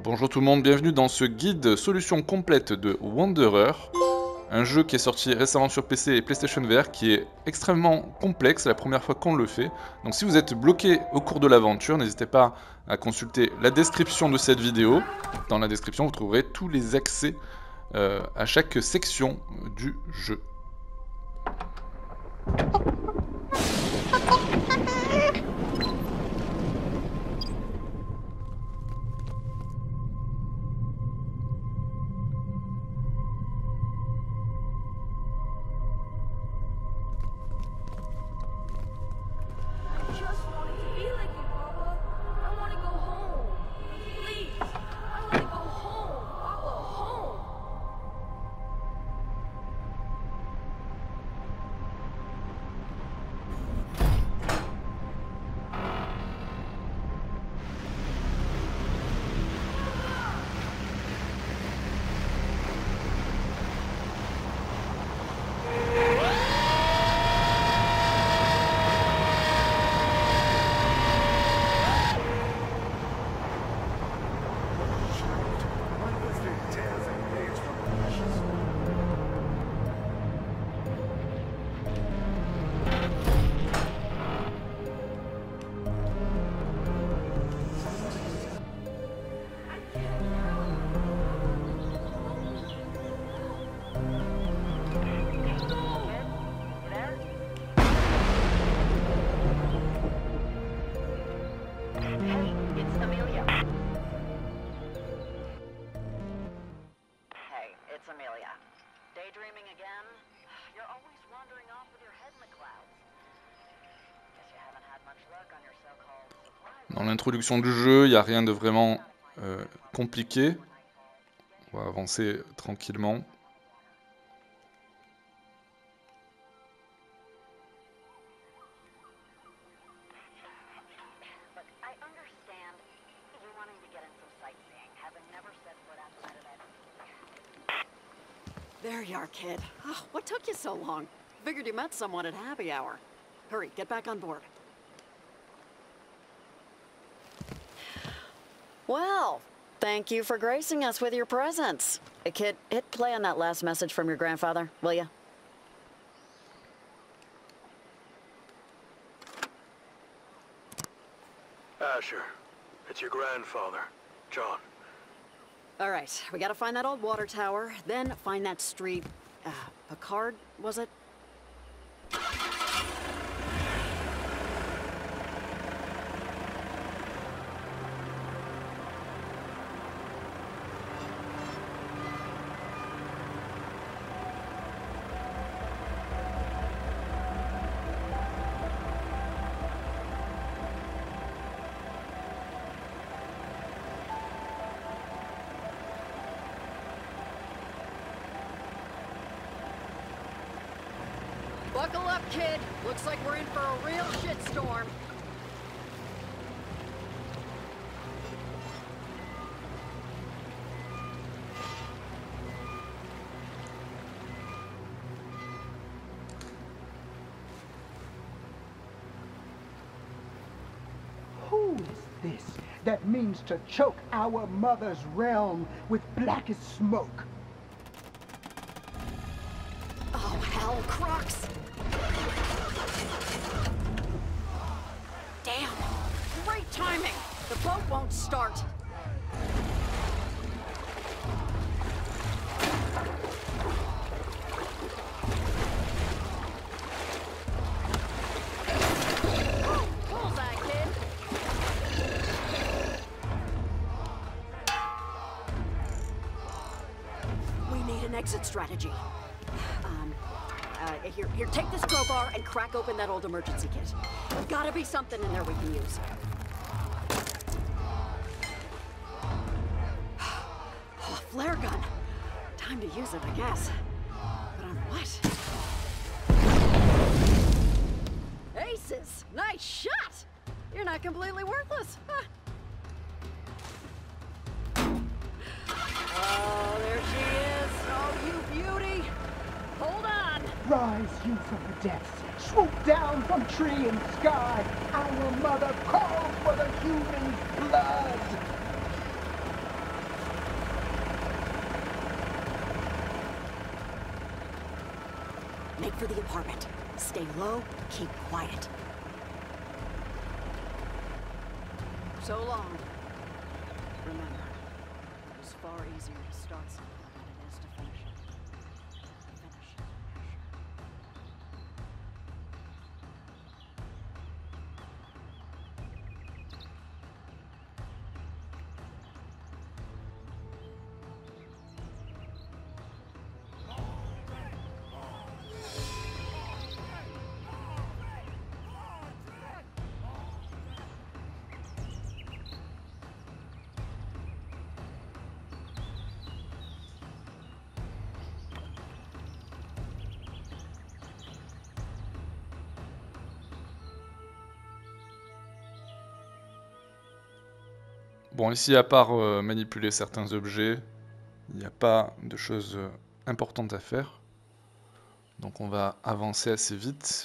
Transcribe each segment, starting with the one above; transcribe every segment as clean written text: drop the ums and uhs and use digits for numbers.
Bonjour tout le monde, bienvenue dans ce guide solution complète de Wanderer, un jeu qui est sorti récemment sur PC et PlayStation VR qui est extrêmement complexe, c'est la première fois qu'on le fait. Donc si vous êtes bloqué au cours de l'aventure, n'hésitez pas à consulter la description de cette vidéo. Dans la description, vous trouverez tous les accès à chaque section du jeu. Dans l'introduction du jeu, il n'y a rien de vraiment compliqué. On va avancer tranquillement. There you are, kid. Oh, what took you so long? Figured you met someone at happy hour. Hurry, get back on board. Well, thank you for gracing us with your presence. Kid, hit play on that last message from your grandfather, will ya? Asher, it's your grandfather, John. All right, we gotta find that old water tower, then find that street. Picard, was it? Buckle up, kid. Looks like we're in for a real shitstorm. Who is this that means to choke our mother's realm with blackest smoke? Oh, hell, Crux! Damn! Great timing! The boat won't start. Bullseye, kid! We need an exit strategy. Here, take this crowbar and crack open that old emergency kit. There's gotta be something in there we can use. Oh, flare gun. Time to use it, I guess. But on what? Aces! Nice shot! You're not completely worthless. Huh. Oh, there she is. Oh, you beauty. Hold on. Rise, you from the depths. Swoop down from tree and sky. Our mother calls for the human blood. Make for the apartment. Stay low, keep quiet. So long. Remember, it is far easier to start something than it is to finish it. Finish it. Bon, ici, à part manipuler certains objets, il n'y a pas de choses importantes à faire. Donc on va avancer assez vite.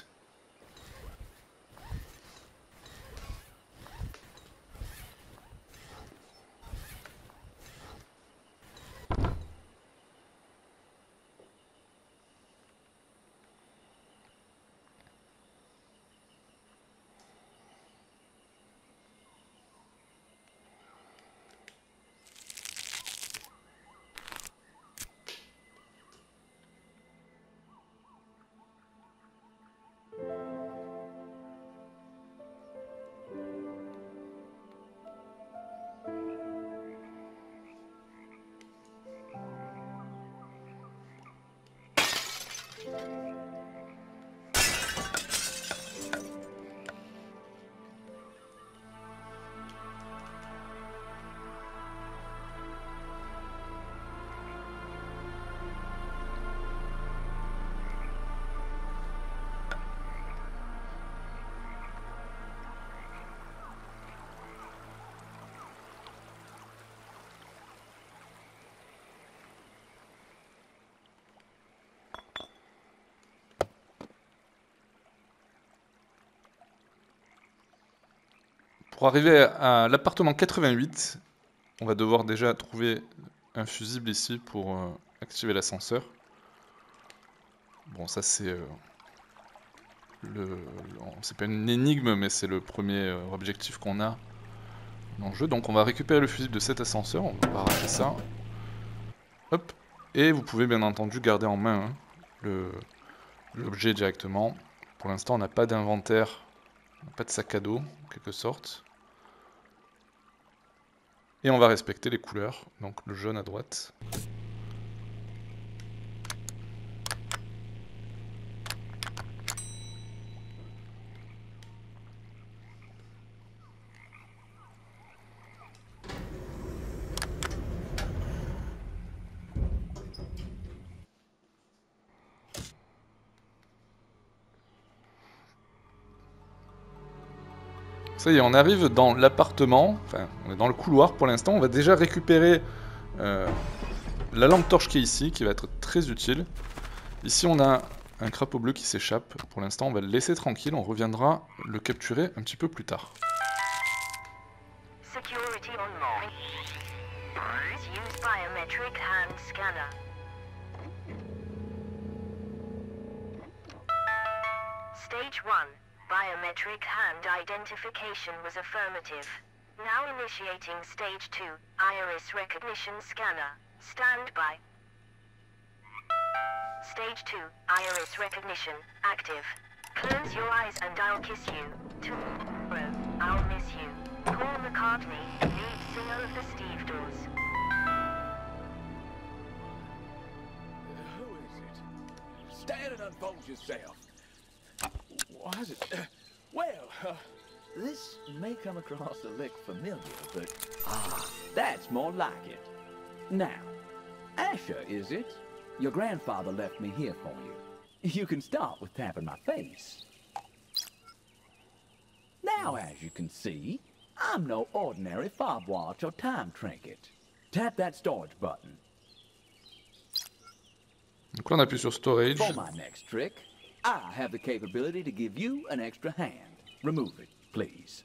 Pour arriver à l'appartement 88, on va devoir déjà trouver un fusible ici pour activer l'ascenseur. Bon, ça c'est c'est pas une énigme, mais c'est le premier objectif qu'on a dans le jeu. Donc on va récupérer le fusible de cet ascenseur, on va arracher ça. Hop. Et vous pouvez bien entendu garder en main l'objet directement. Pour l'instant on n'a pas d'inventaire, pas de sac à dos en quelque sorte. Et on va respecter les couleurs, donc le jaune à droite. Ça y est, on arrive dans l'appartement, enfin on est dans le couloir pour l'instant, on va déjà récupérer la lampe torche qui est ici, qui va être très utile. Ici on a un crapaud bleu qui s'échappe, pour l'instant on va le laisser tranquille, on reviendra le capturer un petit peu plus tard. Security online. Use biometric hand scanner. Stage 1. Biometric hand identification was affirmative. Now initiating Stage 2. Iris recognition scanner. Stand by. Stage 2. Iris recognition active. Close your eyes and I'll kiss you. Tomorrow, I'll miss you. Paul McCartney, lead singer of the Steve Doors. Who is it? Stand and unfold yourself. What is it? This may come across a lick familiar, but that's more like it. Now, Asher, is it? Your grandfather left me here for you. You can start with tapping my face. Now, as you can see, I'm no ordinary fob watch or time trinket. Tap that storage button. Donc là on appuie sur Storage. For my next trick, I have the capability to give you an extra hand. Remove it, please.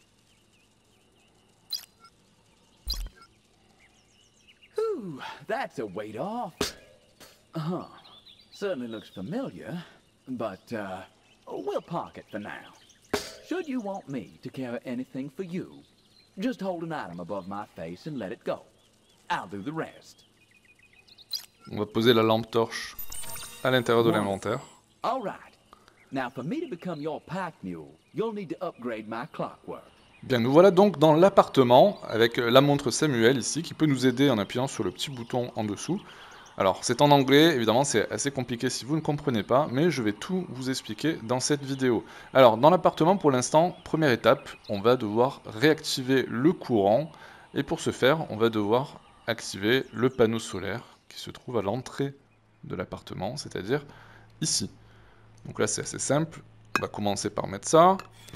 Whew, that's a weight off. Certainly looks familiar, but we'll park it for now. Should you want me to carry anything for you, just hold an item above my face and let it go. I'll do the rest. On va poser la lampe torche à l'intérieur de l'inventaire. All right. Now, for me to become your pack mule, you'll need to upgrade my clockwork. Bien, nous voilà donc dans l'appartement avec la montre Samuel ici qui peut nous aider en appuyant sur le petit bouton en dessous. Alors, c'est en anglais, évidemment, c'est assez compliqué si vous ne comprenez pas, mais je vais tout vous expliquer dans cette vidéo. Alors, dans l'appartement, pour l'instant, première étape, on va devoir réactiver le courant. Et pour ce faire, on va devoir activer le panneau solaire qui se trouve à l'entrée de l'appartement, c'est-à-dire ici. Donc là, c'est assez simple. On va commencer par mettre ça.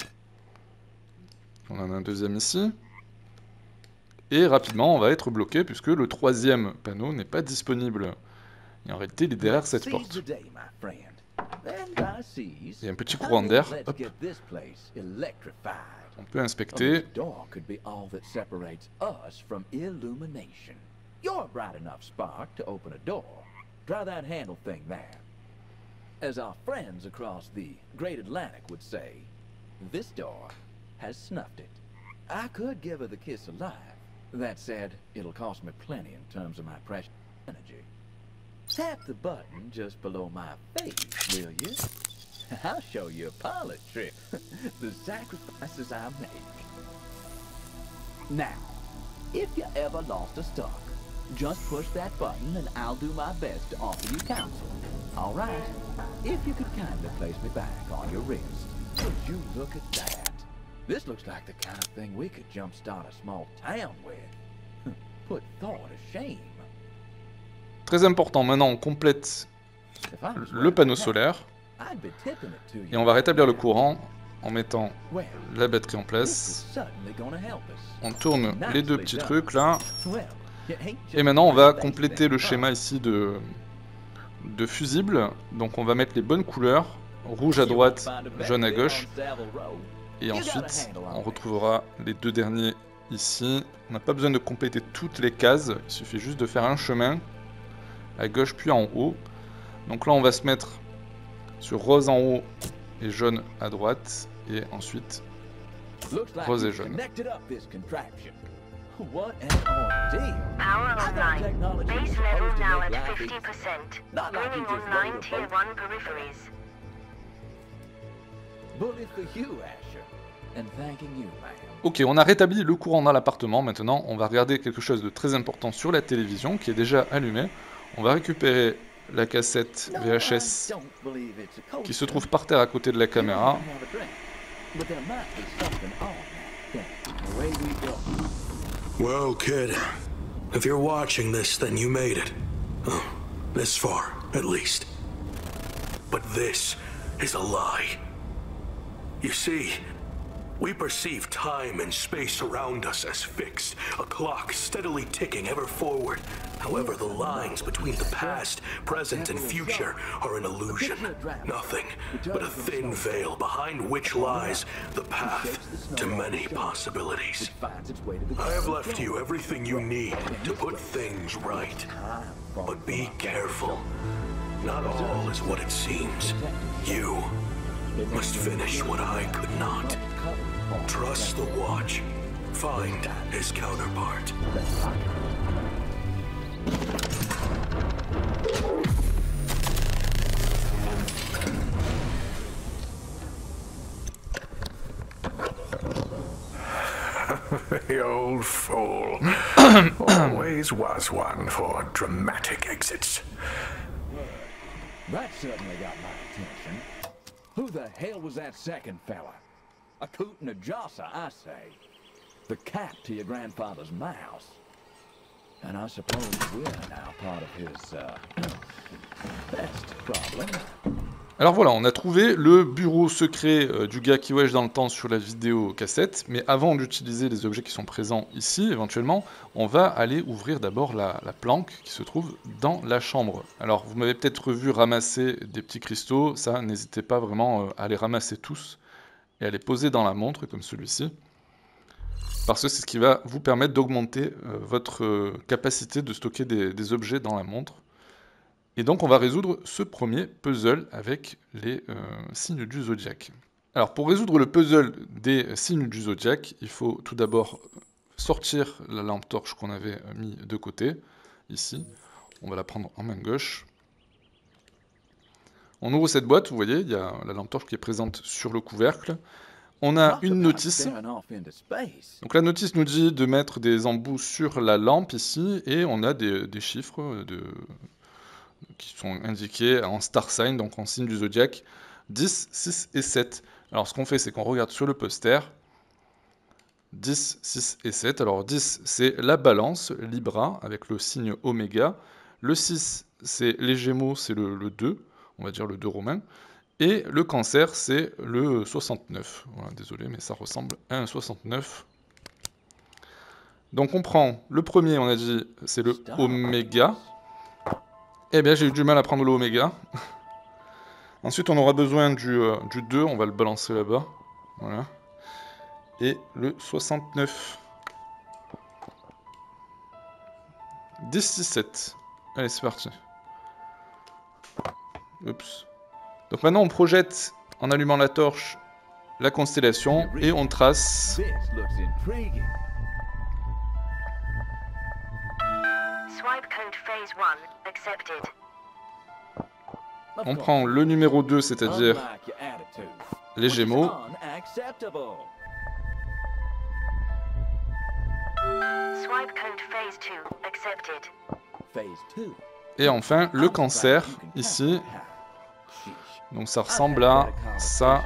On en a un deuxième ici. Et rapidement, on va être bloqué puisque le troisième panneau n'est pas disponible. Et en réalité, il est derrière cette porte. Il y a un petit courant d'air. Hop. On peut inspecter. As our friends across the Great Atlantic would say, this door has snuffed it. I could give her the kiss alive. That said, it'll cost me plenty in terms of my precious energy. Tap the button just below my face, will you? I'll show you a parlor trick. The sacrifices I make. Now, if you ever lost a stock, just push that button and I'll do my best to offer you counsel. All right? If you could kindly place me back on your wrist. Would you look at that? This looks like the kind of thing we could jumpstart a small town with. Put thought to shame. Très important, maintenant on complète le panneau solaire. Et on va rétablir le courant en mettant la batterie en place. On tourne les deux petits trucs là. Et maintenant on va compléter le schéma ici de fusibles. Donc on va mettre les bonnes couleurs. Rouge à droite, jaune à gauche. Et ensuite on retrouvera les deux derniers ici. On n'a pas besoin de compléter toutes les cases. Il suffit juste de faire un chemin à gauche puis en haut. Donc là on va se mettre sur rose en haut et jaune à droite. Et ensuite rose et jaune. Power online. Base level now at 50%. Bringing online Tier 1 peripheries. Bully for you, Asher. And thanking you, man. Ok, on a rétabli le courant dans l'appartement. Maintenant, on va regarder quelque chose de très important sur la télévision qui est déjà allumée. On va récupérer la cassette VHS qui se trouve par terre à côté de la caméra. Well, kid, if you're watching this, then you made it. Oh, this far, at least. But this is a lie. You see, we perceive time and space around us as fixed, a clock steadily ticking ever forward. However, the lines between the past, present, and future are an illusion. Nothing but a thin veil behind which lies the path to many possibilities. I have left you everything you need to put things right. But be careful. Not all is what it seems. You must finish what I could not. Trust the watch. Find his counterpart. The old fool. Always was one for dramatic exits. That certainly got my attention. Who the hell was that second fella? A coot and a josser, I say. The cap to your grandfather's mouse. And I suppose we're now part of his best problem. Alors voilà, on a trouvé le bureau secret du gars qui voyage dans le temps sur la vidéo cassette, mais avant d'utiliser les objets qui sont présents ici, éventuellement, on va aller ouvrir d'abord la planque qui se trouve dans la chambre. Alors, vous m'avez peut-être vu ramasser des petits cristaux, ça, n'hésitez pas vraiment à les ramasser tous et à les poser dans la montre, comme celui-ci, parce que c'est ce qui va vous permettre d'augmenter votre capacité de stocker des objets dans la montre. Et donc on va résoudre ce premier puzzle avec les signes du zodiaque. Alors pour résoudre le puzzle des signes du zodiaque, il faut tout d'abord sortir la lampe torche qu'on avait mis de côté, ici. On va la prendre en main gauche. On ouvre cette boîte, vous voyez, il y a la lampe torche qui est présente sur le couvercle. On a une notice. Donc la notice nous dit de mettre des embouts sur la lampe ici, et on a des chiffres qui sont indiqués en star sign, donc en signe du zodiaque, 10, 6 et 7. Alors ce qu'on fait, c'est qu'on regarde sur le poster, 10, 6 et 7. Alors 10, c'est la balance, Libra, avec le signe Oméga. Le 6, c'est les Gémeaux, c'est le 2, on va dire le 2 romain. Et le Cancer, c'est le 69. Voilà, désolé, mais ça ressemble à un 69. Donc on prend le premier, on a dit, c'est le Oméga. Eh bien, j'ai eu du mal à prendre le Oméga. Ensuite, on aura besoin du 2, on va le balancer là-bas. Voilà. Et le 69. 10, 6, 7. Allez, c'est parti. Oups. Donc maintenant, on projette, en allumant la torche, la constellation, et on trace... Swipe code phase 1 accepted. On prend le numéro 2, c'est-à-dire les Gémeaux. Swipe code phase 2 accepted. Et enfin, le Cancer, ici. Donc ça ressemble à ça.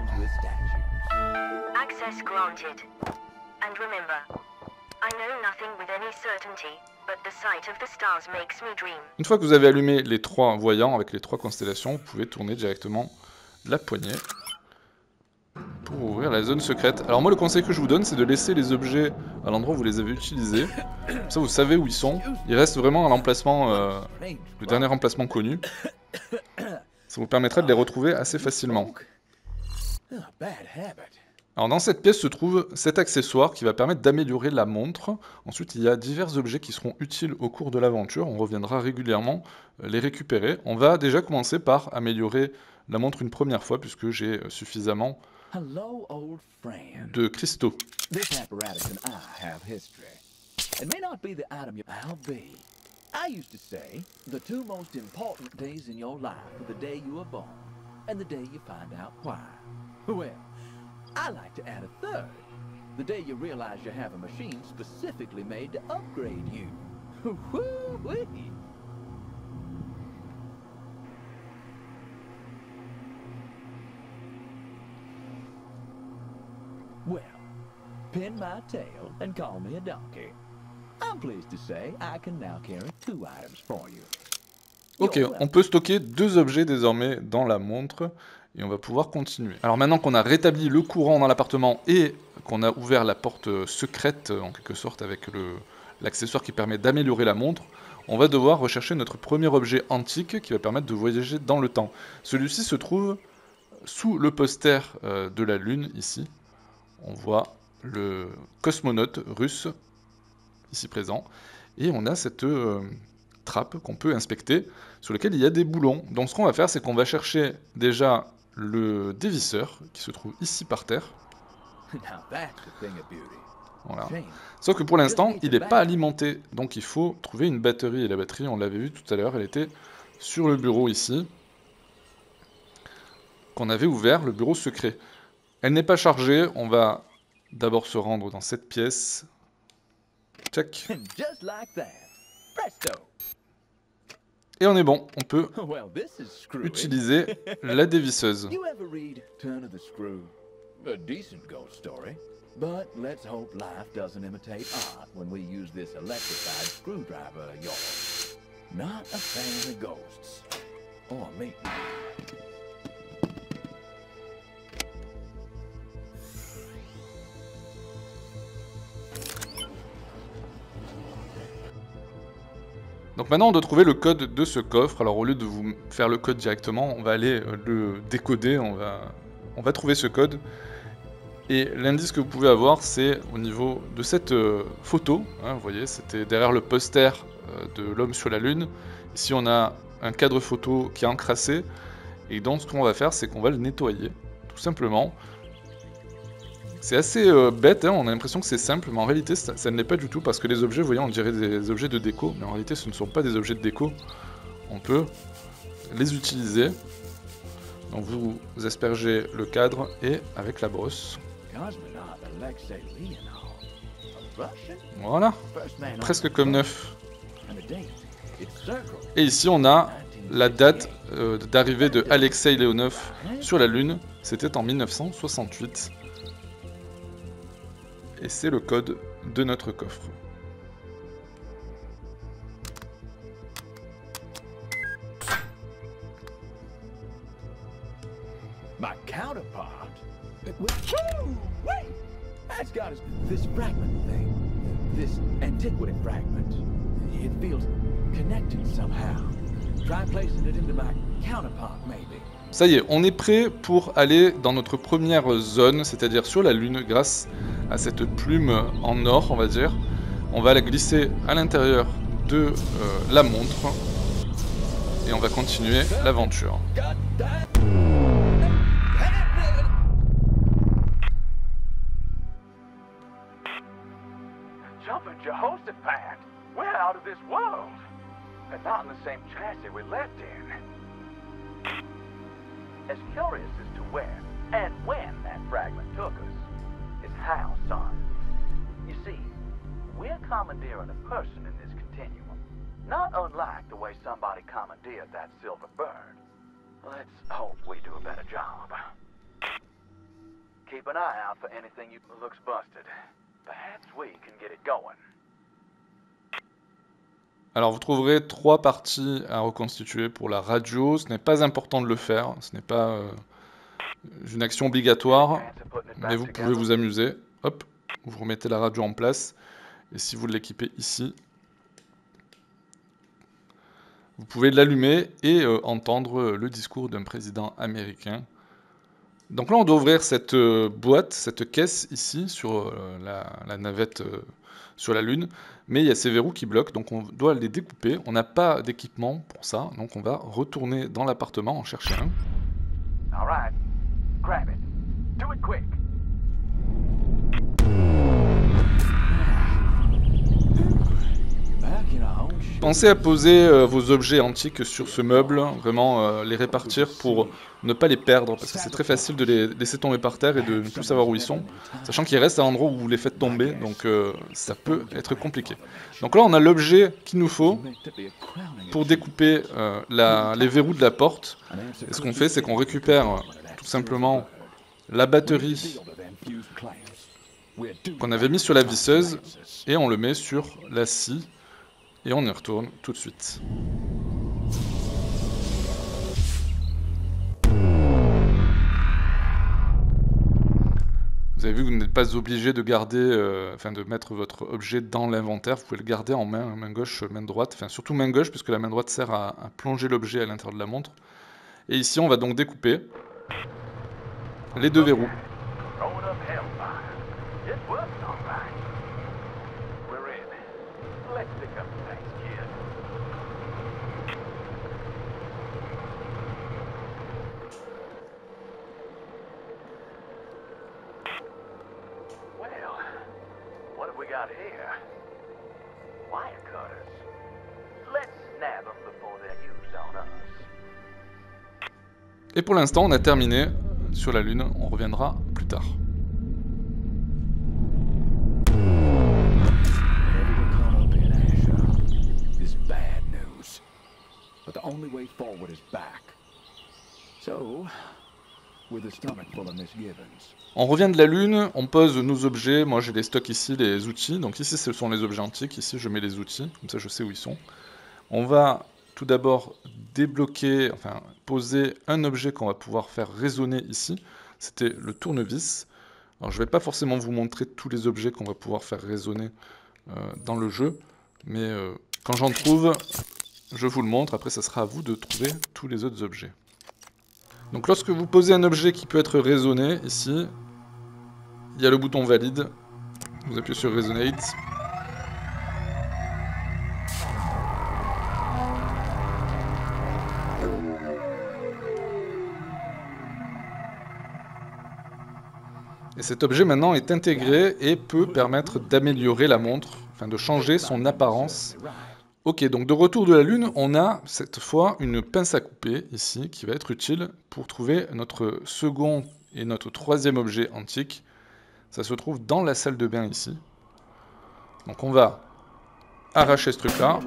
Access granted. And remember, I know nothing with any certainty, but the sight of the stars makes me dream. Une fois que vous avez allumé les 3 voyants avec les 3 constellations, vous pouvez tourner directement la poignée pour ouvrir la zone secrète. Alors moi, le conseil que je vous donne, c'est de laisser les objets à l'endroit où vous les avez utilisés. Comme ça, vous savez où ils sont. Ils restent vraiment à l'emplacement, le dernier emplacement connu. Ça vous permettra de les retrouver assez facilement. Alors dans cette pièce se trouve cet accessoire qui va permettre d'améliorer la montre. Ensuite, il y a divers objets qui seront utiles au cours de l'aventure. On reviendra régulièrement les récupérer. On va déjà commencer par améliorer la montre une première fois puisque j'ai suffisamment de cristaux. I used to say the 2 most important days in your life are the day you were born and the day you find out why. Well, I like to add a third. The day you realize you have a machine specifically made to upgrade you. Woo-wee! Well, pin my tail and call me a donkey. I'm pleased to say I can now carry 2 items for you. Ok, on peut stocker 2 objets désormais dans la montre et on va pouvoir continuer. Alors maintenant qu'on a rétabli le courant dans l'appartement et qu'on a ouvert la porte secrète en quelque sorte avec l'accessoire qui permet d'améliorer la montre, on va devoir rechercher notre premier objet antique qui va permettre de voyager dans le temps. Celui-ci se trouve sous le poster de la Lune ici. On voit le cosmonaute russe ici présent, et on a cette trappe qu'on peut inspecter, sur laquelle il y a des boulons. Donc ce qu'on va faire, c'est qu'on va chercher déjà le dévisseur, qui se trouve ici par terre. Voilà. Sauf que pour l'instant, il n'est pas alimenté, donc il faut trouver une batterie, et la batterie, on l'avait vu tout à l'heure, elle était sur le bureau ici, qu'on avait ouvert, le bureau secret. Elle n'est pas chargée, on va d'abord se rendre dans cette pièce. Check. Et on est bon, on peut utiliser la dévisseuse. But let's hope life doesn't imitate art when we use this electrified screwdriver of yours. Not a fan of ghosts. Or me. Donc maintenant on doit trouver le code de ce coffre. Alors au lieu de vous faire le code directement, on va aller le décoder, on va trouver ce code. Et l'indice que vous pouvez avoir, c'est au niveau de cette photo. Hein, vous voyez, c'était derrière le poster de l'homme sur la Lune. Ici, on a un cadre photo qui est encrassé. Et donc, ce qu'on va faire, c'est qu'on va le nettoyer, tout simplement. C'est assez bête, hein, on a l'impression que c'est simple, mais en réalité, ça ne l'est pas du tout, parce que les objets, vous voyez, on dirait des objets de déco, mais en réalité, ce ne sont pas des objets de déco. On peut les utiliser. Donc, vous aspergez le cadre et avec la brosse. Voilà, presque comme neuf. Et ici on a la date d'arrivée de Alexei Leonov sur la Lune, c'était en 1968. Et c'est le code de notre coffre. My counterpart? Woo! Wait! That's got this fragment thing. This antiquity fragment. It feels connected somehow. Try placing it into my counterpart, maybe. Ça y est, on est prêt pour aller dans notre première zone, c'est-à-dire sur la Lune, grâce à cette plume en or, on va dire. On va la glisser à l'intérieur de la montre. Et on va continuer l'aventure. Jumping Jehoshaphat! We're out of this world! And not in the same chassis we left in. As curious as to where and when that fragment took us is how, son. You see, we're commandeering a person in this continuum, not unlike the way somebody commandeered that silver bird. Let's hope we do a better job. Keep an eye out for anything that looks busted. Perhaps we can get it going. Alors vous trouverez 3 parties à reconstituer pour la radio, ce n'est pas important de le faire, ce n'est pas une action obligatoire, mais vous pouvez vous amuser. Hop, vous remettez la radio en place, et si vous l'équipez ici, vous pouvez l'allumer et entendre le discours d'un président américain. Donc là on doit ouvrir cette boîte, cette caisse ici, sur la navette sur la Lune, mais il y a ces verrous qui bloquent, donc on doit les découper. On n'a pas d'équipement pour ça, donc on va retourner dans l'appartement en chercher un. All right. Grab it. Do it quick. Pensez à poser vos objets antiques sur ce meuble, vraiment les répartir pour ne pas les perdre, parce que c'est très facile de les laisser tomber par terre et de ne plus savoir où ils sont, sachant qu'ils restent à l'endroit où vous les faites tomber, donc ça peut être compliqué. Donc là on a l'objet qu'il nous faut pour découper les verrous de la porte, et ce qu'on fait c'est qu'on récupère tout simplement la batterie qu'on avait mis sur la visseuse, et on le met sur la scie. Et on y retourne tout de suite. Vous avez vu que vous n'êtes pas obligé de garder, de mettre votre objet dans l'inventaire. Vous pouvez le garder en main gauche, main droite, enfin surtout main gauche, puisque la main droite sert à plonger l'objet à l'intérieur de la montre. Et ici, on va donc découper les 2 verrous. Et pour l'instant, on a terminé sur la Lune, on reviendra plus tard. On revient de la Lune, on pose nos objets, moi j'ai les stocks ici, les outils, donc ici ce sont les objets antiques, ici je mets les outils, comme ça je sais où ils sont. On va tout d'abord débloquer, enfin poser un objet qu'on va pouvoir faire résonner ici, c'était le tournevis. Alors je ne vais pas forcément vous montrer tous les objets qu'on va pouvoir faire résonner dans le jeu, mais quand j'en trouve, je vous le montre, après ça sera à vous de trouver tous les autres objets. Donc lorsque vous posez un objet qui peut être résonné, ici, il y a le bouton valide. Vous appuyez sur Resonate. Et cet objet maintenant est intégré et peut permettre d'améliorer la montre, enfin de changer son apparence. Ok, donc de retour de la Lune, on a cette fois une pince à couper ici qui va être utile pour trouver notre second et notre troisième objet antique. Ça se trouve dans la salle de bain ici. Donc on va arracher ce truc-là,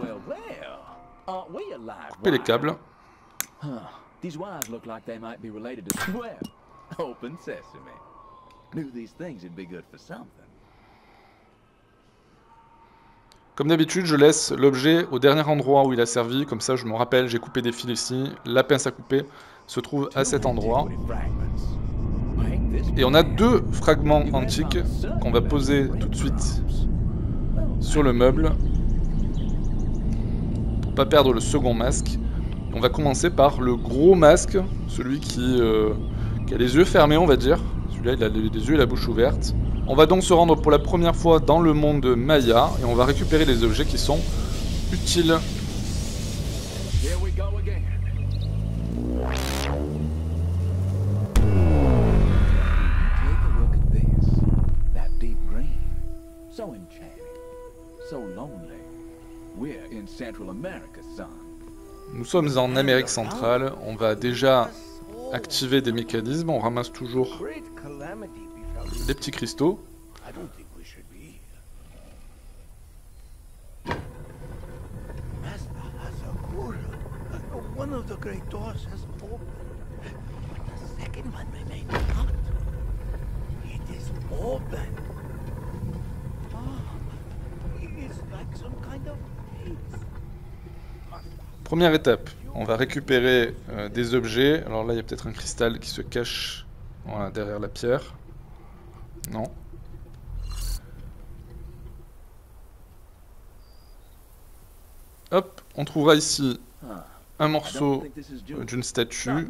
couper les câbles. These wires look like they might be related to well, open sesame. Knew these things would be good for something. Comme d'habitude, je laisse l'objet au dernier endroit où il a servi, comme ça je me rappelle, j'ai coupé des fils ici, la pince à couper se trouve à cet endroit. Et on a deux fragments antiques qu'on va poser tout de suite sur le meuble, pour pas perdre le second masque. On va commencer par le gros masque, celui qui a les yeux fermés on va dire. Celui-là il a les yeux et la bouche ouverte. On va donc se rendre pour la première fois dans le monde Maya et on va récupérer les objets qui sont utiles. Nous sommes en Amérique centrale, on va déjà activer des mécanismes, on ramasse toujours des petits cristaux. Première étape, on va récupérer des objets. Alors là, il y a peut-être un cristal qui se cache voilà, derrière la pierre. Non. Hop, on trouvera ici un morceau d'une statue.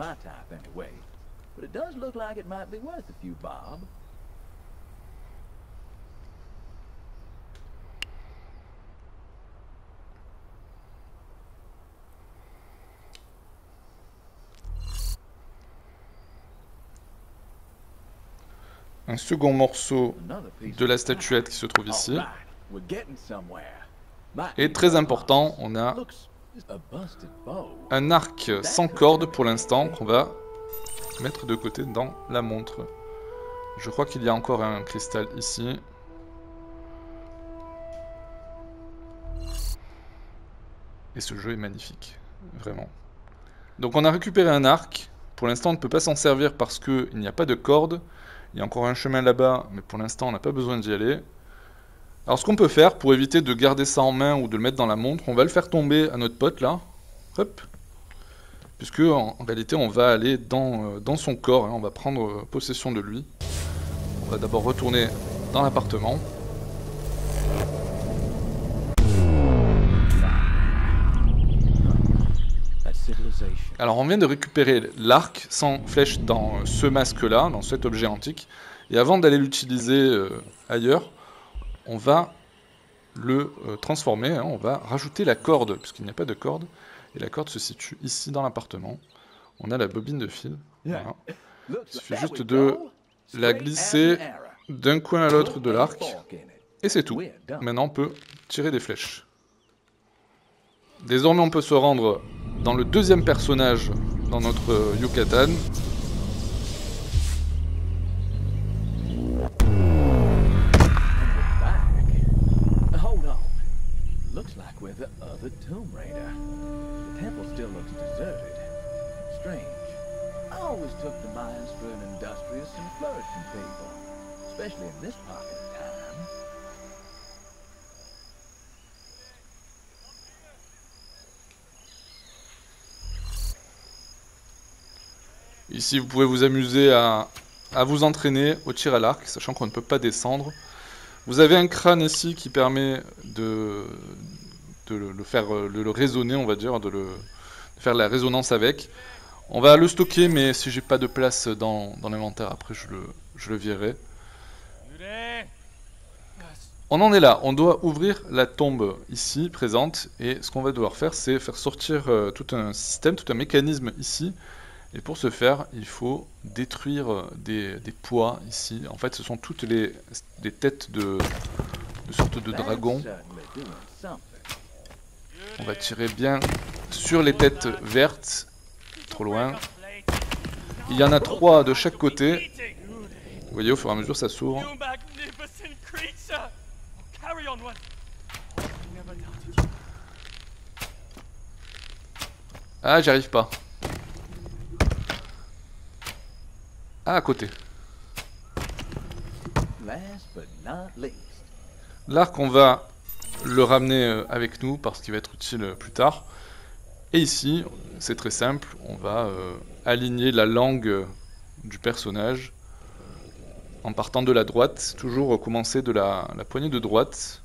Un second morceau de la statuette qui se trouve ici. Et très important, on a un arc sans corde pour l'instant qu'on va mettre de côté dans la montre. Je crois qu'il y a encore un cristal ici. Et ce jeu est magnifique, vraiment. Donc on a récupéré un arc. Pour l'instant on ne peut pas s'en servir parce qu'il n'y a pas de corde. Il y a encore un chemin là-bas, mais pour l'instant on n'a pas besoin d'y aller. Alors ce qu'on peut faire, pour éviter de garder ça en main ou de le mettre dans la montre, on va le faire tomber à notre pote là. Hop. Puisque en réalité on va aller dans son corps, hein, on va prendre possession de lui. On va d'abord retourner dans l'appartement. Alors on vient de récupérer l'arc sans flèche dans ce masque là, dans cet objet antique. Et avant d'aller l'utiliser ailleurs, on va le transformer, hein, on va rajouter la corde, puisqu'il n'y a pas de corde. Et la corde se situe ici dans l'appartement. On a la bobine de fil. Voilà. Il suffit juste de la glisser d'un coin à l'autre de l'arc. Et c'est tout. Maintenant on peut tirer des flèches. Désormais on peut se rendre dans le deuxième personnage dans notre Yucatan. Ici, vous pouvez vous amuser à vous entraîner au tir à l'arc, sachant qu'on ne peut pas descendre. Vous avez un crâne ici qui permet de le raisonner, on va dire, de faire la résonance avec. On va le stocker, mais si j'ai pas de place dans l'inventaire, après je le virerai. On en est là, on doit ouvrir la tombe ici, présente, et ce qu'on va devoir faire, c'est faire sortir tout un système, tout un mécanisme ici, et pour ce faire, il faut détruire des poids ici. En fait, ce sont toutes les têtes de sortes de dragons. On va tirer bien sur les têtes vertes, trop loin. Il y en a 3 de chaque côté. Vous voyez, au fur et à mesure, ça s'ouvre. Ah, j'y arrive pas. Ah, à côté. L'arc, on va le ramener avec nous parce qu'il va être utile plus tard. Et ici, c'est très simple, on va aligner la langue du personnage en partant de la droite, toujours recommencer de la poignée de droite.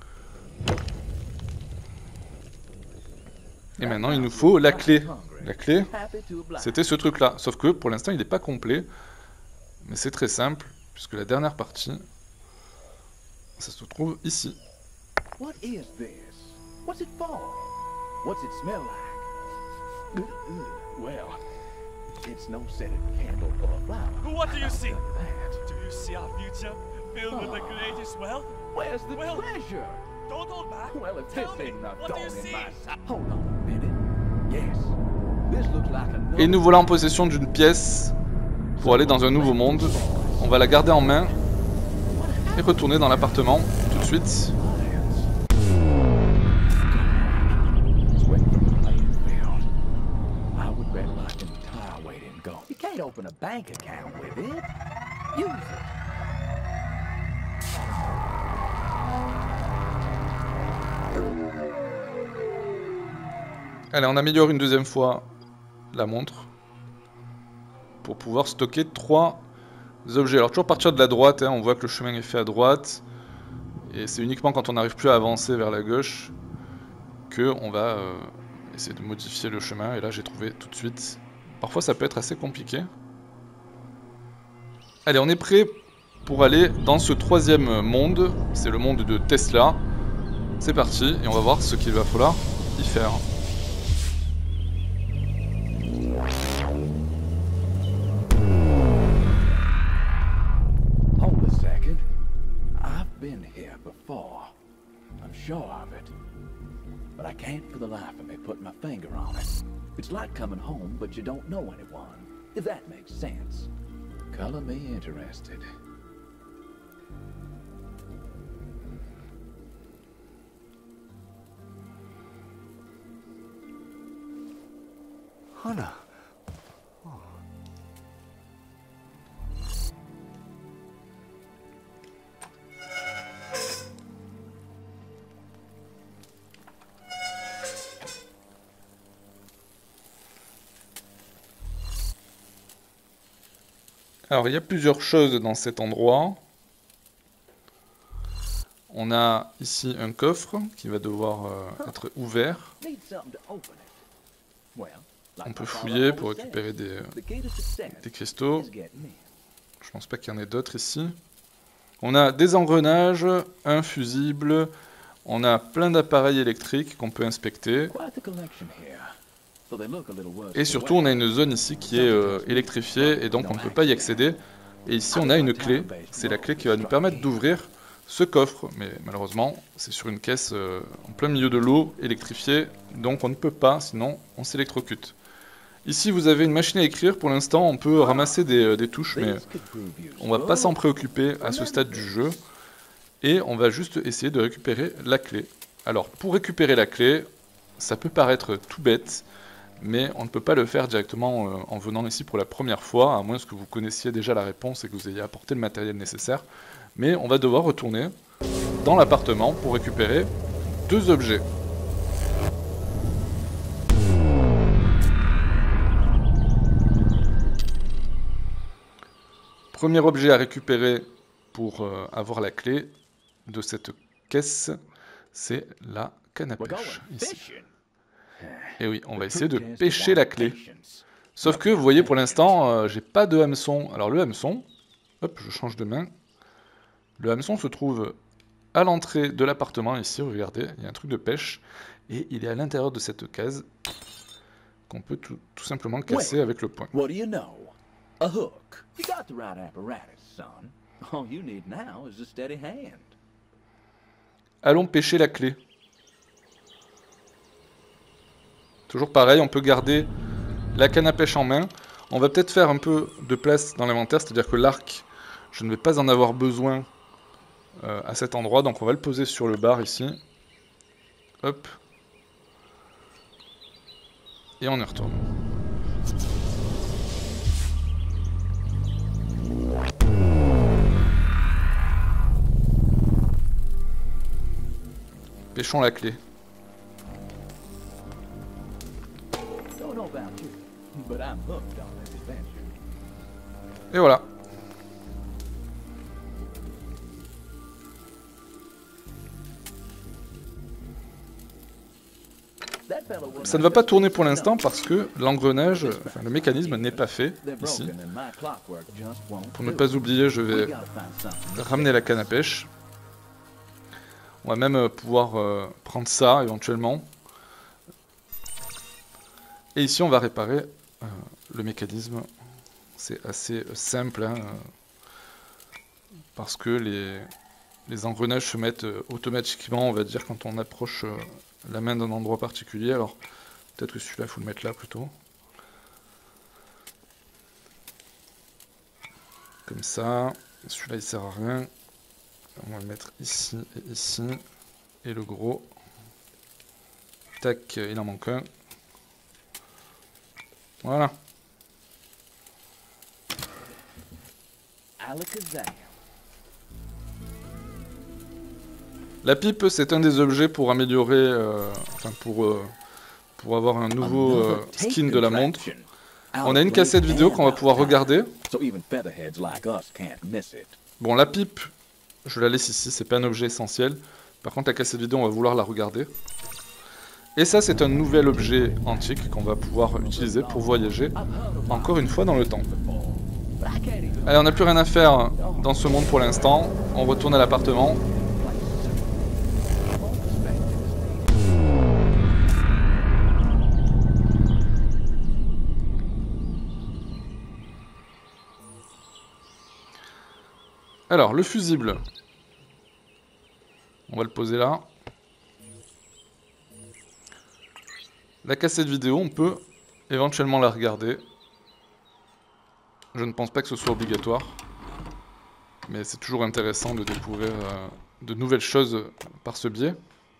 Et maintenant, il nous faut la clé. La clé, c'était ce truc-là. Sauf que pour l'instant, il n'est pas complet. Mais c'est très simple, puisque la dernière partie, ça se trouve ici. What is this? What's it for? What's it smell like? Well, it's no scented candle or a flower. What do you see? That. Do you see our future filled with the greatest wealth? Where's the treasure? Don't hold back. Well, if Tell this me, ain't the what do you thorn in see? my side. Hold on a minute. Yes. This looks like a Et nous voilà en possession d'une pièce pour aller dans un nouveau monde. On va la garder en main et retourner dans l'appartement tout de suite. You can't open a bank account with it. Use it. Allez, on améliore une deuxième fois la montre pour pouvoir stocker 3 objets. Alors toujours partir de la droite, hein, on voit que le chemin est fait à droite. Et c'est uniquement quand on n'arrive plus à avancer vers la gauche que on va essayer de modifier le chemin. Et là j'ai trouvé tout de suite. Parfois ça peut être assez compliqué. Allez, on est prêt pour aller dans ce 3e monde. C'est le monde de Tesla. C'est parti et on va voir ce qu'il va falloir y faire. Hold a second. I've been here before. I'm sure of it. But I can't for the life of me put my finger on it. It's like coming home, but you don't know anyone. If that makes sense. Color me interested. Hannah. Alors il y a plusieurs choses dans cet endroit. On a ici un coffre qui va devoir être ouvert. Need something to open it. Well, On like peut my father fouiller always pour said, récupérer des the key to success cristaux. is getting in. Je pense pas qu'il y en ait d'autres ici. On a des engrenages, un fusible, on a plein d'appareils électriques qu'on peut inspecter. Quite the collection here. So they look a little worse Et for surtout wear. on a une zone ici qui est électrifiée et donc on ne peut pas y accéder. Et ici on a une clé, c'est la clé qui va nous permettre d'ouvrir ce coffre. Mais malheureusement c'est sur une caisse en plein milieu de l'eau, électrifiée, donc on ne peut pas, sinon on s'électrocute. Ici vous avez une machine à écrire, pour l'instant on peut ramasser des touches, mais These could prove on va pas useful. s'en préoccuper à ce stade du jeu. Et on va juste essayer de récupérer la clé. Alors pour récupérer la clé, ça peut paraître tout bête, mais on ne peut pas le faire directement en venant ici pour la première fois, à moins que vous connaissiez déjà la réponse et que vous ayez apporté le matériel nécessaire. Mais on va devoir retourner dans l'appartement pour récupérer 2 objets. Premier objet à récupérer pour avoir la clé de cette caisse, c'est la canne à We're going pêche, ici. fishing. Et oui, on va The essayer de truth is, pêcher the la clé. patience. Sauf que, vous voyez, pour l'instant, j'ai pas de hameçon. Alors le hameçon, hop, je change de main. Le hameçon se trouve à l'entrée de l'appartement ici, regardez, il y a un truc de pêche, et il est à l'intérieur de cette case qu'on peut tout simplement casser avec le poing. What do you know? A hook. You got the right apparatus, son. All you need now is a steady hand. Allons pêcher la clé. Toujours pareil, on peut garder la canne à pêche en main. On va peut-être faire un peu de place dans l'inventaire, c'est-à-dire que l'arc, je ne vais pas en avoir besoin à cet endroit, donc on va le poser sur le bar ici. Hop. Et on y retourne. Pêchons la clé. Don't know about you, but I'm hooked on this adventure. Et voilà. Ça ne va pas tourner pour l'instant parce que l'engrenage, enfin le mécanisme n'est pas fait ici. Pour ne pas oublier, je vais ramener la canne à pêche. On va même pouvoir prendre ça éventuellement. Et ici on va réparer le mécanisme. C'est assez simple hein, parce que les engrenages se mettent automatiquement, on va dire, quand on approche la main d'un endroit particulier. Alors peut-être que celui-là il faut le mettre là plutôt. Comme ça. Celui-là il sert à rien. On va le mettre ici et ici. Et le gros. Tac, il en manque un. Voilà. La pipe, c'est un des objets pour améliorer, enfin pour avoir un nouveau skin de la montre. On a une cassette vidéo qu'on va pouvoir regarder. Bon, la pipe, je la laisse ici, c'est pas un objet essentiel. Par contre, la cassette vidéo, on va vouloir la regarder. Et ça, c'est un nouvel objet antique qu'on va pouvoir utiliser pour voyager encore une fois dans le temps. Allez, on n'a plus rien à faire dans ce monde pour l'instant. On retourne à l'appartement. Alors, le fusible. On va le poser là. La cassette vidéo, on peut éventuellement la regarder. Je ne pense pas que ce soit obligatoire. Mais c'est toujours intéressant de découvrir de nouvelles choses par ce biais.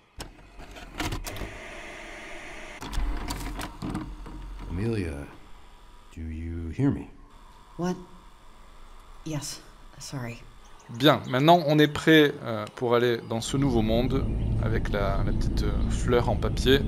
Amelia, do you hear me? What? Yes, sorry. Bien, maintenant on est prêt pour aller dans ce nouveau monde avec la petite fleur en papier.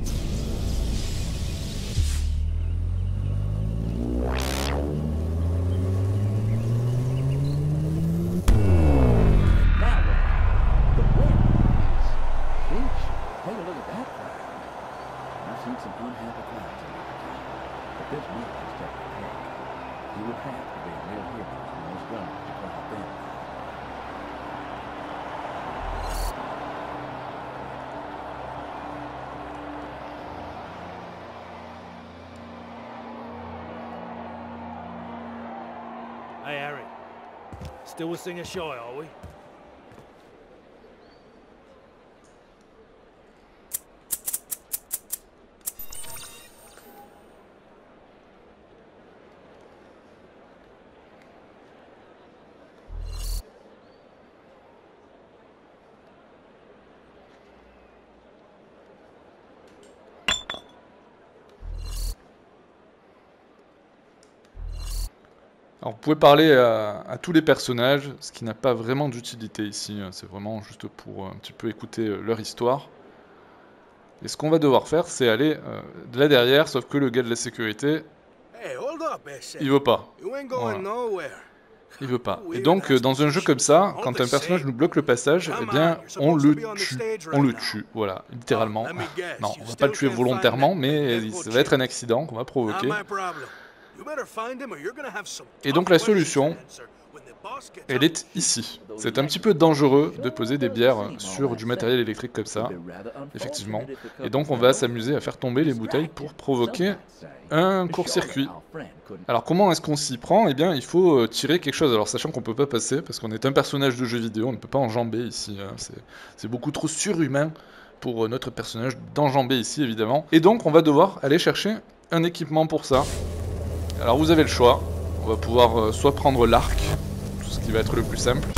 Hey, Harry. Still a singer shy, are we? Alors vous pouvez parler à tous les personnages, ce qui n'a pas vraiment d'utilité ici, c'est vraiment juste pour un petit peu écouter leur histoire. Et ce qu'on va devoir faire, c'est aller de là derrière, sauf que le gars de la sécurité, il veut pas. Voilà. Il veut pas. Et donc dans un jeu comme ça, quand un personnage nous bloque le passage, eh bien on le tue. On le tue, voilà, littéralement. Non, on va pas le tuer volontairement, mais ça va être un accident qu'on va provoquer. Et donc la solution, Elle est ici. C'est un petit peu dangereux de poser des bières sur du matériel électrique comme ça, effectivement. Et donc on va s'amuser à faire tomber les bouteilles pour provoquer un court-circuit. Alors comment est-ce qu'on s'y prend? Eh bien il faut tirer quelque chose. Alors sachant qu'on peut pas passer, parce qu'on est un personnage de jeu vidéo, on ne peut pas enjamber ici. Hein. C'est beaucoup trop surhumain pour notre personnage d'enjamber ici, évidemment. Et donc on va devoir aller chercher un équipement pour ça. Alors vous avez le choix. On va pouvoir soit prendre l'arc, tout ce qui va être le plus simple.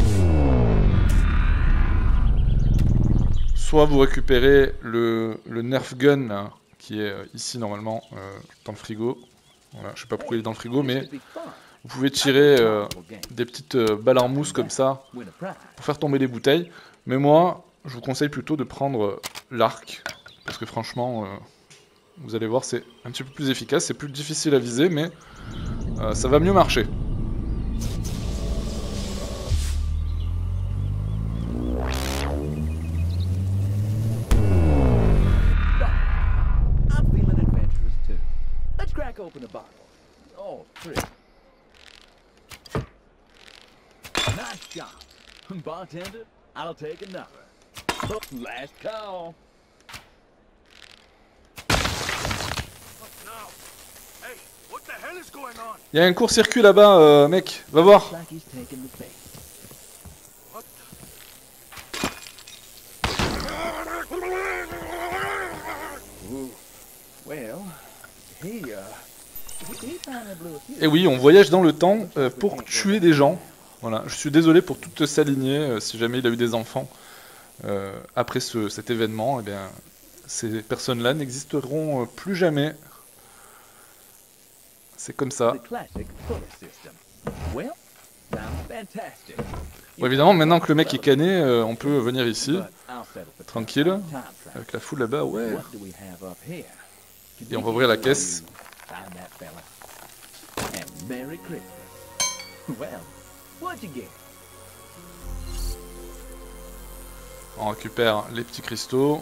Soit vous récupérez le Nerf Gun, là, qui est ici normalement dans le frigo. Voilà, je sais pas pourquoi il est dans le frigo, mais vous pouvez tirer des petites balles en mousse comme ça pour faire tomber les bouteilles. Mais moi, je vous conseille plutôt de prendre l'arc, parce que franchement, vous allez voir, c'est un petit peu plus efficace. C'est plus difficile à viser, mais ça va mieux marcher. Crack open a bottle. Oh, pretty. Nice shot. Bartender, I'll take another. Oh, last call. Il y a un court-circuit là-bas, mec. Va voir. Et oui, on voyage dans le temps pour tuer des gens. Voilà, je suis désolé pour toutes sa lignée, si jamais il a eu des enfants. Après cet événement, eh bien, ces personnes-là n'existeront plus jamais. C'est comme ça. Bon, évidemment, maintenant que le mec est cané, on peut venir ici, tranquille, avec la foule là-bas, ouais. Et on va ouvrir la caisse. On récupère les petits cristaux.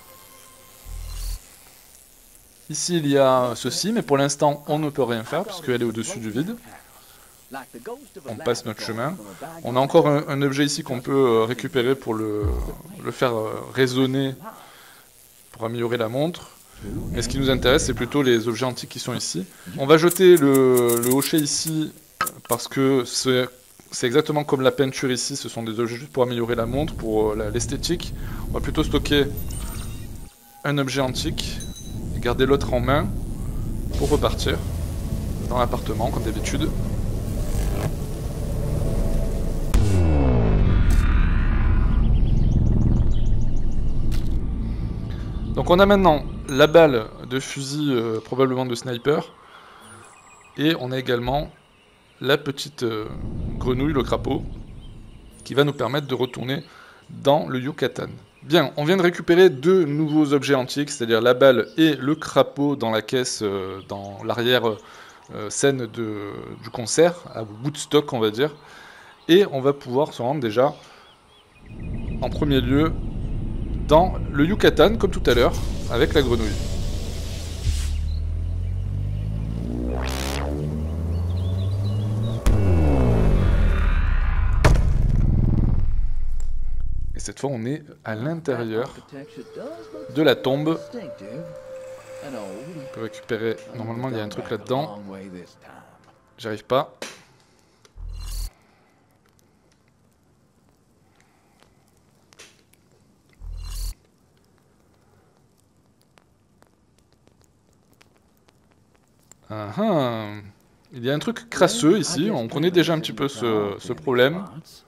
Ici il y a ceci, mais pour l'instant on ne peut rien faire puisqu'elle est au-dessus du vide. On passe notre chemin. On a encore un objet ici qu'on peut récupérer pour le faire résonner, pour améliorer la montre. Mais ce qui nous intéresse, c'est plutôt les objets antiques qui sont ici. On va jeter le hochet ici, parce que c'est exactement comme la peinture ici. Ce sont des objets juste pour améliorer la montre, pour l'esthétique. On va plutôt stocker un objet antique, et garder l'autre en main, pour repartir dans l'appartement, comme d'habitude. Donc on a maintenant la balle de fusil, probablement de sniper, et on a également la petite grenouille, le crapaud, qui va nous permettre de retourner dans le Yucatan. Bien, on vient de récupérer deux nouveaux objets antiques, c'est-à-dire la balle et le crapaud dans la caisse, dans l'arrière scène du concert, à Woodstock on va dire, et on va pouvoir se rendre déjà, en premier lieu, dans le Yucatan, comme tout à l'heure, avec la grenouille. Et cette fois, on est à l'intérieur de la tombe. On peut récupérer... Normalement, il y a un truc là-dedans. J'arrive pas. Il y a un truc crasseux ici, on connaît déjà un petit peu ce problème.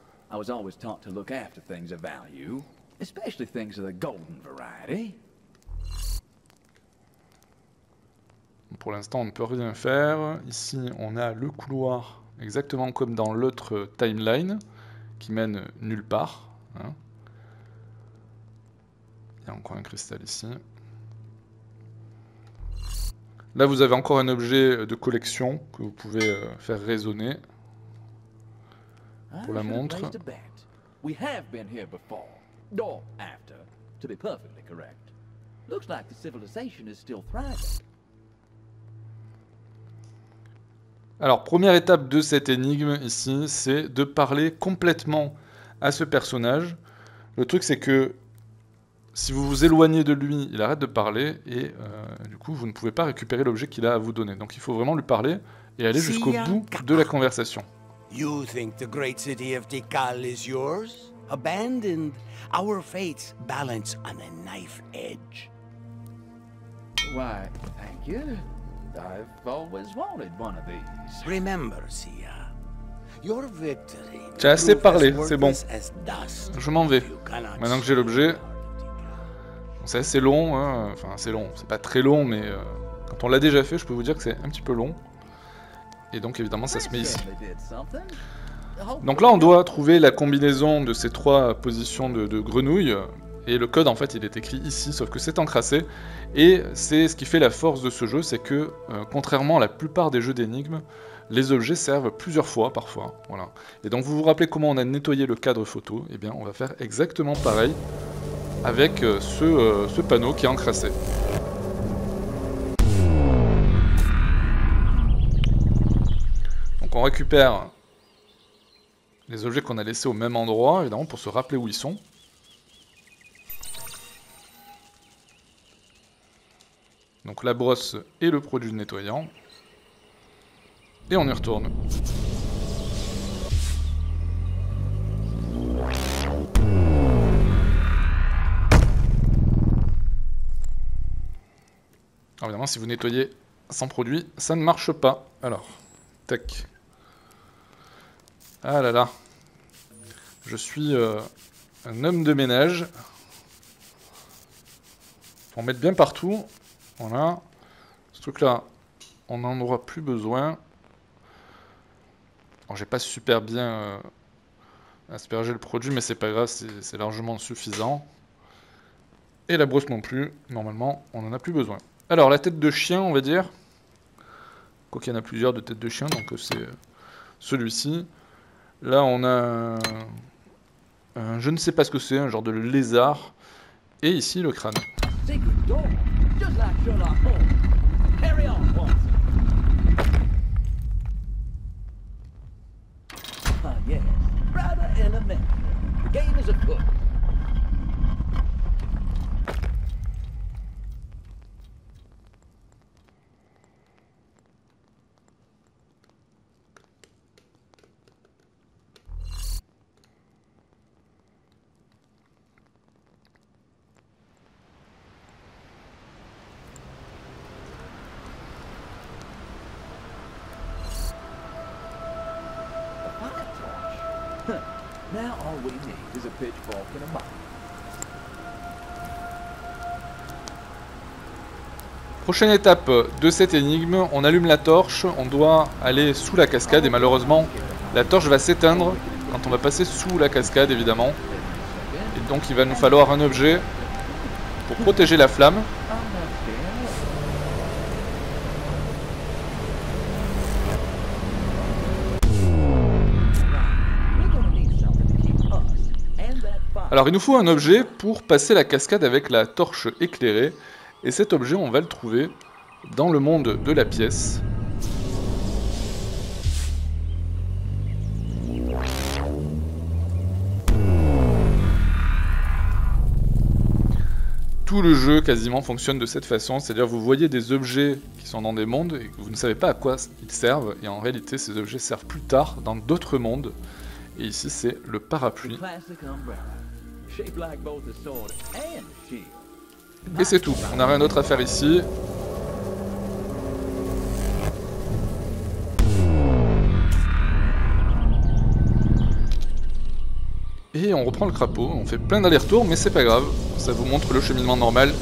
Pour l'instant on ne peut rien faire. Ici on a le couloir exactement comme dans l'autre timeline qui mène nulle part. Hein. Il y a encore un cristal ici. Là, vous avez encore un objet de collection que vous pouvez faire résonner pour la montre. Alors, première étape de cette énigme ici, c'est de parler complètement à ce personnage. Le truc, c'est que si vous vous éloignez de lui, il arrête de parler et du coup, vous ne pouvez pas récupérer l'objet qu'il a à vous donner. Donc, il faut vraiment lui parler et aller jusqu'au bout de la conversation. You think the great city of Tikal is yours? Abandoned? Our fates balance on a knife edge. Why, thank you. I've always wanted one of these. Remember, Sia, your victory. J'ai assez parlé, c'est bon. Je m'en vais. Maintenant que j'ai l'objet. C'est assez long, hein. Enfin c'est long, c'est pas très long, mais quand on l'a déjà fait, je peux vous dire que c'est un petit peu long. Et donc évidemment ça se met ici. Donc là on doit trouver la combinaison de ces 3 positions de grenouille. Et le code en fait il est écrit ici, sauf que c'est encrassé. Et c'est ce qui fait la force de ce jeu, c'est que contrairement à la plupart des jeux d'énigmes, les objets servent plusieurs fois parfois. Voilà. Et donc vous vous rappelez comment on a nettoyé le cadre photo? Eh bien on va faire exactement pareil avec ce panneau qui est encrassé. Donc on récupère les objets qu'on a laissés au même endroit, évidemment pour se rappeler où ils sont. Donc la brosse et le produit nettoyant. Et on y retourne. Alors évidemment, si vous nettoyez sans produit, ça ne marche pas. Alors, tac. Ah là là. Je suis un homme de ménage. Faut en mettre bien partout. Voilà. Ce truc-là, on n'en aura plus besoin. Alors, j'ai pas super bien aspergé le produit, mais c'est pas grave, c'est largement suffisant. Et la brosse non plus. Normalement, on n'en a plus besoin. Alors, la tête de chien, on va dire. Quoi qu'il y en a plusieurs de têtes de chien, donc c'est celui-ci. Là, on a je ne sais pas ce que c'est, un genre de lézard. Et ici, le crâne. Now all we need is a pitchfork and a mop. Prochaine étape de cette énigme, on allume la torche, on doit aller sous la cascade et malheureusement la torche va s'éteindre quand on va passer sous la cascade évidemment. Et donc il va nous falloir un objet pour protéger la flamme. Alors il nous faut un objet pour passer la cascade avec la torche éclairée. Et cet objet, on va le trouver dans le monde de la pièce. Tout le jeu quasiment fonctionne de cette façon, c'est-à-dire vous voyez des objets qui sont dans des mondes et que vous ne savez pas à quoi ils servent. Et en réalité, ces objets servent plus tard dans d'autres mondes. Et ici, c'est le parapluie. Et c'est tout, on n'a rien d'autre à faire ici. Et on reprend le crapaud, on fait plein d'allers-retours, mais c'est pas grave, ça vous montre le cheminement normal.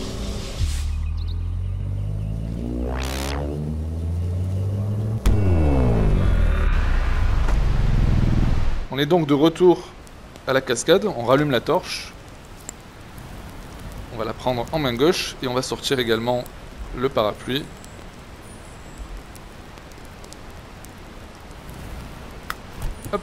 On est donc de retour à la cascade, on rallume la torche. On va la prendre en main gauche et on va sortir également le parapluie. Hop.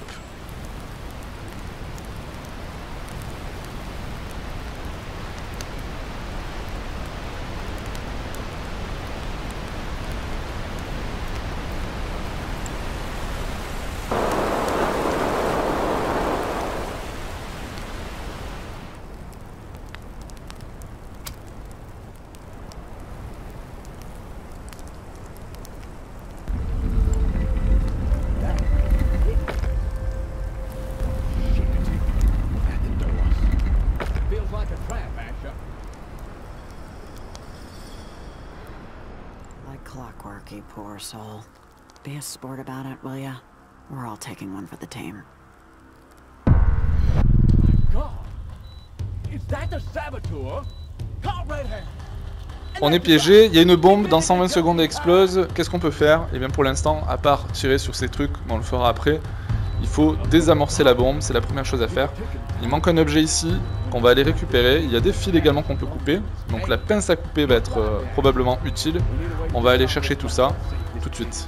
Like clockwork, you poor soul. Be a sport about it, will ya? We're all taking one for the team. God! Is that the saboteur? Call Redhead! On est piégé, il y a une bombe, dans 120 secondes elle explose. Qu'est-ce qu'on peut faire? Et bien pour l'instant, à part tirer sur ces trucs, on le fera après, il faut désamorcer la bombe, c'est la première chose à faire. Il manque un objet ici, qu'on va aller récupérer. Il y a des fils également qu'on peut couper, donc la pince à couper va être probablement utile. On va aller chercher tout ça, tout de suite.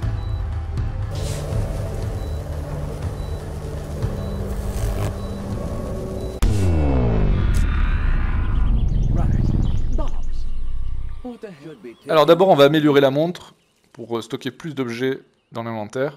Alors d'abord on va améliorer la montre pour stocker plus d'objets dans l'inventaire.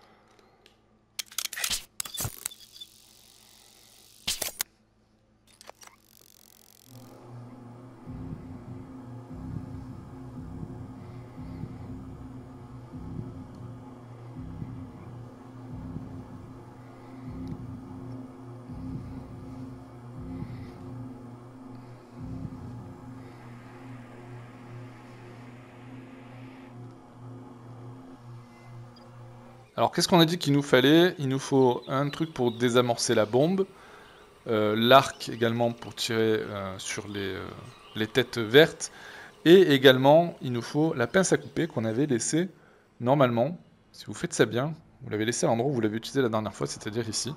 Alors qu'est-ce qu'on a dit qu'il nous fallait? Il nous faut un truc pour désamorcer la bombe, l'arc également pour tirer sur les têtes vertes, et également il nous faut la pince à couper qu'on avait laissée normalement, si vous faites ça bien, vous l'avez laissée à l'endroit où vous l'avez utilisé la dernière fois, c'est-à-dire ici.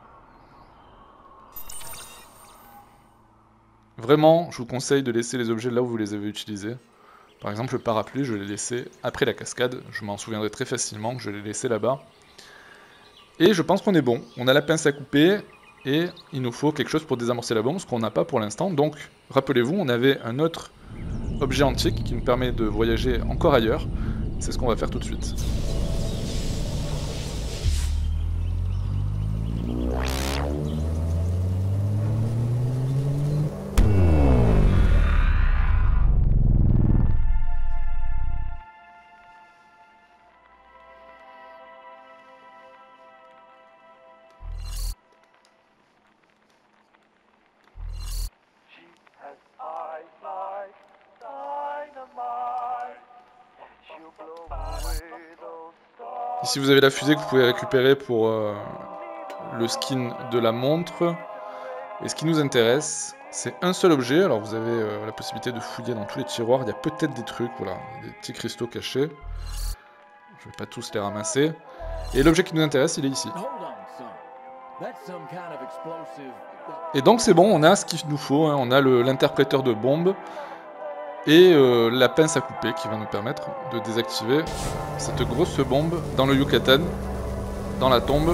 Vraiment, je vous conseille de laisser les objets là où vous les avez utilisés. Par exemple, le parapluie, je l'ai laissé après la cascade. Je m'en souviendrai très facilement que je l'ai laissé là-bas. Et je pense qu'on est bon. On a la pince à couper et il nous faut quelque chose pour désamorcer la bombe, ce qu'on n'a pas pour l'instant. Donc, rappelez-vous, on avait un autre objet antique qui nous permet de voyager encore ailleurs. C'est ce qu'on va faire tout de suite. Ici vous avez la fusée que vous pouvez récupérer pour le skin de la montre. Et ce qui nous intéresse, c'est un seul objet. Alors vous avez la possibilité de fouiller dans tous les tiroirs. Il y a peut-être des trucs, voilà, des petits cristaux cachés. Je vais pas tous les ramasser. Et l'objet qui nous intéresse, il est ici. Et donc c'est bon, on a ce qu'il nous faut. Hein. On a l'interpréteur de bombe. Et la pince à couper qui va nous permettre de désactiver cette grosse bombe dans le Yucatan, dans la tombe.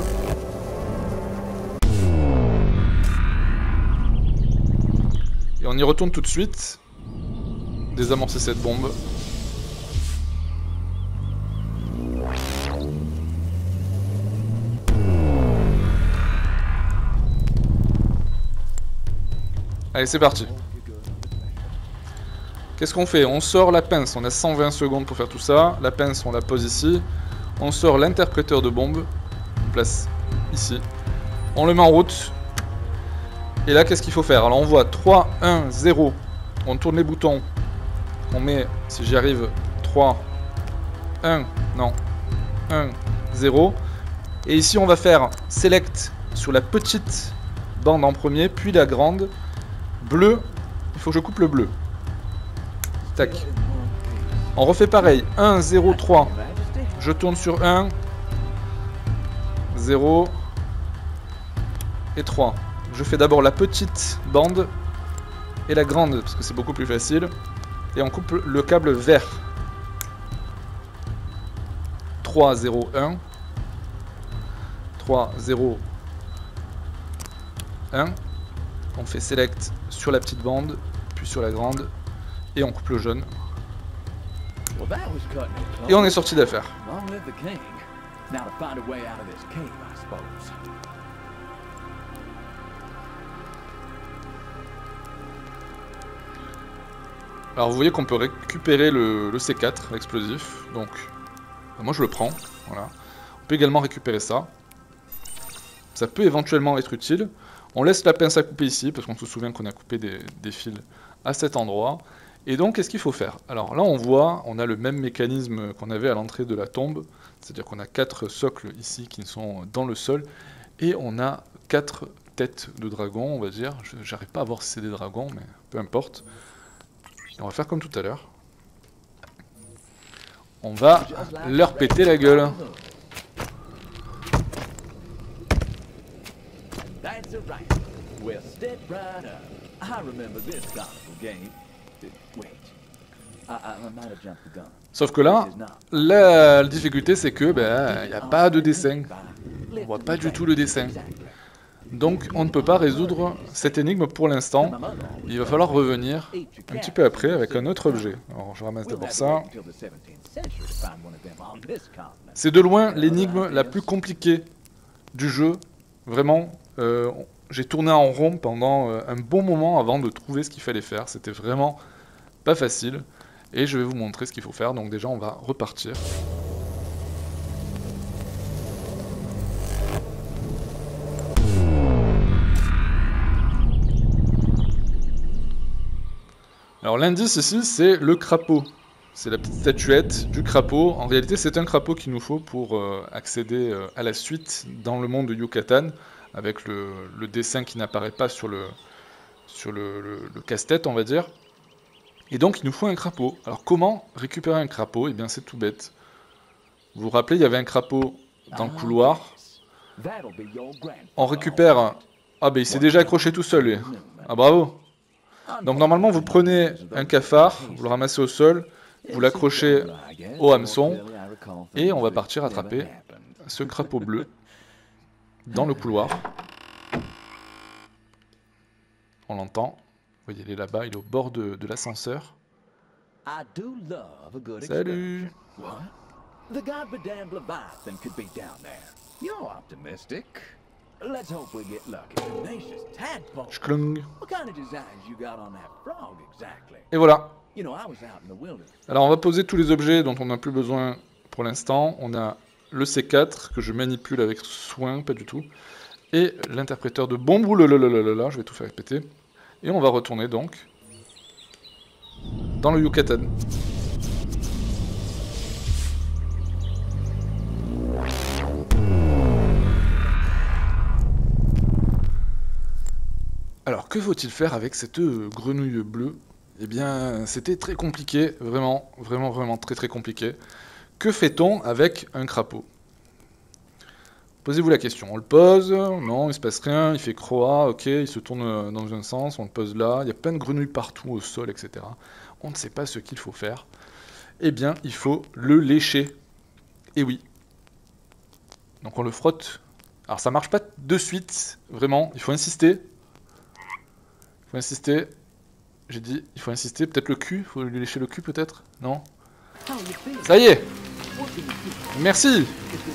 Et on y retourne tout de suite, désamorcer cette bombe. Allez, c'est parti. Qu'est-ce qu'on fait? On sort la pince, on a 120 secondes pour faire tout ça. La pince, on la pose ici. On sort l'interpréteur de bombe. On place ici. On le met en route. Et là, qu'est-ce qu'il faut faire? Alors on voit 3, 1, 0. On tourne les boutons. On met, si j'y arrive, 3, 1, non, 1, 0. Et ici, on va faire select sur la petite bande en premier, puis la grande. Bleu, il faut que je coupe le bleu. Tac. On refait pareil. 1, 0, 3. Je tourne sur 1, 0 et 3. Je fais d'abord la petite bande et la grande, parce que c'est beaucoup plus facile. Et on coupe le câble vert. 3, 0, 1. 3, 0, 1. On fait select sur la petite bande, puis sur la grande. Et on coupe le jaune. Et on est sorti d'affaire. Alors vous voyez qu'on peut récupérer le C4, l'explosif. Donc moi je le prends. Voilà. On peut également récupérer ça. Ça peut éventuellement être utile. On laisse la pince à couper ici, parce qu'on se souvient qu'on a coupé des fils à cet endroit. Et donc, qu'est-ce qu'il faut faire? Alors là, on voit, on a le même mécanisme qu'on avait à l'entrée de la tombe, c'est-à-dire qu'on a 4 socles ici qui sont dans le sol, et on a 4 têtes de dragon, on va dire. J'arrive pas à voir si c'est des dragons, mais peu importe. Et on va faire comme tout à l'heure. On va leur péter la gueule. That's right. Well, step right up. I remember this carnival game. Wait. I might have jumped the gun. Sauf que là, la difficulté c'est que il n'y a pas de dessin. On voit pas du tout le dessin. Donc on ne peut pas résoudre cette énigme pour l'instant. Il va falloir revenir un petit peu après avec un autre objet. Alors je ramasse d'abord ça. C'est de loin l'énigme la plus compliquée du jeu. Vraiment, j'ai tourné en rond pendant un bon moment avant de trouver ce qu'il fallait faire. C'était vraiment pas facile. Et je vais vous montrer ce qu'il faut faire. Donc déjà on va repartir. Alors l'indice ici, c'est le crapaud. C'est la petite statuette du crapaud. En réalité, c'est un crapaud qu'il nous faut pour accéder à la suite dans le monde de Yucatan, avec le dessin qui n'apparaît pas sur le casse-tête, on va dire. Et donc, il nous faut un crapaud. Alors comment récupérer un crapaud? Eh bien, c'est tout bête. Vous vous rappelez, il y avait un crapaud dans le couloir. On récupère... Ah ben, il s'est déjà accroché tout seul, lui. Ah bravo. Donc normalement vous prenez un cafard, vous le ramassez au sol, vous l'accrochez au hameçon, et on va partir attraper ce crapaud bleu dans le couloir. On l'entend, vous voyez il est là-bas, il est au bord de l'ascenseur. Salut. Let's hope we get lucky. Tenacious tadpole. Shklung. What kind of designs you got on that frog exactly? Et voilà. You know, I was out in the wilderness. Alors on va poser tous les objets dont on n'a plus besoin pour l'instant. On a le C4 que je manipule avec soin, pas du tout. Et l'interpréteur de bombe, là, je vais tout faire répéter. Et on va retourner donc dans le Yucatan. Alors, que faut-il faire avec cette grenouille bleue? Eh bien, c'était très compliqué, vraiment très compliqué. Que fait-on avec un crapaud? Posez-vous la question. On le pose, non, il se passe rien, il fait croix, ok, il se tourne dans un sens, on le pose là, il y a plein de grenouilles partout au sol, etc. On ne sait pas ce qu'il faut faire. Eh bien, il faut le lécher. Et oui. Donc on le frotte. Alors ça marche pas de suite, vraiment, il faut insister. Insister, j'ai dit, il faut insister, peut-être le cul, il faut lui lécher le cul peut-être, non? Ça y est. Merci.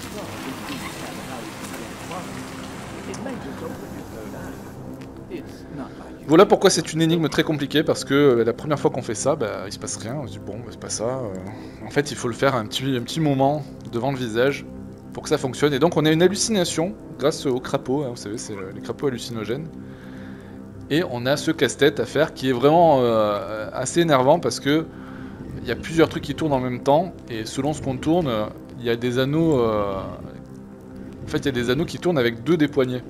Voilà pourquoi c'est une énigme très compliquée, parce que la première fois qu'on fait ça, il se passe rien, on se dit bon, c'est pas ça. En fait, il faut le faire un petit moment devant le visage pour que ça fonctionne. Et donc on a une hallucination grâce au crapaud, hein, vous savez, c'est les crapauds hallucinogènes. Et on a ce casse-tête à faire qui est vraiment assez énervant parce que il y a plusieurs trucs qui tournent en même temps et selon ce qu'on tourne, il y a des anneaux. En fait, il y a des anneaux qui tournent avec 2 des poignets.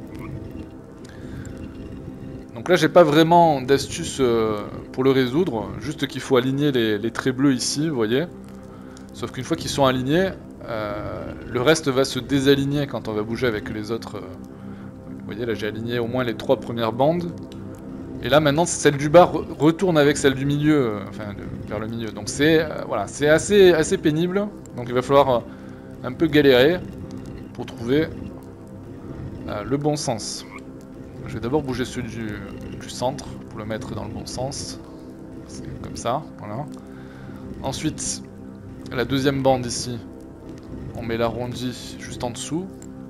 Donc là, j'ai pas vraiment d'astuce pour le résoudre, juste qu'il faut aligner les traits bleus ici, vous voyez. Sauf qu'une fois qu'ils sont alignés, le reste va se désaligner quand on va bouger avec les autres. Vous voyez, là j'ai aligné au moins les 3 premières bandes. Et là maintenant celle du bas retourne avec celle du milieu, vers le milieu. Donc c'est voilà, c'est assez pénible. Donc il va falloir un peu galérer pour trouver le bon sens. Je vais d'abord bouger celui du centre pour le mettre dans le bon sens. C'est comme ça, voilà. Ensuite, la deuxième bande ici, on met l'arrondi juste en dessous.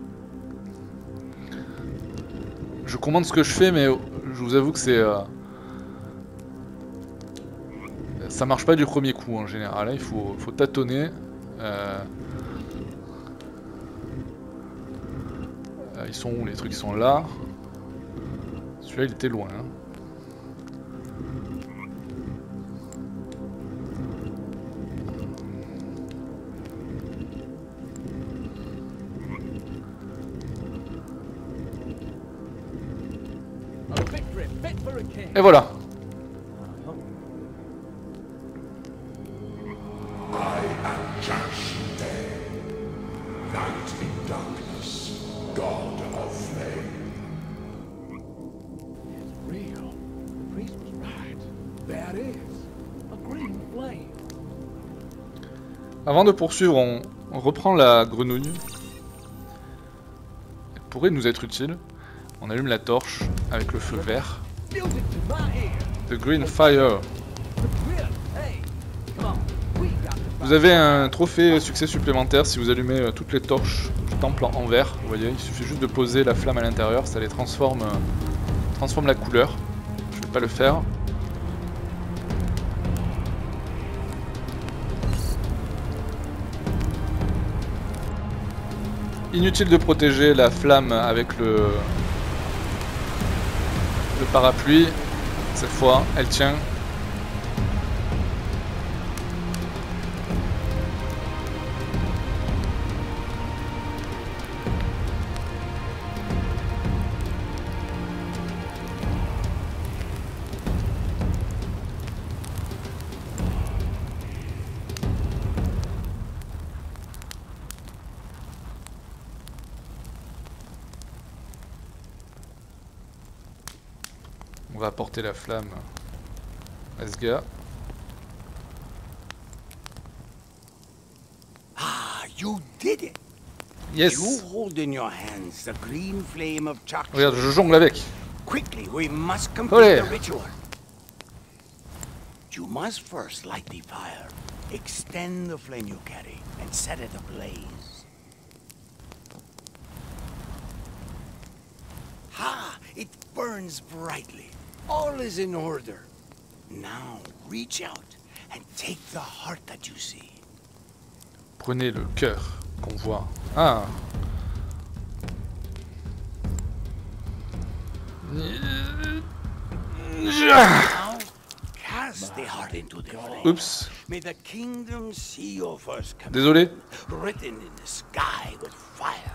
Je commande ce que je fais, mais je vous avoue que c'est... ça marche pas du premier coup en général, hein. Il faut tâtonner. Ils sont où les trucs? Ils sont là. Celui-là il était loin. Hein. for a king. Et voilà. I am Jasper, Knight in Darkness, God of Flame. It's real. The priest was right. There it is. A green flame. Avant de poursuivre, on reprend la grenouille. Elle pourrait nous être utile. On allume la torche avec le feu vert. Music to my ear. The Green Fire. Hey, come on. We got to Vous avez un trophée succès supplémentaire si vous allumez toutes les torches du temple en vert. Vous voyez, il suffit juste de poser la flamme à l'intérieur, ça les transforme la couleur. Je vais pas le faire. Inutile de protéger la flamme avec le parapluie. Cette fois, elle tient. On va apporter la flamme à ce gars. Ah, you did it! Yes! You hold in your hands the green flame of Chakra. Regarde, je jongle avec. Quickly, we must complete Olé. the ritual. You must first light the fire, extend the flame you carry, and set it ablaze. Ha! It burns brightly. All is in order. Now, reach out and take the heart that you see. Prenez le cœur qu'on voit. Ah! Now, cast the heart into the flame. Oups. May the kingdom see your first command, Désolé. written in the sky with fire.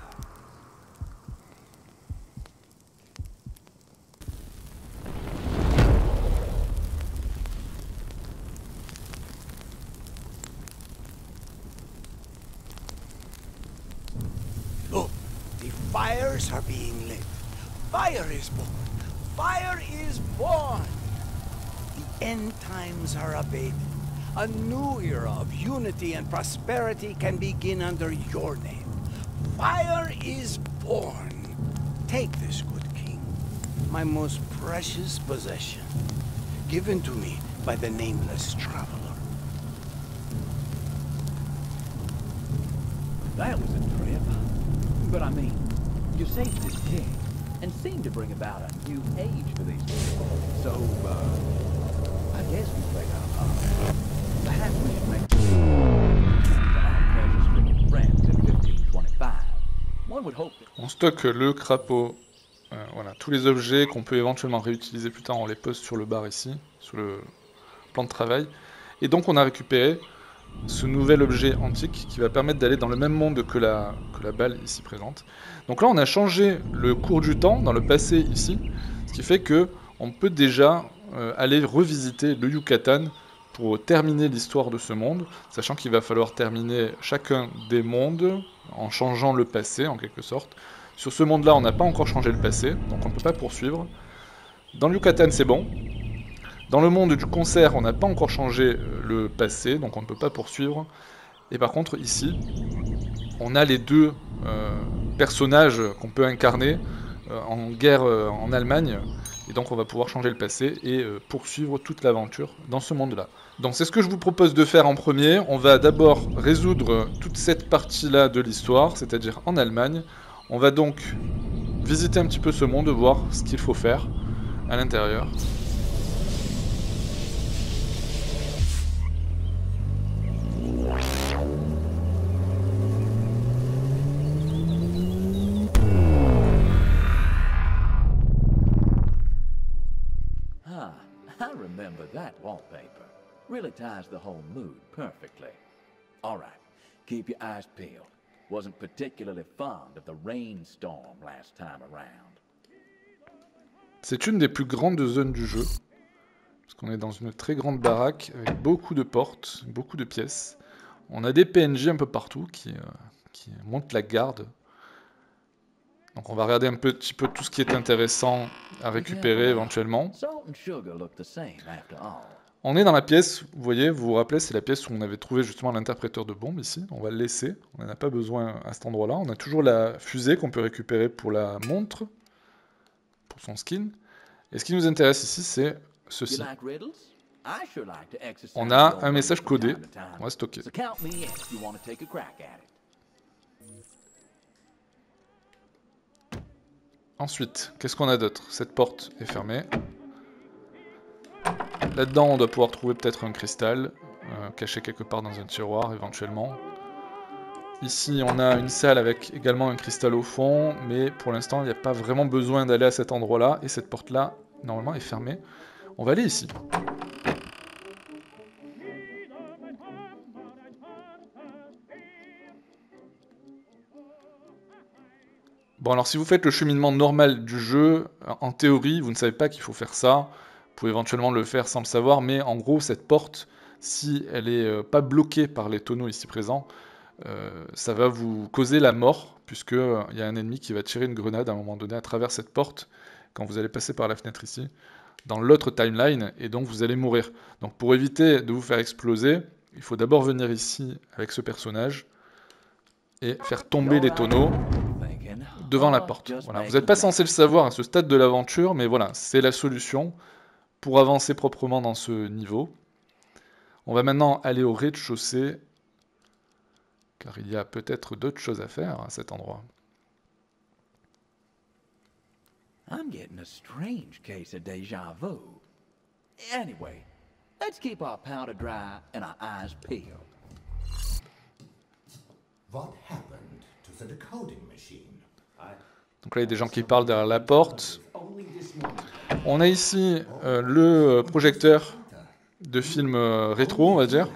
Look, the fires are being lit. Fire is born. Fire is born. The end times are abated. A new era of unity and prosperity can begin under your name. Fire is born. Take this, good king, my most precious possession, given to me by the nameless traveler. That was a trip. But I mean, you saved this king, and seemed to bring about a new age for these people. So, I guess we played our part. Perhaps we should make our precious friends in 1525. One would hope that... On stocke le crapaud. Voilà, tous les objets qu'on peut éventuellement réutiliser plus tard, on les pose sur le bar ici, sur le plan de travail. Et donc on a récupéré ce nouvel objet antique qui va permettre d'aller dans le même monde que la balle ici présente. Donc là on a changé le cours du temps dans le passé ici, ce qui fait que on peut déjà aller revisiter le Yucatan pour terminer l'histoire de ce monde, sachant qu'il va falloir terminer chacun des mondes en changeant le passé en quelque sorte. Sur ce monde là on n'a pas encore changé le passé, donc on ne peut pas poursuivre. Dans le Yucatan c'est bon. Dans le monde du concert, on n'a pas encore changé le passé, donc on ne peut pas poursuivre. Et par contre, ici, on a les deux personnages qu'on peut incarner en guerre en Allemagne. Et donc on va pouvoir changer le passé et poursuivre toute l'aventure dans ce monde-là. Donc c'est ce que je vous propose de faire en premier. On va d'abord résoudre toute cette partie-là de l'histoire, c'est-à-dire en Allemagne. On va donc visiter un petit peu ce monde, voir ce qu'il faut faire à l'intérieur. I remember that wallpaper. Really ties the whole mood perfectly. All right, keep your eyes peeled. Wasn't particularly fond of the rainstorm last time around. C'est une des plus grandes zones du jeu. Parce qu'on est dans une très grande baraque avec beaucoup de portes, beaucoup de pièces. On a des PNJ un peu partout qui montent la garde. Donc on va regarder un petit peu tout ce qui est intéressant à récupérer éventuellement. On est dans la pièce, vous voyez, vous vous rappelez, c'est la pièce où on avait trouvé justement l'interpréteur de bombes ici. On va le laisser, on n'en a pas besoin à cet endroit-là. On a toujours la fusée qu'on peut récupérer pour la montre, pour son skin. Et ce qui nous intéresse ici, c'est ceci. On a un message codé, on va stocker. Ensuite, qu'est-ce qu'on a d'autre? Cette porte est fermée. Là-dedans, on doit pouvoir trouver peut-être un cristal, caché quelque part dans un tiroir, éventuellement. Ici, on a une salle avec également un cristal au fond, mais pour l'instant, il n'y a pas vraiment besoin d'aller à cet endroit-là, et cette porte-là, normalement, est fermée. On va aller ici. Bon, alors si vous faites le cheminement normal du jeu, en théorie, vous ne savez pas qu'il faut faire ça. Vous pouvez éventuellement le faire sans le savoir, mais en gros, cette porte, si elle n'est pas bloquée par les tonneaux ici présents, ça va vous causer la mort, puisqu'il y a un ennemi qui va tirer une grenade à un moment donné à travers cette porte, quand vous allez passer par la fenêtre ici, dans l'autre timeline, et donc vous allez mourir. Donc pour éviter de vous faire exploser, il faut d'abord venir ici avec ce personnage, et faire tomber les tonneaux devant la porte. Voilà. Vous n'êtes pas censé le savoir à ce stade de l'aventure, mais voilà, c'est la solution pour avancer proprement dans ce niveau. On va maintenant aller au rez-de-chaussée, car il y a peut-être d'autres choses à faire à cet endroit. I'm getting a strange case of déjà vu. Anyway, let's keep our powder dry and our eyes peeled. What happened to the decoding machine? Donc là, il y a des gens qui parlent derrière la porte. On a ici le projecteur de films rétro, on va dire.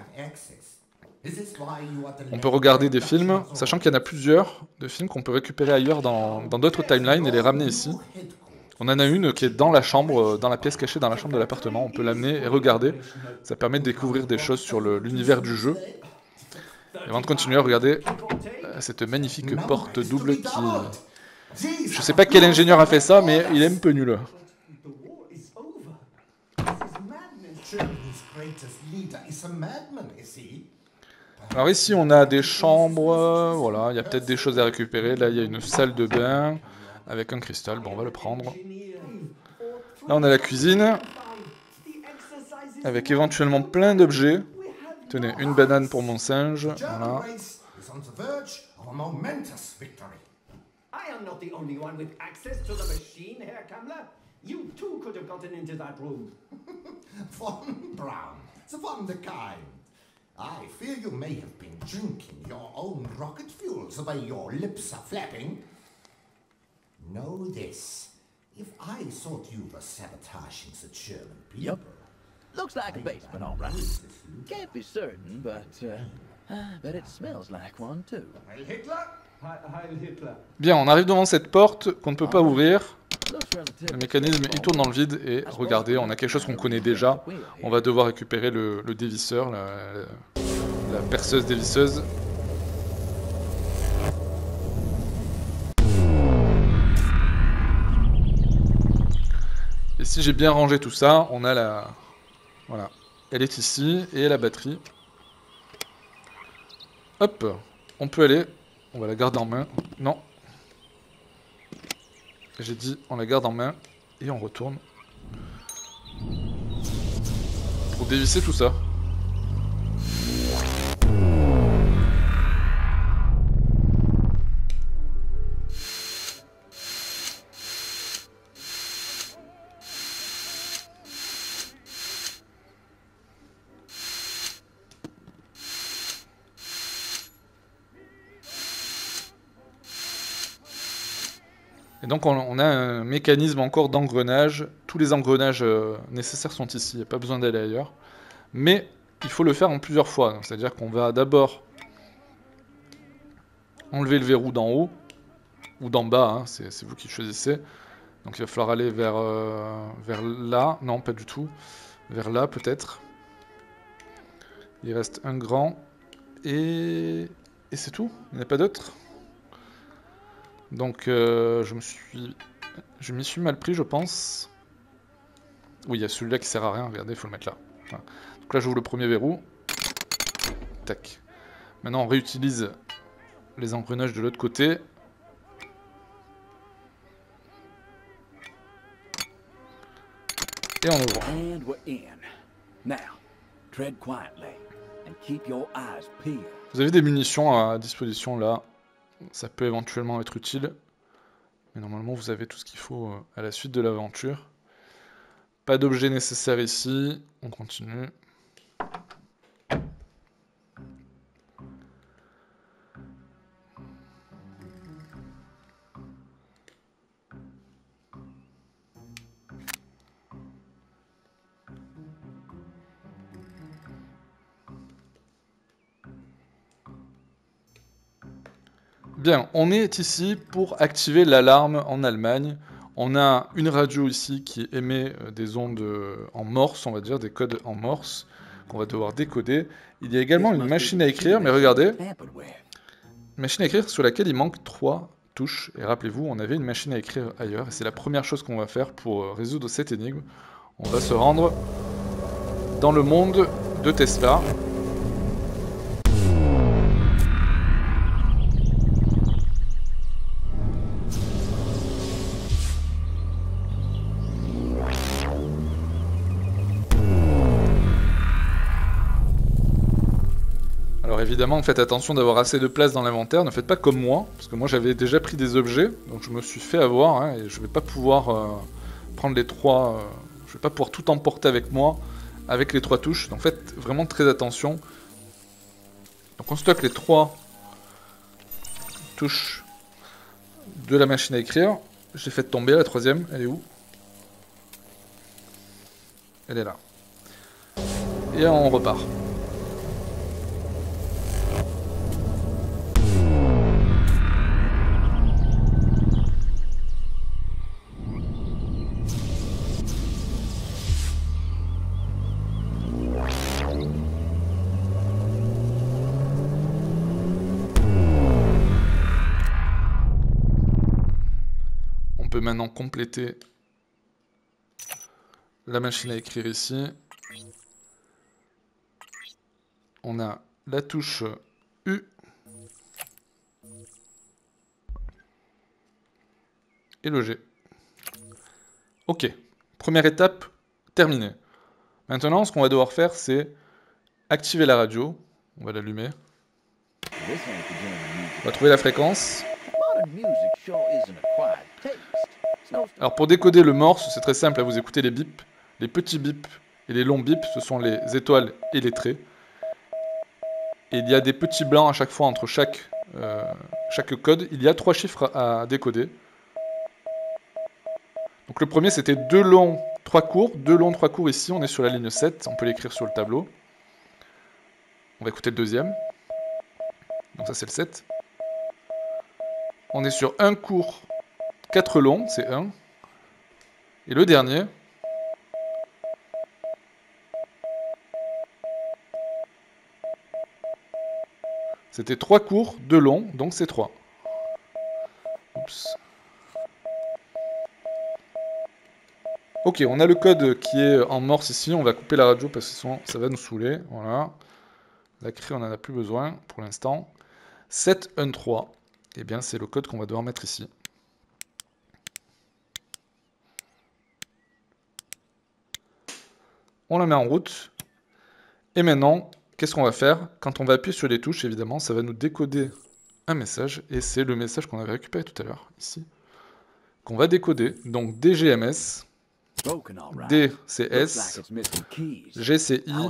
On peut regarder des films, sachant qu'il y en a plusieurs de films qu'on peut récupérer ailleurs dans d'autres timelines et les ramener ici. On en a une qui est dans la chambre, dans la pièce cachée dans la chambre de l'appartement. On peut l'amener et regarder. Ça permet de découvrir des choses sur l'univers du jeu. Et avant de continuer, regardez cette magnifique porte double qui... Je sais pas quel ingénieur a fait ça, mais il est un peu nul. Alors ici, on a des chambres. Voilà, il y a peut-être des choses à récupérer. Là, il y a une salle de bain avec un cristal. Bon, on va le prendre. Là, on a la cuisine avec éventuellement plein d'objets. Tenez, une banane pour mon singe. Voilà. I am not the only one with access to the machine, Herr Kammler. You too could have gotten into that room. Von Braun, the one the kind. I fear you may have been drinking your own rocket fuel the way your lips are flapping. Know this. If I thought you were sabotaging the German people... Yup. Looks like a basement, all right. Can't be certain, but I bet it smells like one too. Heil Hitler? Heil Hitler. Bien, on arrive devant cette porte qu'on ne peut pas ouvrir. Le mécanisme, il tourne dans le vide et regardez, on a quelque chose qu'on connaît déjà. On va devoir récupérer le dévisseur, la perceuse dévisseuse. Et si j'ai bien rangé tout ça, on a la... Voilà, elle est ici et la batterie. Hop, on peut aller. On va la garder en main. Non. J'ai dit, on la garde en main et on retourne pour dévisser tout ça. Et donc on a un mécanisme encore d'engrenage. Tous les engrenages nécessaires sont ici, il n'y a pas besoin d'aller ailleurs. Mais il faut le faire en plusieurs fois. C'est-à-dire qu'on va d'abord enlever le verrou d'en haut, ou d'en bas, hein, c'est vous qui choisissez. Donc il va falloir aller vers là. Non, pas du tout. Vers là, peut-être. Il reste un grand. Et c'est tout. Il n'y en a pas d'autres. Donc je m'y suis mal pris, je pense. Oui, il y a celui-là qui sert à rien. Regardez, il faut le mettre là. Voilà. Donc là, j'ouvre le premier verrou. Tac. Maintenant, on réutilise les engrenages de l'autre côté. Et on ouvre. And we're in. Now, tread quietly and keep your eyes peeled. Vous avez des munitions à disposition là. Ça peut éventuellement être utile. Mais normalement, vous avez tout ce qu'il faut à la suite de l'aventure. Pas d'objet nécessaire ici. On continue. Bien, on est ici pour activer l'alarme en Allemagne. On a une radio ici qui émet des ondes en morse, on va dire, des codes en morse, qu'on va devoir décoder. Il y a également une machine à écrire, mais regardez, une machine à écrire sur laquelle il manque 3 touches. Et rappelez-vous, on avait une machine à écrire ailleurs, et c'est la première chose qu'on va faire pour résoudre cette énigme. On va se rendre dans le monde de Tesla. Alors évidemment, faites attention d'avoir assez de place dans l'inventaire, ne faites pas comme moi, parce que moi j'avais déjà pris des objets, donc je me suis fait avoir, hein, et je vais pas pouvoir prendre les 3, je vais pas pouvoir tout emporter avec moi, avec les 3 touches, donc faites vraiment très attention. Donc on stocke les 3 touches de la machine à écrire, j'ai fait tomber la 3e, elle est où? Elle est là. Et on repart. On peut maintenant compléter la machine à écrire ici. On a la touche U. Et le G. Ok. Première étape terminée. Maintenant, ce qu'on va devoir faire, c'est activer la radio. On va l'allumer. On va trouver la fréquence. Alors pour décoder le morse, c'est très simple, vous écoutez les bips. Les petits bips et les longs bips, ce sont les étoiles et les traits. Et il y a des petits blancs à chaque fois entre chaque code. Il y a 3 chiffres à décoder. Donc le premier c'était 2 longs, 3 courts. 2 longs, 3 courts ici, on est sur la ligne 7. On peut l'écrire sur le tableau. On va écouter le deuxième. Donc ça c'est le 7. On est sur 1 court, 4 longs, c'est 1. Et le dernier, c'était 3 courts, 2 longs, donc c'est 3. Oups. Ok, on a le code qui est en morse ici, on va couper la radio parce que sinon ça va nous saouler. Voilà. La cri, on n'en a plus besoin pour l'instant. 713. Eh bien, c'est le code qu'on va devoir mettre ici. On la met en route. Et maintenant, qu'est-ce qu'on va faire? Quand on va appuyer sur les touches, évidemment, ça va nous décoder un message. Et c'est le message qu'on avait récupéré tout à l'heure, ici. Qu'on va décoder. Donc, DGMS. D, c'est S. G, c'est I.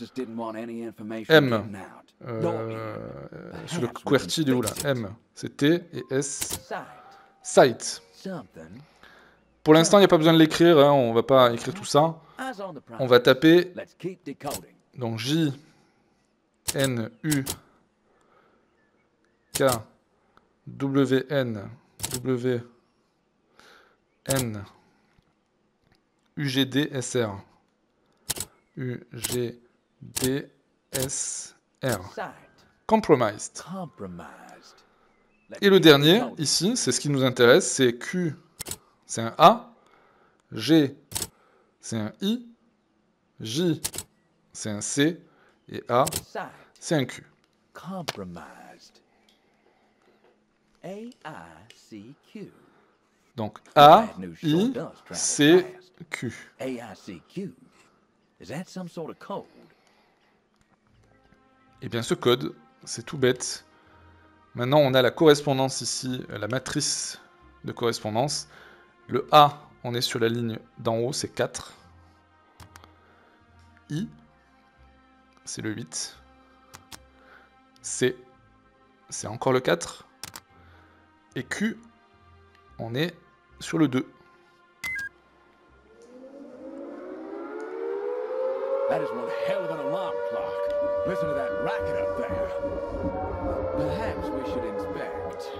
M. Sur le QWERTY, il est où là? M, c'est T et S. Site. Pour l'instant, il n'y a pas besoin de l'écrire, hein, on va pas écrire tout ça. On va taper donc J, N, U, K, W, N, W, N. UGDSR. UGDSR. Compromised. Et le dernier, ici, c'est ce qui nous intéresse, c'est Q, c'est un A, G, c'est un I, J, c'est un C, et A, c'est un Q. Donc A, I, C, Q. Et bien ce code, c'est tout bête. Maintenant on a la correspondance ici, la matrice de correspondance. Le A, on est sur la ligne d'en haut, c'est 4. I, c'est le 8. C, c'est encore le 4. Et Q, on est sur le 2. That is one hell of an alarm clock. Listen to that racket up there. Perhaps we should inspect.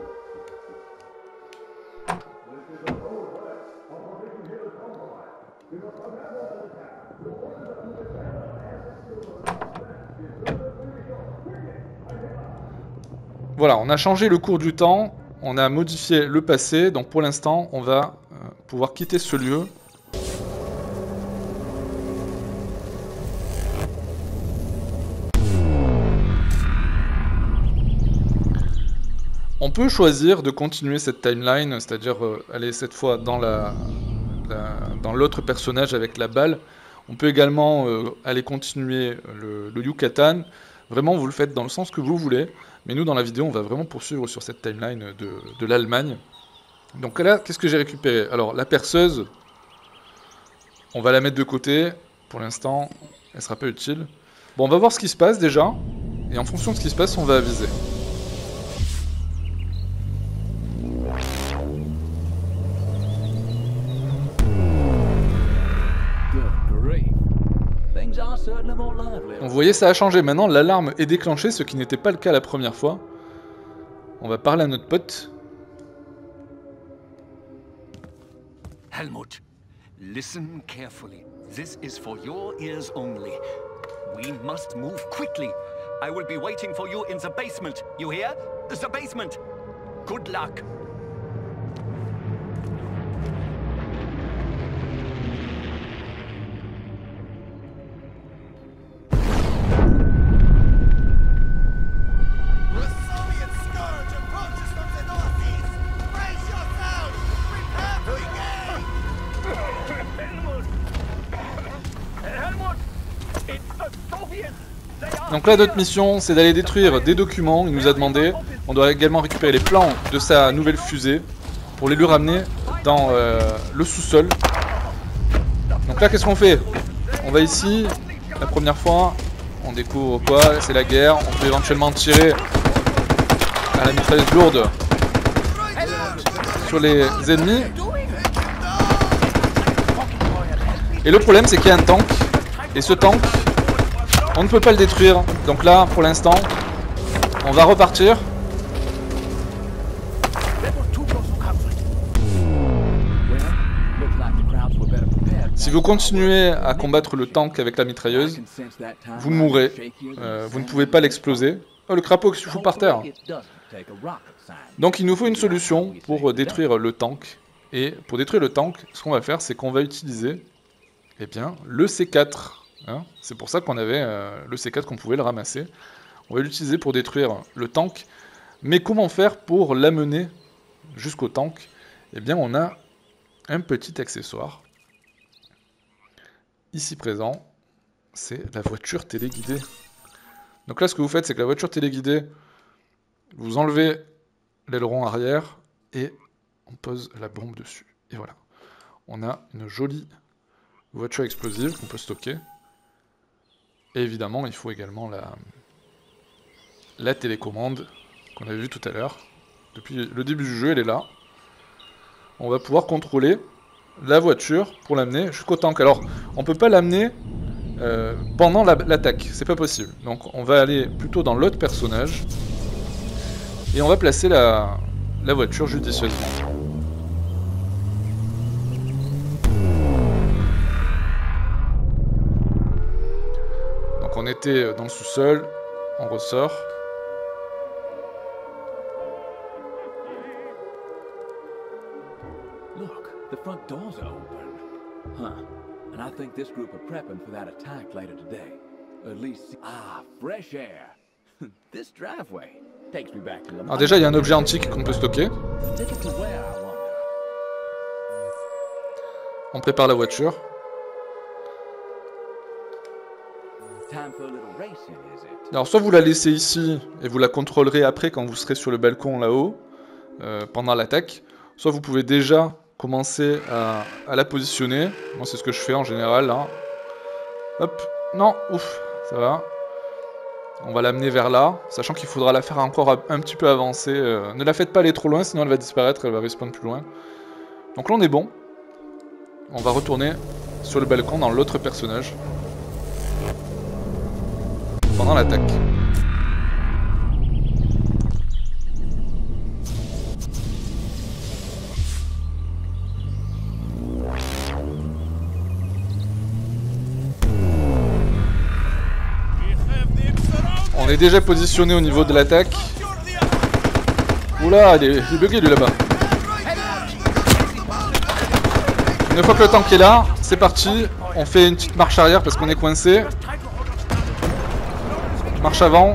Voilà, on a changé le cours du temps, on a modifié le passé, donc pour l'instant, on va pouvoir quitter ce lieu. On peut choisir de continuer cette timeline, c'est-à-dire aller cette fois dans l'autre personnage avec la balle. On peut également aller continuer le Yucatan. Vraiment, vous le faites dans le sens que vous voulez. Mais nous, dans la vidéo, on va vraiment poursuivre sur cette timeline de l'Allemagne. Donc là, qu'est-ce que j'ai récupéré? Alors, la perceuse, on va la mettre de côté. Pour l'instant, elle ne sera pas utile. Bon, on va voir ce qui se passe déjà. Et en fonction de ce qui se passe, on va aviser. Donc vous voyez, ça a changé. Maintenant, l'alarme est déclenchée, ce qui n'était pas le cas la première fois. On va parler à notre pote. Helmut, listen carefully. This is for your ears only. We must move quickly. I will be waiting for you in the basement. You hear? The basement. Good luck. Donc là, notre mission, c'est d'aller détruire des documents. Il nous a demandé. On doit également récupérer les plans de sa nouvelle fusée pour les lui ramener dans le sous-sol. Donc là, qu'est-ce qu'on fait? On va ici. La première fois, on découvre quoi? C'est la guerre. On peut éventuellement tirer à la mitrailleuse lourde sur les ennemis. Et le problème, c'est qu'il y a un tank. Et ce tank, on ne peut pas le détruire. Donc là, pour l'instant, on va repartir. Si vous continuez à combattre le tank avec la mitrailleuse, vous mourrez. Vous ne pouvez pas l'exploser. Oh, le crapaud qui se fout par terre. Donc il nous faut une solution pour détruire le tank. Et pour détruire le tank, ce qu'on va faire, c'est qu'on va utiliser le C4. Hein, c'est pour ça qu'on avait le C4, qu'on pouvait le ramasser. On va l'utiliser pour détruire le tank. Mais comment faire pour l'amener jusqu'au tank? Eh bien, on a un petit accessoire. Ici présent, c'est la voiture téléguidée. Donc là, ce que vous faites, c'est que la voiture téléguidée, vous enlevez l'aileron arrière et on pose la bombe dessus. Et voilà. On a une jolie voiture explosive qu'on peut stocker. Et évidemment, il faut également la télécommande qu'on avait vue tout à l'heure. Depuis le début du jeu, elle est là. On va pouvoir contrôler la voiture pour l'amener jusqu'au tank. Alors, on ne peut pas l'amener pendant l'attaque, c'est pas possible. Donc, on va aller plutôt dans l'autre personnage. Et on va placer la voiture judicieusement. était dans le sous-sol, on ressort. Look, the front doors are open. Huh. And I think this group are prepping for that attack later today. At least... Ah, fresh air. This driveway takes me back to the... Alors déjà, il y a un objet antique qu'on peut stocker. Take it to where, I wonder? On prépare la voiture. Time for a little racing, is it? Alors soit vous la laissez ici et vous la contrôlerez après quand vous serez sur le balcon là-haut, pendant l'attaque. Soit vous pouvez déjà commencer à la positionner. Moi c'est ce que je fais en général là. Hop, non, ouf, ça va. On va l'amener vers là, sachant qu'il faudra la faire encore un petit peu avancer. Ne la faites pas aller trop loin, sinon elle va disparaître, elle va respawn plus loin. Donc là on est bon. On va retourner sur le balcon dans l'autre personnage. Pendant l'attaque. On est déjà positionné au niveau de l'attaque. Oula, il est bugué lui là-bas. Une fois que le tank est là, c'est parti. On fait une petite marche arrière parce qu'on est coincé. Marche avant.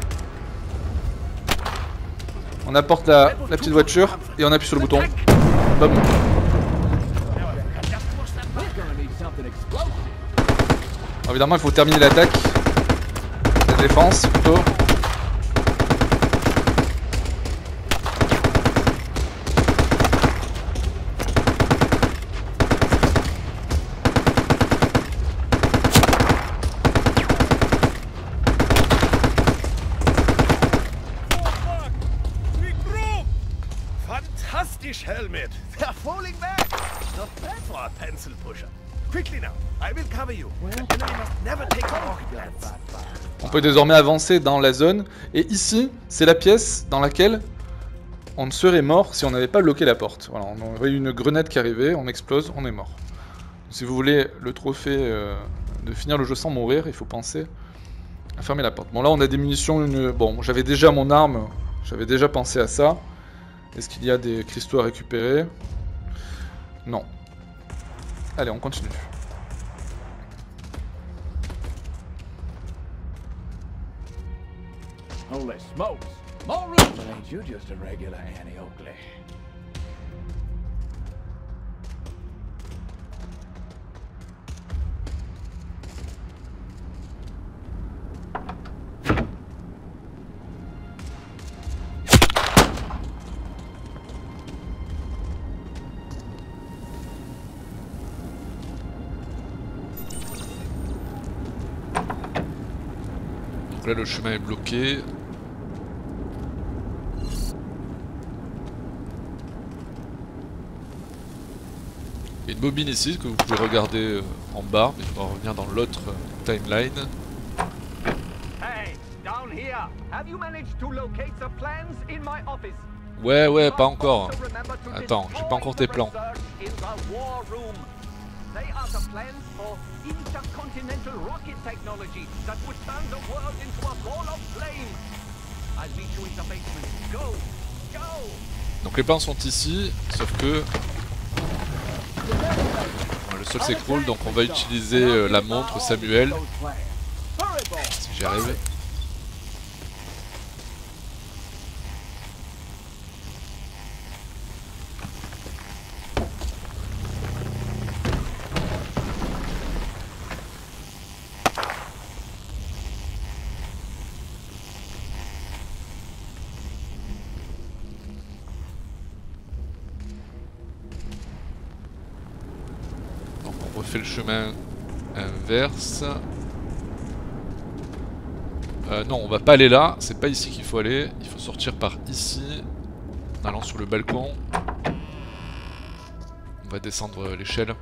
On apporte la petite voiture et on appuie sur le bouton. Bam. Évidemment, il faut terminer l'attaque. La défense plutôt. Helmet! They're falling back! Not bad for a pencil pusher. Quickly now, I will cover you. The enemy must never take a rocket lance. On peut désormais avancer dans la zone. Et ici, c'est la pièce dans laquelle on ne serait mort si on n'avait pas bloqué la porte. Voilà, on aurait eu une grenade qui arrivait, on explose, on est mort. Si vous voulez le trophée de finir le jeu sans mourir, il faut penser à fermer la porte. Bon là on a des munitions, bon j'avais déjà mon arme, j'avais déjà pensé à ça. Est-ce qu'il y a des cristaux à récupérer? Non. Allez, on continue. Holy smokes! More room! Ain't you just a regular Annie Oakley? Donc là le chemin est bloqué. Il y a une bobine ici que vous pouvez regarder en bas, mais on va revenir dans l'autre timeline. Hey, down here. Have you managed to locate the plans in my office? Ouais, pas encore. Attends, j'ai pas encore tes plans. They are the plans for intercontinental rocket technology that would turn the world into a ball of flame. I'll meet you in the basement. Go! Go! Donc les plans sont ici, sauf que le sol s'écroule, donc on va utiliser la montre Samuel. Si j'y arrive. Fait le chemin inverse. Non, on va pas aller là, c'est pas ici qu'il faut aller, il faut sortir par ici, en allant sur le balcon. On va descendre l'échelle.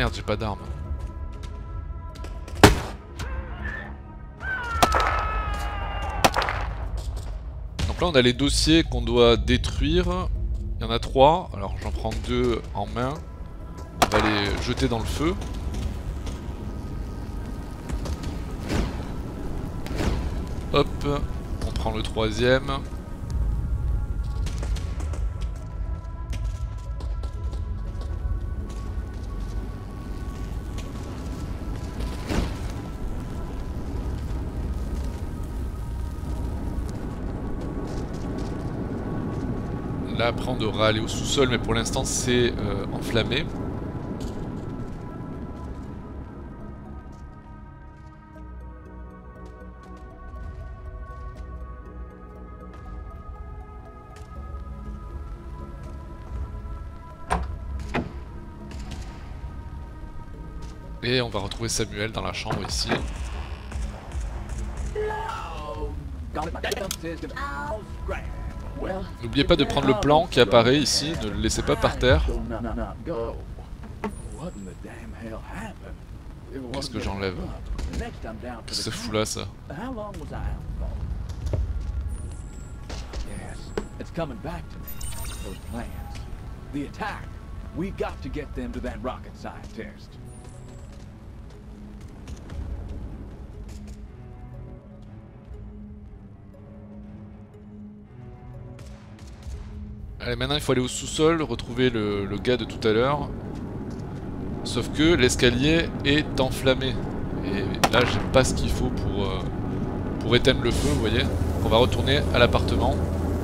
merde, j'ai pas d'arme. Donc là on a les dossiers qu'on doit détruire. Il y en a 3, alors j'en prends 2 en main. On va les jeter dans le feu. Hop, on prend le 3e. Là après on devra aller au sous-sol, mais pour l'instant c'est enflammé. Et on va retrouver Samuel dans la chambre ici. N'oubliez pas de prendre le plan qui apparaît ici, ne le laissez pas par terre. Qu'est-ce que j'enlève? Qu'est-ce que ça fout là, ça? Allez, maintenant il faut aller au sous-sol, retrouver le gars de tout à l'heure. Sauf que l'escalier est enflammé. Et là j'ai pas ce qu'il faut pour éteindre le feu, vous voyez. On va retourner à l'appartement.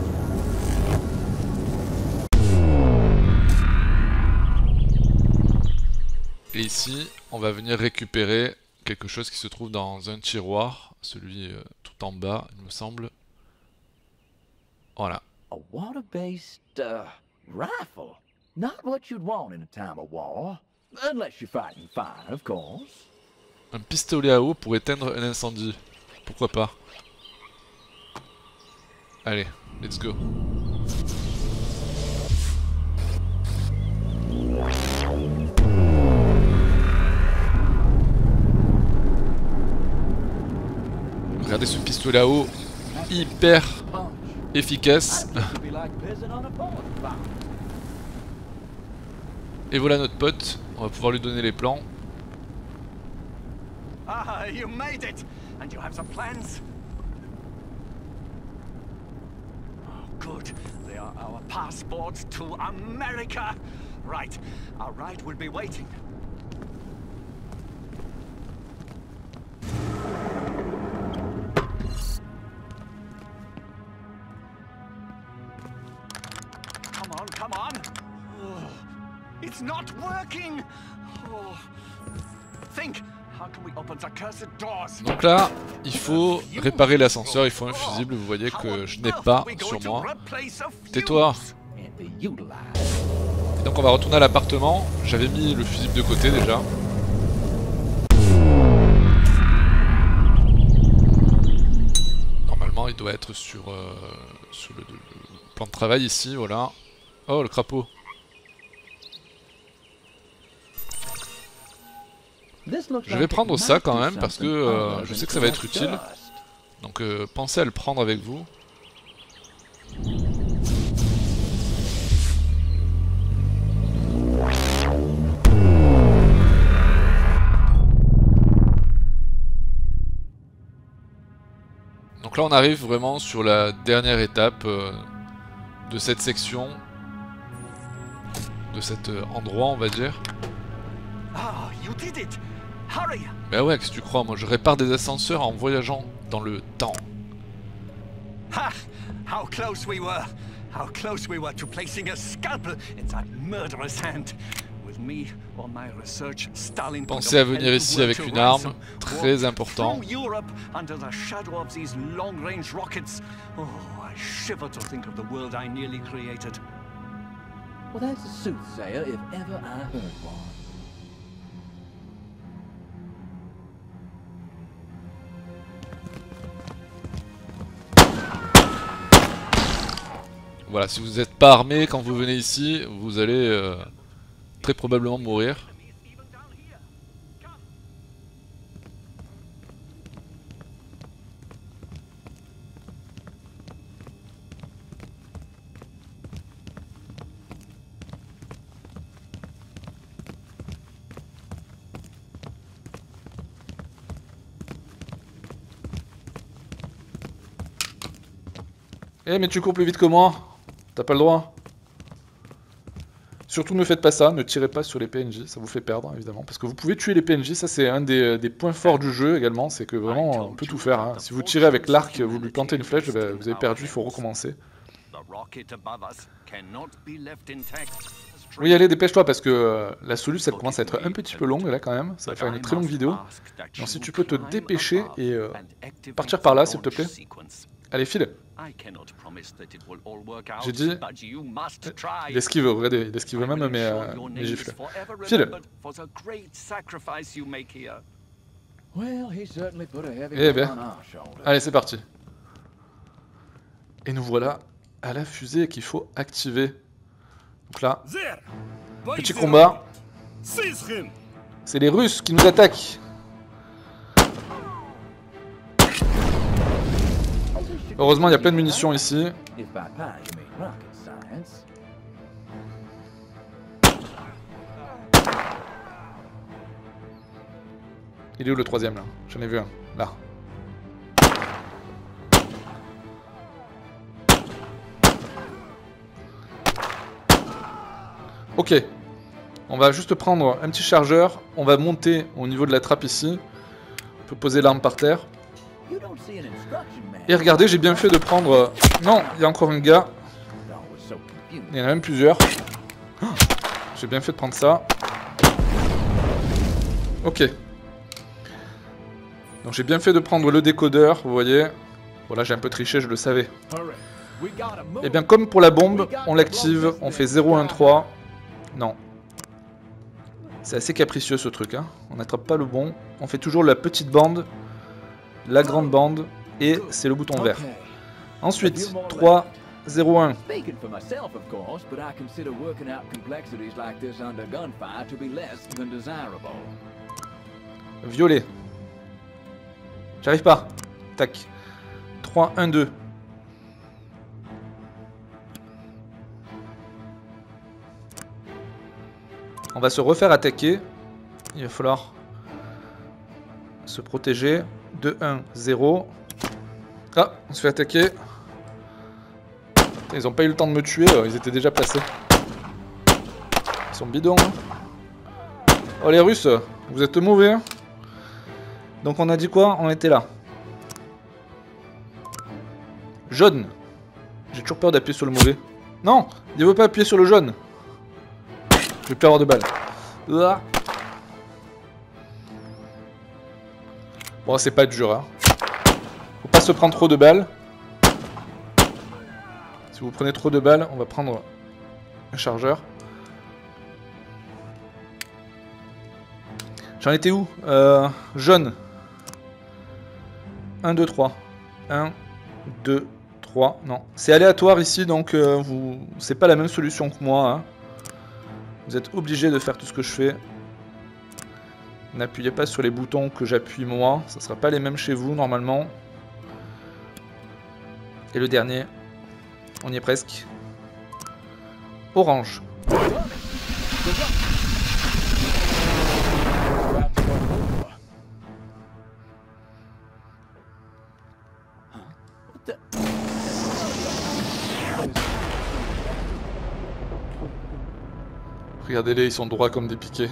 Et ici, on va venir récupérer quelque chose qui se trouve dans un tiroir. Celui tout en bas, il me semble. Voilà. A water-based rifle. Not what you'd want in a time of war. Unless you're fighting fire, of course. Un pistolet à eau pour éteindre un incendie. Pourquoi pas? Allez, let's go. Regardez ce pistolet à eau hyper efficace. Et voilà notre pote, on va pouvoir lui donner les plans. Ah, you made it! And you have some plans? Oh, good. They are our passports to America. Right. Our ride will be waiting. Come on! Oh, it's not working! Oh. Think! How can we open the cursed doors? Donc là, il faut réparer l'ascenseur, il faut un fusible, vous voyez que je n'ai pas sur moi. Tais-toi! Et donc on va retourner à l'appartement, j'avais mis le fusible de côté déjà. Normalement il doit être sur le plan de travail ici, voilà. Oh, le crapaud. Je vais prendre ça quand même parce que je sais que ça va être utile. Donc pensez à le prendre avec vous. Donc là on arrive vraiment sur la dernière étape de cette section. De cet endroit on va dire. Ah, you did it. Hurry. Bah ouais, qu'est-ce que tu crois? Moi je répare des ascenseurs en voyageant dans le temps. Ha! How close we were! How close we were to placing a scalpel in that murderous hand. With me on my research, Stalin. Pensez à venir ici avec une arme, très important. Europe under the shadow of these long-range rockets. Oh, I shiver to think of the world I nearly created. Well, that's a soothsayer if ever I heard one. Voilà, si vous n'êtes pas armé quand vous venez ici, vous allez très probablement mourir. Eh mais tu cours plus vite que moi. T'as pas le droit. Surtout ne faites pas ça, ne tirez pas sur les PNJ, ça vous fait perdre évidemment. Parce que vous pouvez tuer les PNJ, ça c'est un des points forts du jeu également, c'est que vraiment on peut tout faire. Hein. Si vous tirez avec l'arc, vous lui plantez une flèche, bah, vous avez perdu, il faut recommencer. Oui allez, dépêche-toi parce que la soluce elle commence à être un petit peu longue là quand même, ça va faire une très longue vidéo. Donc si tu peux te dépêcher et partir par là s'il te plaît. Allez file. J'ai dit, il esquive, regardez, il esquive même mes gifles. File. Eh ben, allez c'est parti. Et nous voilà à la fusée qu'il faut activer. Donc là, petit combat. C'est les Russes qui nous attaquent. Heureusement, il y a plein de munitions ici. Il est où le troisième là? J'en ai vu un. Là. Ok. On va juste prendre un petit chargeur. On va monter au niveau de la trappe ici. On peut poser l'arme par terre. Et regardez, j'ai bien fait de prendre... Non, il y a encore un gars. Il y en a même plusieurs. J'ai bien fait de prendre ça. Ok. Donc j'ai bien fait de prendre le décodeur, vous voyez. Voilà, j'ai un peu triché, je le savais. Et bien comme pour la bombe, on l'active, on fait 0-1-3. Non. C'est assez capricieux ce truc, hein. On n'attrape pas le bon. On fait toujours la petite bande, la grande bande, et c'est le bouton vert. Ensuite, 3, 0, 1. Violet. J'arrive pas. Tac. 3, 1, 2. On va se refaire attaquer. Il va falloir se protéger. 2, 1, 0. Ah, on se fait attaquer. Ils ont pas eu le temps de me tuer, ils étaient déjà placés. Ils sont bidons. Hein. Oh les Russes, vous êtes mauvais. Hein. Donc on a dit quoi? On était là. Jaune. J'ai toujours peur d'appuyer sur le mauvais. Non, il ne veut pas appuyer sur le jaune. Je vais plus avoir de balles. Ah. Bon, c'est pas dur, hein. Faut pas se prendre trop de balles. Si vous prenez trop de balles, on va prendre un chargeur. J'en étais où? Jaune. 1, 2, 3. 1, 2, 3. Non. C'est aléatoire ici, donc c'est pas la même solution que moi. Hein. Vous êtes obligé de faire tout ce que je fais. N'appuyez pas sur les boutons que j'appuie moi. Ça sera pas les mêmes chez vous, normalement. Et le dernier. On y est presque. Orange. Regardez-les, ils sont droits comme des piquets.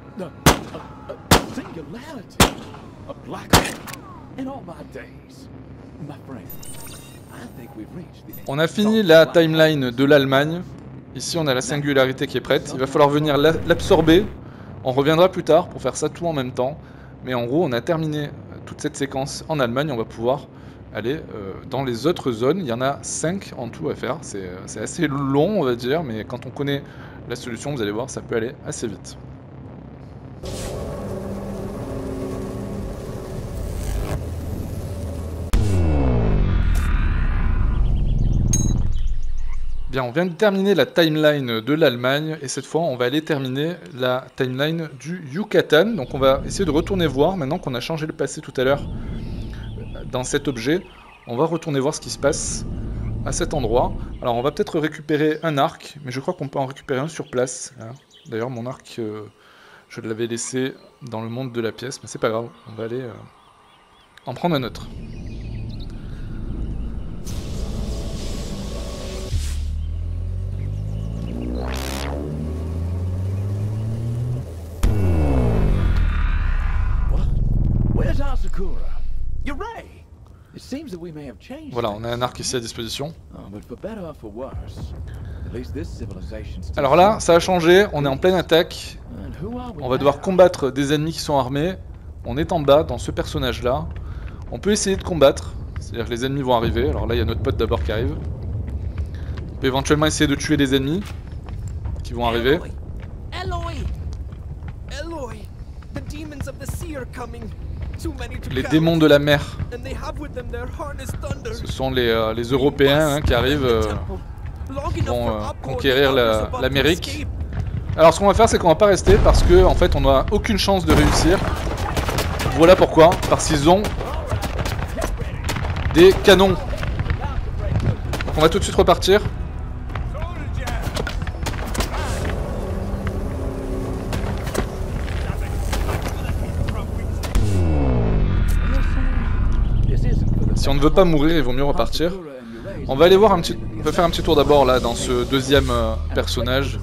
On a fini la timeline de l'Allemagne. Ici, on a la singularité qui est prête. Il va falloir venir l'absorber. On reviendra plus tard pour faire ça tout en même temps. Mais en gros, on a terminé toute cette séquence en Allemagne. On va pouvoir aller dans les autres zones. Il y en a 5 en tout à faire. C'est assez long, on va dire. Mais quand on connaît la solution, vous allez voir, ça peut aller assez vite. Bien, on vient de terminer la timeline de l'Allemagne et cette fois on va aller terminer la timeline du Yucatan. Donc on va essayer de retourner voir, maintenant qu'on a changé le passé tout à l'heure dans cet objet, on va retourner voir ce qui se passe à cet endroit. Alors on va peut-être récupérer un arc, mais je crois qu'on peut en récupérer un sur place. Hein. D'ailleurs mon arc, je l'avais laissé dans le monde de la pièce, mais c'est pas grave, on va aller en prendre un autre. Where's Asakura? You're right. It seems that we may have changed. Voilà, on a un arc ici à disposition. But for better or for worse, at least this civilization still. Alors là, ça a changé, on est en pleine attaque. On va devoir combattre des ennemis qui sont armés. On est en bas, dans ce personnage-là. On peut essayer de combattre, c'est-à-dire que les ennemis vont arriver. Alors là, il y a notre pote d'abord qui arrive. On peut éventuellement essayer de tuer des ennemis qui vont arriver. Les démons de la mer. Ce sont les Européens hein, qui arrivent, qui vont conquérir l'Amérique. Alors ce qu'on va faire, c'est qu'on va pas rester parce que en fait, on n'a aucune chance de réussir. Voilà pourquoi, parce qu'ils ont des canons. Donc on va tout de suite repartir. Si on ne veut pas mourir, il vaut mieux repartir. On va aller voir un petit... On va faire un petit tour d'abord là dans ce deuxième personnage.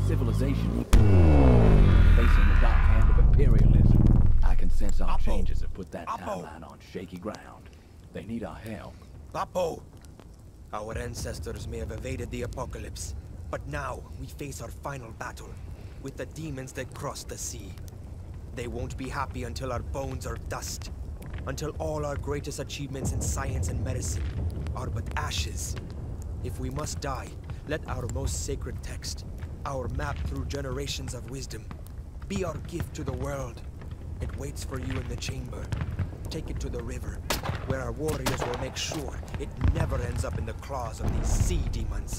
Bappo! Our ancestors may have evaded the apocalypse, but now we face our final battle with the demons that crossed the sea. They won't be happy until our bones are dust. Until all our greatest achievements in science and medicine are but ashes. If we must die, let our most sacred text, our map through generations of wisdom, be our gift to the world. It waits for you in the chamber. Take it to the river, where our warriors will make sure it never ends up in the claws of these sea demons.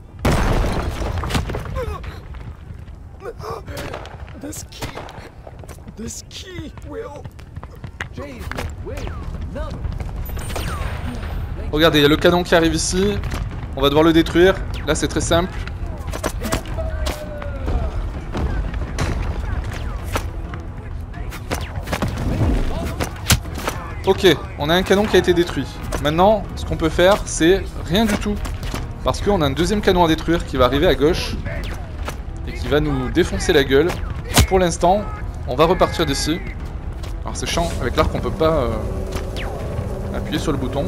This key will... Regardez, il y a le canon qui arrive ici. On va devoir le détruire. Là, c'est très simple. Ok, on a un canon qui a été détruit. Maintenant, ce qu'on peut faire, c'est rien du tout. Parce qu'on a un deuxième canon à détruire qui va arriver à gauche. Et qui va nous défoncer la gueule. Pour l'instant, on va repartir d'ici. Alors c'est chiant, avec l'arc on peut pas appuyer sur le bouton.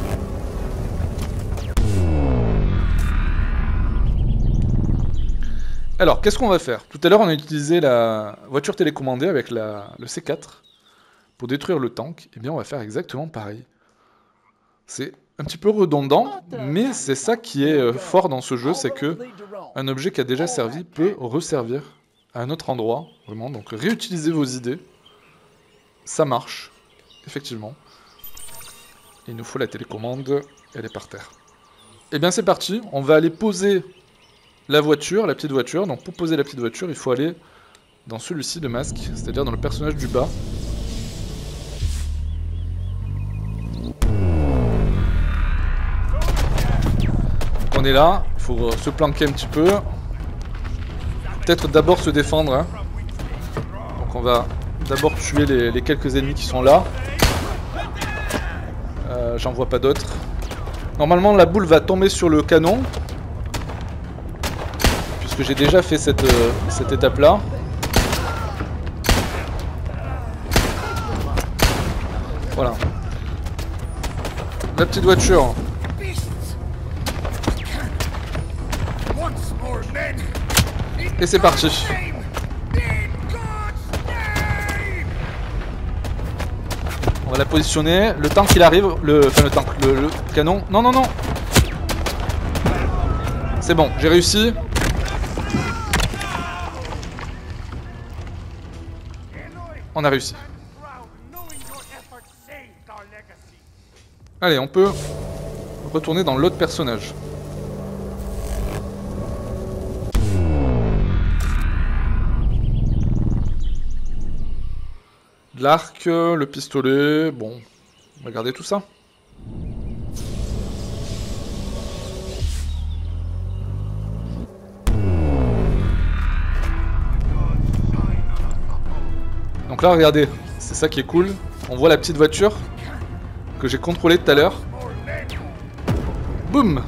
Alors qu'est-ce qu'on va faire? Tout à l'heure on a utilisé la voiture télécommandée avec le C4 pour détruire le tank. Et bien on va faire exactement pareil. C'est un petit peu redondant, mais c'est ça qui est fort dans ce jeu, c'est que un objet qui a déjà servi peut resservir à un autre endroit. Vraiment, donc réutilisez vos idées. Ça marche, effectivement. Il nous faut la télécommande, elle est par terre. Et bien c'est parti, on va aller poser la voiture, la petite voiture. Donc pour poser la petite voiture, il faut aller dans celui-ci de masque, c'est-à-dire dans le personnage du bas. Donc on est là, il faut se planquer un petit peu. Peut-être d'abord se défendre. Hein. Donc on va... d'abord tuer les quelques ennemis qui sont là. J'en vois pas d'autres. Normalement la boule va tomber sur le canon. Puisque j'ai déjà fait cette étape là. Voilà. La petite voiture. Et c'est parti. On va la positionner. Le tank il arrive. Le canon. Non, non, non. C'est bon, j'ai réussi. On a réussi. Allez, on peut retourner dans l'autre personnage. L'arc, le pistolet, bon, on va garder tout ça. Donc là, regardez, c'est ça qui est cool. On voit la petite voiture que j'ai contrôlée tout à l'heure. Boum!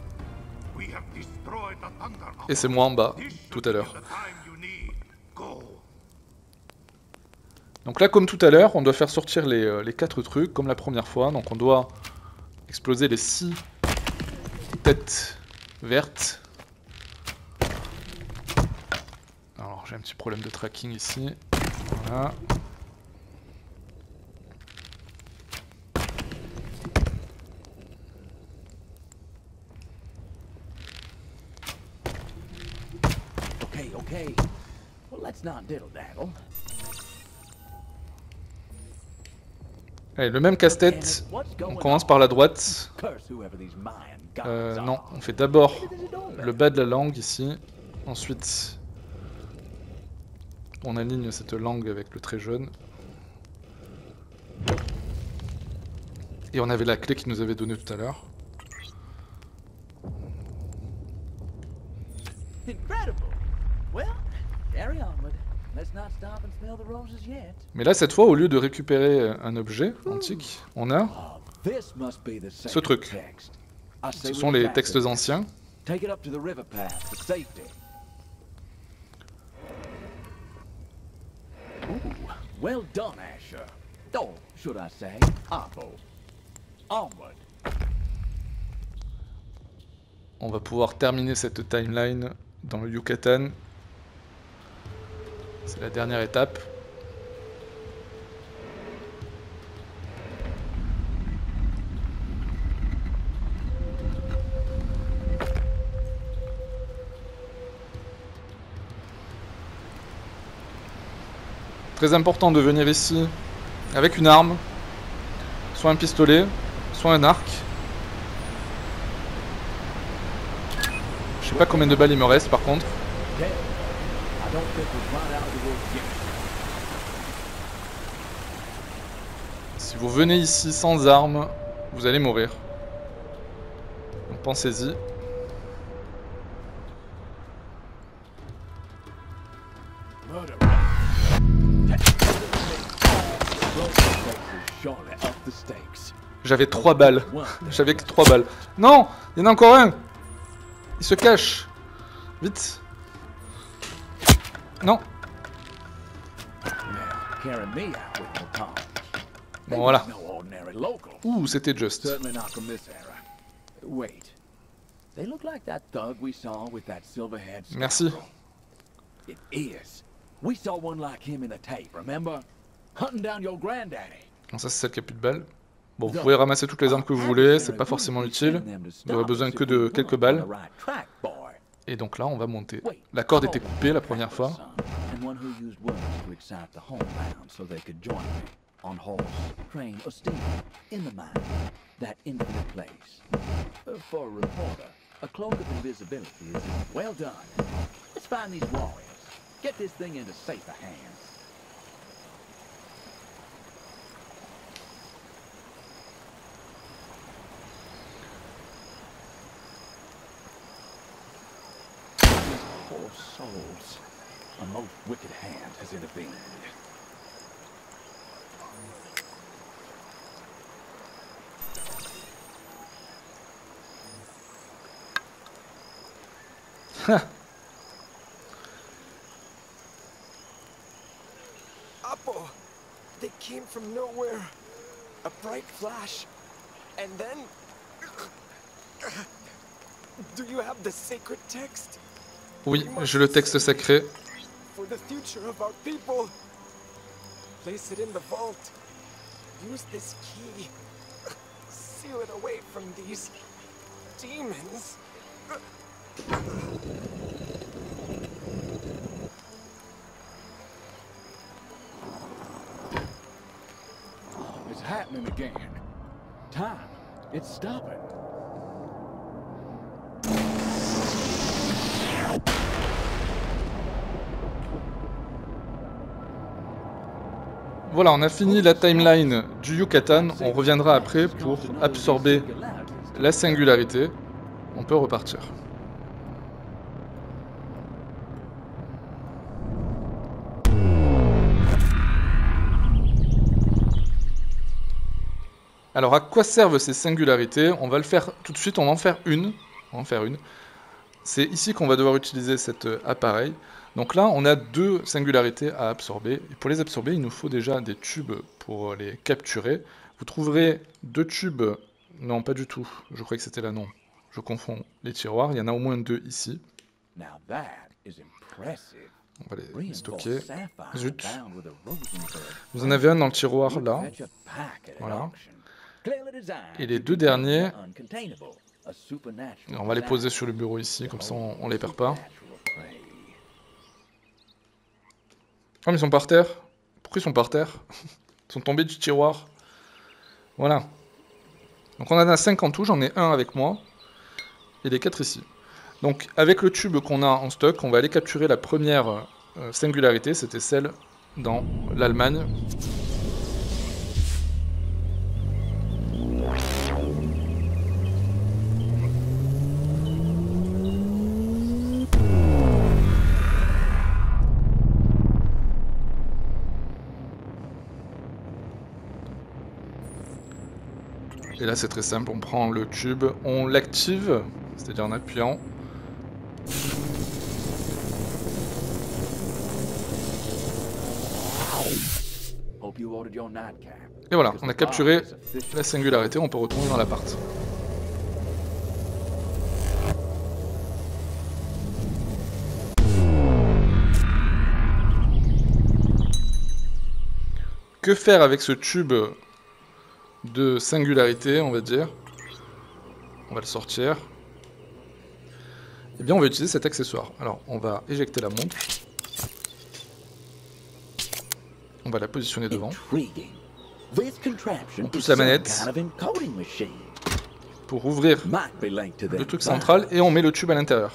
Et c'est moi en bas, tout à l'heure. Donc là, comme tout à l'heure, on doit faire sortir les 4 trucs, comme la première fois. Donc on doit exploser les 6 têtes vertes. Alors j'ai un petit problème de tracking ici. Voilà. Okay. Well, let's not diddle-daddle. Allez, le même casse-tête. On commence par la droite. Non, on fait d'abord le bas de la langue ici. Ensuite, on aligne cette langue avec le trait jaune. Et on avait la clé qu'il nous avait donnée tout à l'heure. Mais là, cette fois, au lieu de récupérer un objet antique, on a ce truc. Ce sont les textes anciens. Well done, Asher. Oh, should I say, Appo. Onward. On va pouvoir terminer cette timeline dans le Yucatan. C'est la dernière étape. Très important de venir ici avec une arme, soit un pistolet, soit un arc. Je sais pas combien de balles il me reste par contre. Si vous venez ici sans armes, vous allez mourir. Donc pensez-y. J'avais 3 balles. J'avais que 3 balles. Non, il y en a encore un. Il se cache. Vite. Non. Bon, voilà. Ouh, c'était juste. Merci. Bon, ça c'est celle qui a plus de balles. Bon, vous pouvez ramasser toutes les armes que vous voulez, c'est pas forcément utile. Vous aurez besoin que de quelques balles. Et donc là, on va monter. La corde était coupée la première fois. Souls. A most wicked hand has intervened. Appo, they came from nowhere. A bright flash, and then... Do you have the sacred text? Oui, j'ai le texte sacré. For the future of our people. Place it in the vault. Use this key. Seal it away from these demons. It's happening again. Time. It's stopping. Voilà, on a fini la timeline du Yucatan. On reviendra après pour absorber la singularité. On peut repartir. Alors, à quoi servent ces singularités? On va le faire tout de suite, on va en faire une. C'est ici qu'on va devoir utiliser cet appareil. Donc là, on a 2 singularités à absorber. Et pour les absorber, il nous faut déjà des tubes pour les capturer. Vous trouverez 2 tubes... Non, pas du tout. Je crois que c'était là, non. Je confonds les tiroirs. Il y en a au moins 2 ici. On va les stocker. Zut. Vous en avez un dans le tiroir, là. Voilà. Et les 2 derniers... On va les poser sur le bureau ici, comme ça on les perd pas. Oh, mais ils sont par terre. Pourquoi ils sont par terre? Ils sont tombés du tiroir. Voilà. Donc on en a 5 en tout, j'en ai un avec moi. Et les 4 ici. Donc avec le tube qu'on a en stock, on va aller capturer la première singularité. C'était celle dans l'Allemagne. Et là c'est très simple, on prend le tube, on l'active, c'est-à-dire en appuyant. Et voilà, on a capturé la singularité, on peut retourner dans l'appart. Que faire avec ce tube de singularité, on va dire? On va le sortir. Eh bien, on va utiliser cet accessoire. Alors, on va éjecter la montre. On va la positionner devant. On pousse la manette pour ouvrir le truc central et on met le tube à l'intérieur.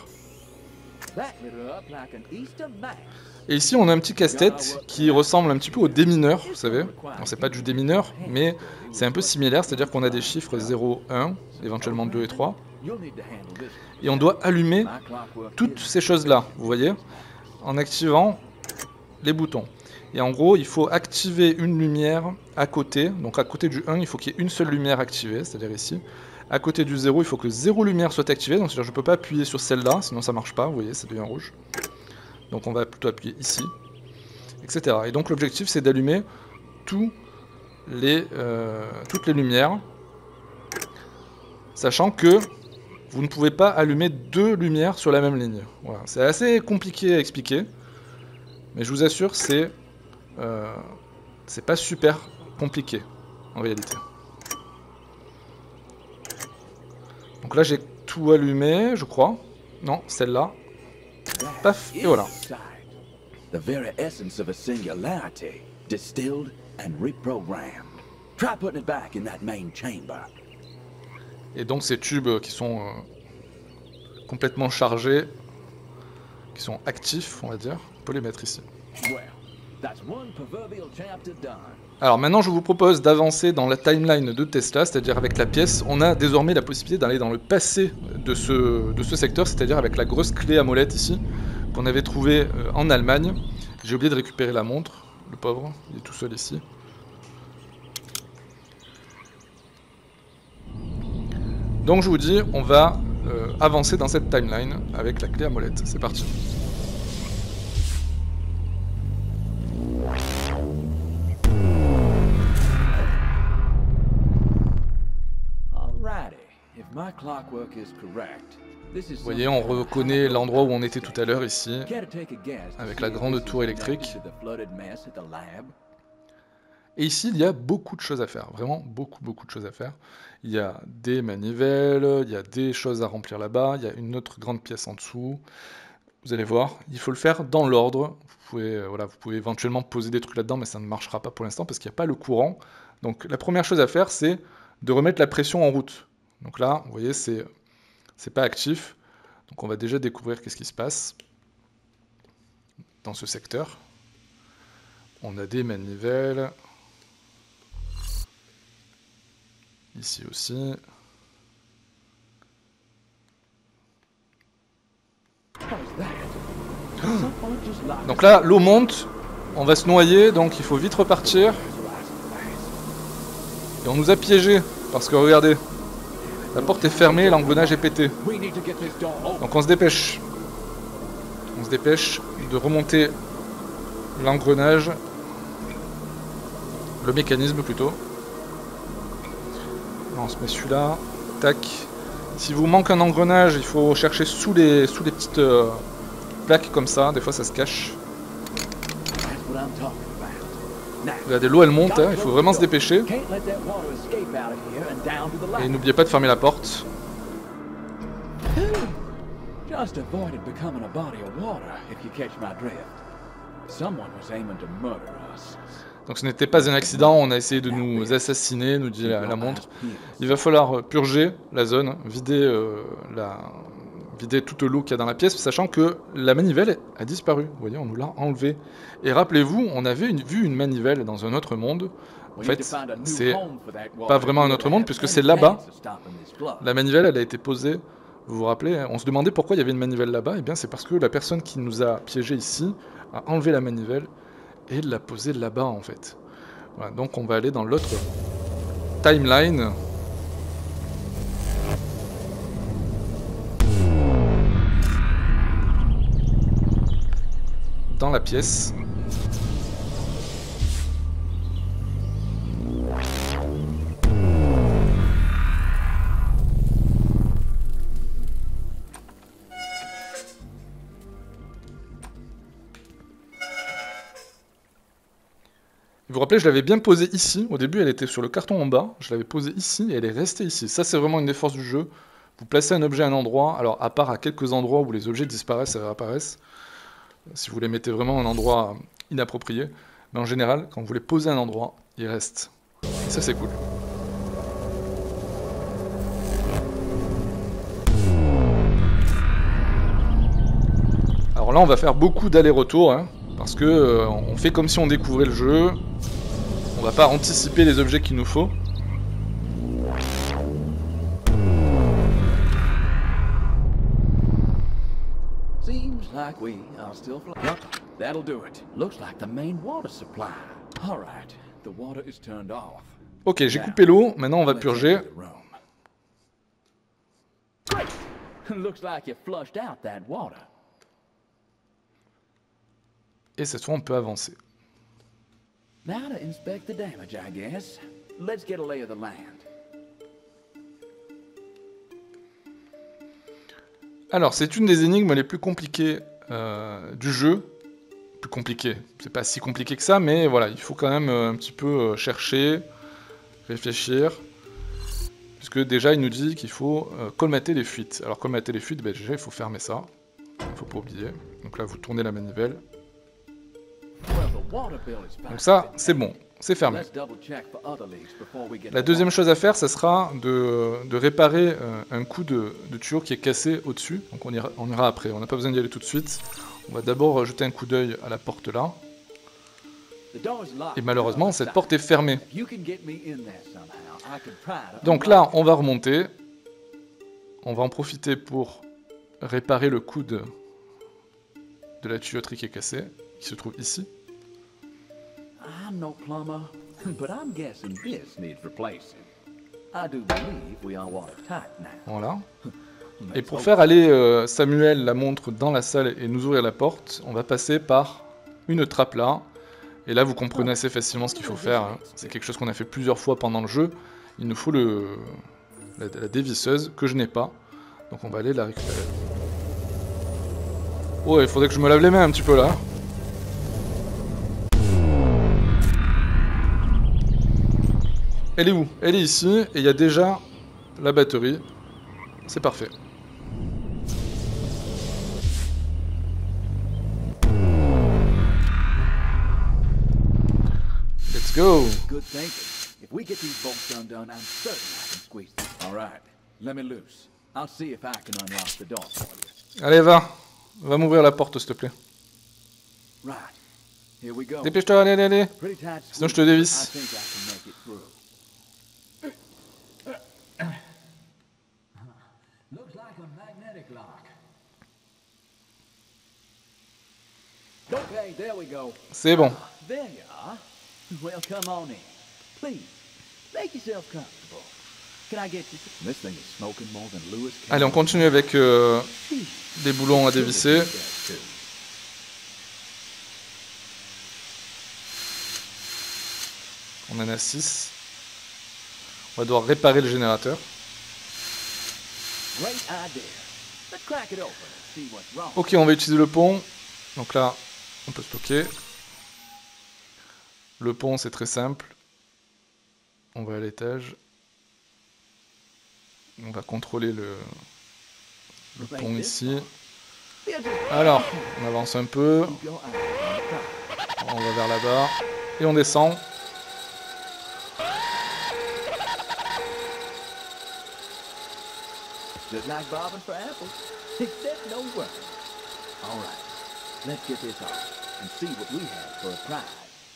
Et ici on a un petit casse-tête qui ressemble un petit peu au démineur, vous savez. Non, c'est pas du démineur, mais c'est un peu similaire, c'est-à-dire qu'on a des chiffres 0, 1, éventuellement 2 et 3. Et on doit allumer toutes ces choses-là, vous voyez, en activant les boutons. Et en gros, il faut activer une lumière à côté. Donc à côté du 1, il faut qu'il y ait une seule lumière activée, c'est-à-dire ici. À côté du 0, il faut que 0 lumière soit activée. Donc c'est-à-dire je ne peux pas appuyer sur celle-là, sinon ça ne marche pas, vous voyez, ça devient rouge. Donc on va plutôt appuyer ici, etc. Et donc l'objectif c'est d'allumer toutes les lumières, sachant que vous ne pouvez pas allumer 2 lumières sur la même ligne. Voilà. C'est assez compliqué à expliquer, mais je vous assure c'est pas super compliqué en réalité. Donc là j'ai tout allumé, je crois. Non, celle-là. Paf, et voilà. The very essence of a singularity, distilled and reprogrammed. Try putting it back in that main chamber. Et donc ces tubes qui sont complètement chargés, qui sont actifs, on va dire, on peut les mettre ici. Alors maintenant je vous propose d'avancer dans la timeline de Tesla, c'est-à-dire avec la pièce, on a désormais la possibilité d'aller dans le passé de ce secteur, c'est-à-dire avec la grosse clé à molette ici, qu'on avait trouvée en Allemagne. J'ai oublié de récupérer la montre, le pauvre, il est tout seul ici. Donc je vous dis, on va avancer dans cette timeline avec la clé à molette, c'est parti. Vous voyez, on reconnaît l'endroit où on était tout à l'heure ici, avec la grande tour électrique. Et ici, il y a beaucoup de choses à faire, vraiment beaucoup de choses à faire. Il y a des manivelles, il y a des choses à remplir là-bas, il y a une autre grande pièce en dessous. Vous allez voir, il faut le faire dans l'ordre. Vous pouvez éventuellement poser des trucs là-dedans, mais ça ne marchera pas pour l'instant parce qu'il n'y a pas le courant. Donc la première chose à faire, c'est de remettre la pression en route. Donc là, vous voyez, c'est pas actif. Donc on va déjà découvrir qu'est-ce qui se passe dans ce secteur. On a des manivelles. Ici aussi. Donc là, l'eau monte. On va se noyer, donc il faut vite repartir. Et on nous a piégés. Parce que regardez. La porte est fermée, l'engrenage est pété. Donc on se dépêche. On se dépêche de remonter l'engrenage, le mécanisme plutôt. Alors, on se met celui-là, tac. Si vous manque un engrenage, il faut chercher sous les petites plaques comme ça, des fois ça se cache. Regardez, l'eau elle monte, hein, il faut vraiment se dépêcher. Et n'oubliez pas de fermer la porte. Just avoided becoming a body of water, if you catch my drift. Someone was aiming to murder us. Donc ce n'était pas un accident, on a essayé de nous assassiner, nous dit la montre. Il va falloir purger la zone, vider toute l'eau qu'il y a dans la pièce, sachant que la manivelle a disparu. Vous voyez, on nous l'a enlevée. Et rappelez-vous, on avait vu une manivelle dans un autre monde. En fait, c'est pas vraiment un autre monde, puisque c'est là-bas. La manivelle, elle a été posée. Vous vous rappelez, on se demandait pourquoi il y avait une manivelle là-bas. Eh bien, c'est parce que la personne qui nous a piégés ici a enlevé la manivelle et l'a posée là-bas, en fait. Voilà, donc on va aller dans l'autre timeline. Dans la pièce. Vous vous rappelez, je l'avais bien posée ici. Au début, elle était sur le carton en bas. Je l'avais posée ici et elle est restée ici. Ça, c'est vraiment une des forces du jeu. Vous placez un objet à un endroit. Alors, à part à quelques endroits où les objets disparaissent et réapparaissent, si vous les mettez vraiment à un endroit inapproprié, mais en général, quand vous les posez à un endroit, ils restent. Et ça, c'est cool. Alors là, on va faire beaucoup d'allers-retours, hein, parce que on fait comme si on découvrait le jeu. On va pas anticiper les objets qu'il nous faut. Seems like we are still flying. That'll do it. Looks like the main water supply. All right, the water is turned off. Ok, j'ai coupé l'eau. Maintenant, on va purger. Great. Looks like you flushed out that water. Et cette fois, on peut avancer. Now to inspect the damage, I guess. Let's get a lay of the land. Alors, c'est une des énigmes les plus compliquées du jeu. Plus compliquée, c'est pas si compliqué que ça, mais voilà, il faut quand même un petit peu chercher, réfléchir. Puisque déjà, il nous dit qu'il faut colmater les fuites. Alors, colmater les fuites, ben, déjà, il faut fermer ça. Il ne faut pas oublier. Donc là, vous tournez la manivelle. Donc ça, c'est bon, c'est fermé. La deuxième chose à faire, ça sera de réparer un coup de tuyau qui est cassé au-dessus. Donc on ira après, on n'a pas besoin d'y aller tout de suite. On va d'abord jeter un coup d'œil à la porte là. Et malheureusement, cette porte est fermée. Donc là, on va remonter. On va en profiter pour réparer le coude de la tuyauterie qui est cassée, qui se trouve ici. I'm no plumber, but I'm guessing this needs replacing. I do believe we are watertight now. Voilà. Et pour faire aller Samuel, la montre, dans la salle et nous ouvrir la porte, on va passer par une trappe là. Et là, vous comprenez assez facilement ce qu'il faut faire. Hein. C'est quelque chose qu'on a fait plusieurs fois pendant le jeu. Il nous faut la dévisseuse, que je n'ai pas. Donc on va aller la récupérer. Oh, il faudrait que je me lave les mains un petit peu là. Elle est où? Elle est ici, et il y a déjà la batterie. C'est parfait. Let's go. Good thinking. If we get these bolts undone, I'm certain I can squeeze them. All right, let me loose. I'll see if I can unlock the door for you. Allez, va. Va m'ouvrir la porte, s'il te plaît. Right. Here we go. Dépêche-toi, allez, allez, allez. Sinon, je te dévisse. Looks like a magnetic lock. Okay, there we go. C'est bon. There you are. Well, come on in. Please, make yourself comfortable. Can I get you? This thing is smoking more than Lewis. Allez, on continue avec des boulons à dévisser. On en a 6. On va devoir réparer le générateur. Ok, on va utiliser le pont. Donc là, on peut stocker. Le pont, c'est très simple. On va à l'étage. On va contrôler le pont ici. Alors, on avance un peu. On va vers là-bas. Et on descend. Just like bobbing for apples, except no work. All right, let's get this off and see what we have for a prize.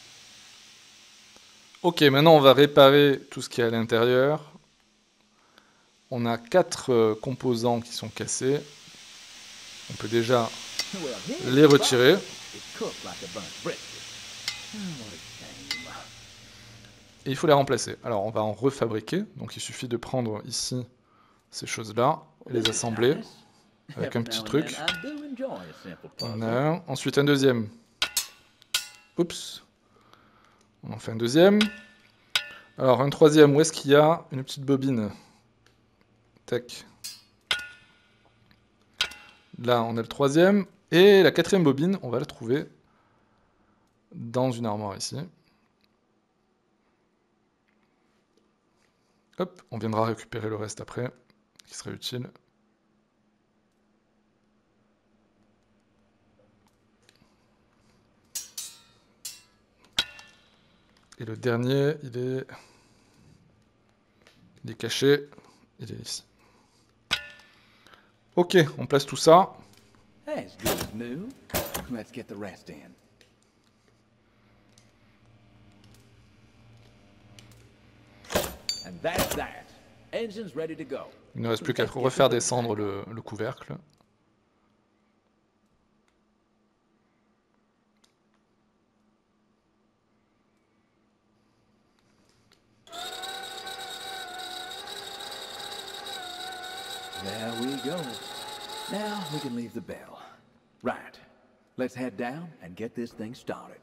Ok, maintenant on va réparer tout ce qui est à l'intérieur. On a 4 composants qui sont cassés. On peut déjà les retirer. Et il faut les remplacer. Alors on va en refabriquer. Donc il suffit de prendre ici ces choses-là et les assembler avec un petit truc. On a un. Ensuite un deuxième. Oups. On en fait un deuxième. Alors un troisième, où est-ce qu'il y a une petite bobine? Tac. Là on a le troisième. Et la 4e bobine, on va la trouver dans une armoire ici. Hop, on viendra récupérer le reste après, qui serait utile. Et le dernier, il est caché, il est ici. Ok, on place tout ça. As good as new. Let's get the rest in. And that's that. Engine's ready to go. Il ne reste plus qu'à refaire descendre le couvercle. There we go. Now we can leave the bell. Right. Let's head down and get this thing started.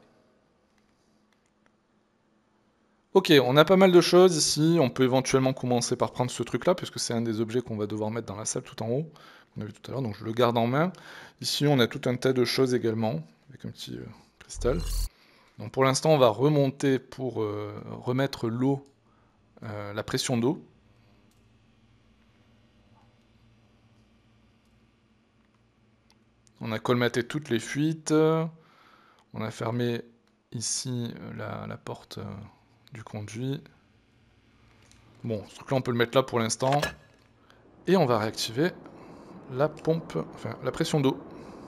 Ok, on a pas mal de choses ici. On peut éventuellement commencer par prendre ce truc-là, puisque c'est un des objets qu'on va devoir mettre dans la salle tout en haut. On a vu tout à l'heure, donc je le garde en main. Ici, on a tout un tas de choses également, avec un petit cristal. Donc pour l'instant, on va remonter pour remettre l'eau, la pression d'eau. On a colmaté toutes les fuites. On a fermé ici la porte du conduit. Bon, ce truc là on peut le mettre là pour l'instant. Et on va réactiver la pompe, enfin la pression d'eau.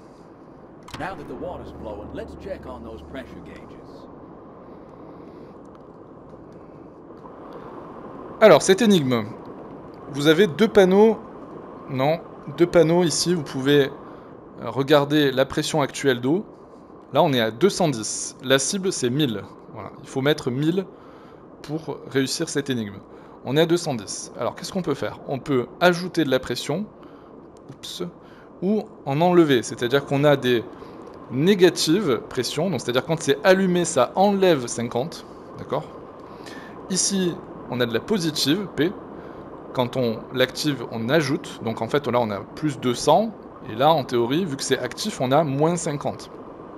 Alors cette énigme, vous avez 2 panneaux, non, 2 panneaux ici, vous pouvez regarder la pression actuelle d'eau. Là on est à 210, la cible c'est 1000, voilà. Il faut mettre 1000 pour réussir cette énigme. On est à 210. Alors qu'est-ce qu'on peut faire? On peut ajouter de la pression, oups, ou en enlever, c'est-à-dire qu'on a des négatives pression, donc c'est-à-dire quand c'est allumé ça enlève 50, d'accord? Ici on a de la positive, P, quand on l'active on ajoute, donc en fait là on a plus 200, et là en théorie vu que c'est actif on a moins 50.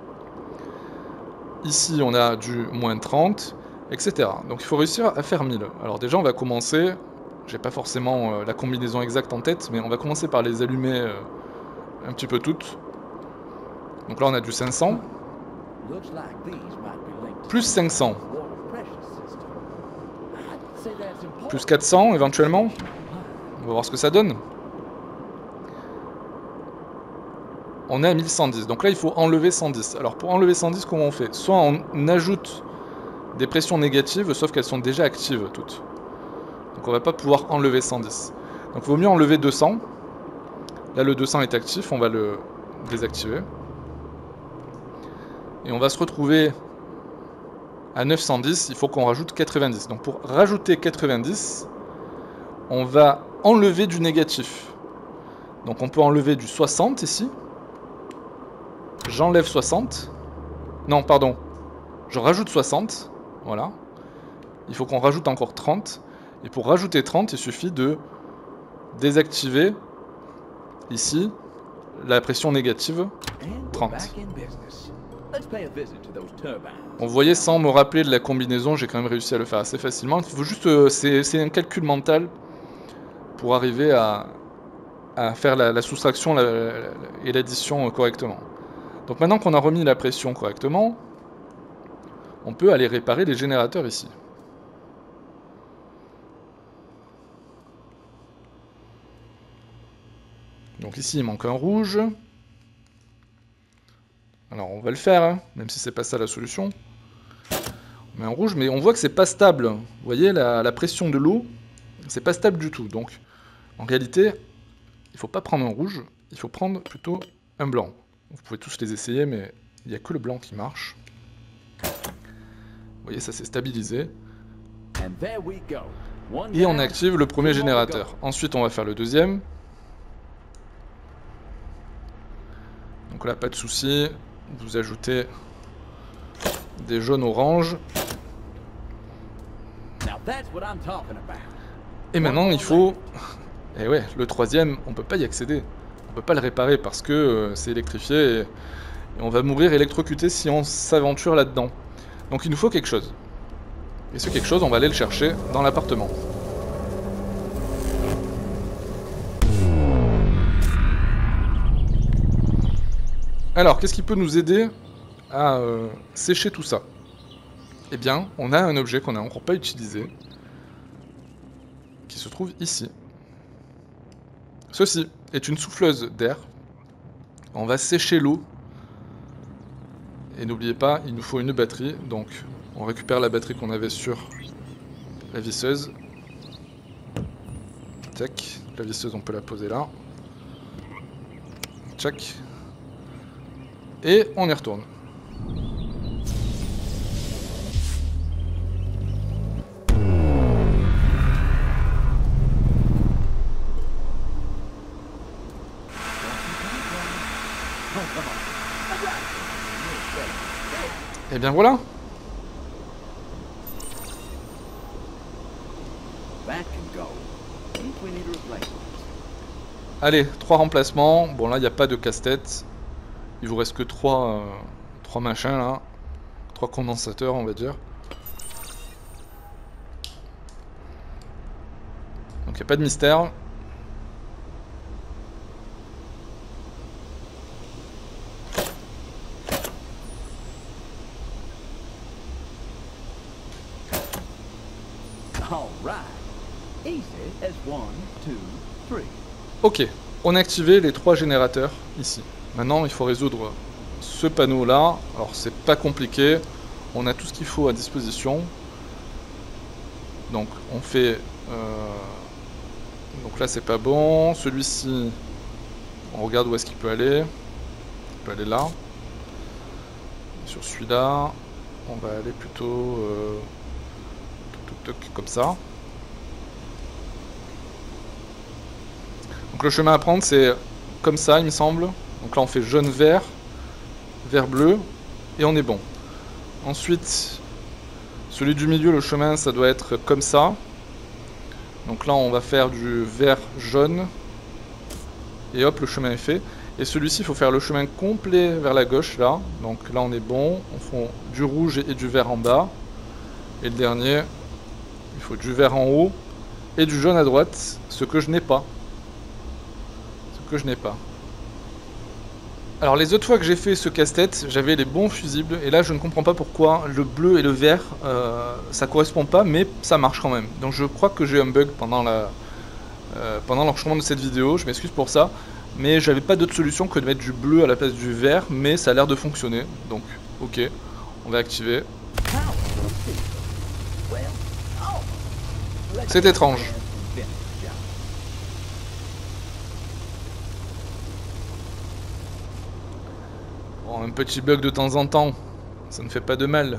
Ici on a du moins 30, etc. Donc il faut réussir à faire 1000. Alors déjà on va commencer, j'ai pas forcément la combinaison exacte en tête, mais on va commencer par les allumer un petit peu toutes. Donc là on a du 500, plus 500, plus 400 éventuellement, on va voir ce que ça donne. On est à 1110, donc là il faut enlever 110. Alors pour enlever 110, comment on fait? Soit on ajoute des pressions négatives, sauf qu'elles sont déjà actives toutes. Donc on va pas pouvoir enlever 110. Donc il vaut mieux enlever 200. Là le 200 est actif, on va le désactiver. Et on va se retrouver à 910, il faut qu'on rajoute 90. Donc pour rajouter 90, on va enlever du négatif. Donc on peut enlever du 60 ici. J'enlève 60. Non, pardon. Je rajoute 60. Voilà. il faut qu'on rajoute encore 30. Et pour rajouter 30, il suffit de désactiver ici la pression négative 30. Bon, vous voyez, sans me rappeler de la combinaison, j'ai quand même réussi à le faire assez facilement. Il faut juste, c'est un calcul mental pour arriver à faire la soustraction et l'addition correctement. Donc maintenant qu'on a remis la pression correctement, on peut aller réparer les générateurs ici. Donc ici il manque un rouge. Alors on va le faire, hein, même si c'est pas ça la solution. On met un rouge, mais on voit que c'est pas stable. Vous voyez la pression de l'eau, c'est pas stable du tout. Donc en réalité, il faut pas prendre un rouge, il faut prendre plutôt un blanc. Vous pouvez tous les essayer, mais il n'y a que le blanc qui marche. Vous voyez, ça s'est stabilisé. Et on active le premier générateur. Ensuite, on va faire le deuxième. Donc là, pas de souci. Vous ajoutez des jaunes-oranges. Et maintenant, il faut... Et ouais, le troisième, on peut pas y accéder. On peut pas le réparer parce que c'est électrifié et on va mourir électrocuté si on s'aventure là-dedans. Donc il nous faut quelque chose. Et ce quelque chose, on va aller le chercher dans l'appartement. Alors, qu'est-ce qui peut nous aider à sécher tout ça? Eh bien, on a un objet qu'on n'a encore pas utilisé, qui se trouve ici. Ceci est une souffleuse d'air. On va sécher l'eau. Et n'oubliez pas, il nous faut une batterie. Donc, on récupère la batterie qu'on avait sur la visseuse. Tac. La visseuse, on peut la poser là. Tac. Et on y retourne. Et bien voilà. Allez, 3 remplacements. Bon là, il n'y a pas de casse-tête. Il vous reste que 3 machins là. 3 condensateurs, on va dire. Donc il n'y a pas de mystère. Ok, on a activé les 3 générateurs ici. Maintenant, il faut résoudre ce panneau-là. Alors, c'est pas compliqué. On a tout ce qu'il faut à disposition. Donc, on fait... Donc là, c'est pas bon. Celui-ci, on regarde où est-ce qu'il peut aller. Il peut aller là. Sur celui-là, on va aller plutôt... comme ça. Donc le chemin à prendre, c'est comme ça, il me semble. Donc là, on fait jaune-vert, vert-bleu, et on est bon. Ensuite, celui du milieu, le chemin, ça doit être comme ça. Donc là, on va faire du vert-jaune, et hop, le chemin est fait. Et celui-ci, il faut faire le chemin complet vers la gauche, là. Donc là, on est bon. On fait du rouge et du vert en bas. Et le dernier, il faut du vert en haut, et du jaune à droite, ce que je n'ai pas. Alors les autres fois que j'ai fait ce casse-tête, j'avais les bons fusibles, et là je ne comprends pas pourquoi le bleu et le vert, ça correspond pas, mais ça marche quand même. Donc je crois que j'ai un bug pendant l'enregistrement de cette vidéo, je m'excuse pour ça, mais j'avais pas d'autre solution que de mettre du bleu à la place du vert, mais ça a l'air de fonctionner, donc ok, on va activer. C'est étrange. Bon, un petit bug de temps en temps, ça ne fait pas de mal.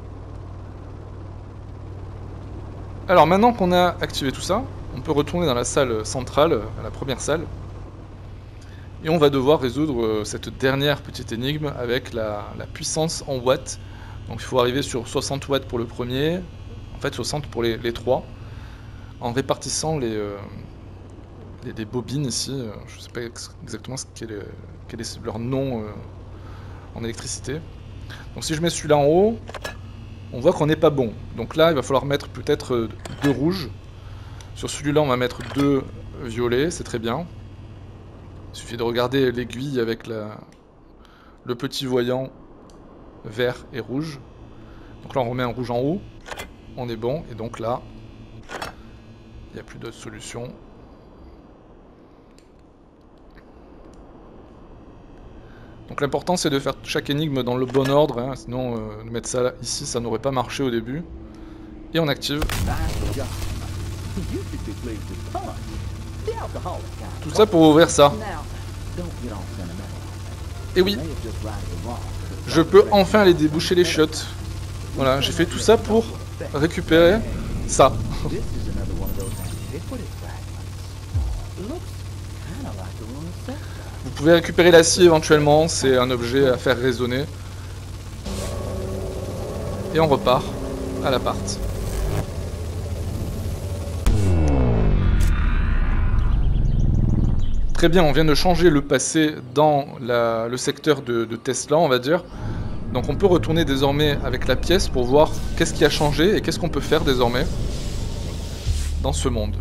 Alors maintenant qu'on a activé tout ça, on peut retourner dans la salle centrale, à la première salle. Et on va devoir résoudre cette dernière petite énigme avec la puissance en watts. Donc il faut arriver sur 60 watts pour le premier, fait au centre pour les trois, en répartissant les bobines ici. Je ne sais pas exactement quel est leur nom en électricité. Donc si je mets celui-là en haut, on voit qu'on n'est pas bon. Donc là, il va falloir mettre peut-être 2 rouges. Sur celui-là, on va mettre 2 violets, c'est très bien. Il suffit de regarder l'aiguille avec le petit voyant vert et rouge. Donc là, on remet un rouge en haut. On est bon. Et donc là, il n'y a plus d'autre solution. Donc l'important c'est de faire chaque énigme dans le bon ordre, hein, sinon mettre ça ici ça n'aurait pas marché au début. Et on active. Tout ça pour ouvrir ça. Et oui, je peux enfin aller déboucher les chiottes. Voilà, j'ai fait tout ça pour récupérer ça. Vous pouvez récupérer la scie éventuellement, c'est un objet à faire résonner. Et on repart à l'appart. Très bien, on vient de changer le passé dans le secteur de Tesla, on va dire. Donc on peut retourner désormais avec la pièce pour voir qu'est-ce qui a changé et qu'est-ce qu'on peut faire désormais dans ce monde.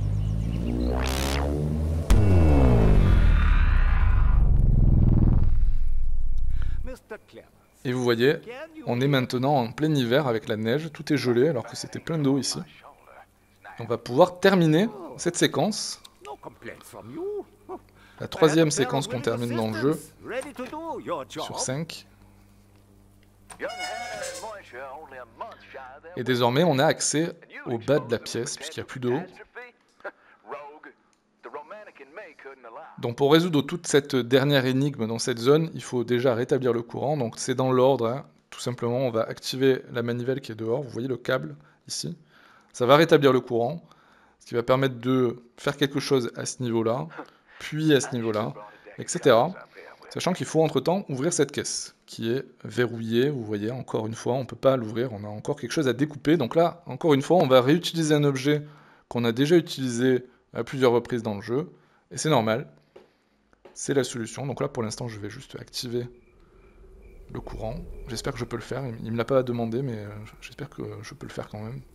Et vous voyez, on est maintenant en plein hiver avec la neige, tout est gelé alors que c'était plein d'eau ici. On va pouvoir terminer cette séquence. La 3e séquence qu'on termine dans le jeu, sur 5. Et désormais on a accès au bas de la pièce puisqu'il n'y a plus d'eau. Donc pour résoudre toute cette dernière énigme dans cette zone, il faut déjà rétablir le courant. Donc c'est dans l'ordre, hein. Tout simplement on va activer la manivelle qui est dehors. Vous voyez le câble ici. Ça va rétablir le courant, ce qui va permettre de faire quelque chose à ce niveau-là, puis à ce niveau-là, etc. Sachant qu'il faut entre-temps ouvrir cette caisse qui est verrouillée. Vous voyez, encore une fois, on ne peut pas l'ouvrir, on a encore quelque chose à découper. Donc là, encore une fois, on va réutiliser un objet qu'on a déjà utilisé à plusieurs reprises dans le jeu. Et c'est normal, c'est la solution. Donc là, pour l'instant, je vais juste activer le courant. J'espère que je peux le faire. Il ne me l'a pas demandé, mais j'espère que je peux le faire quand même.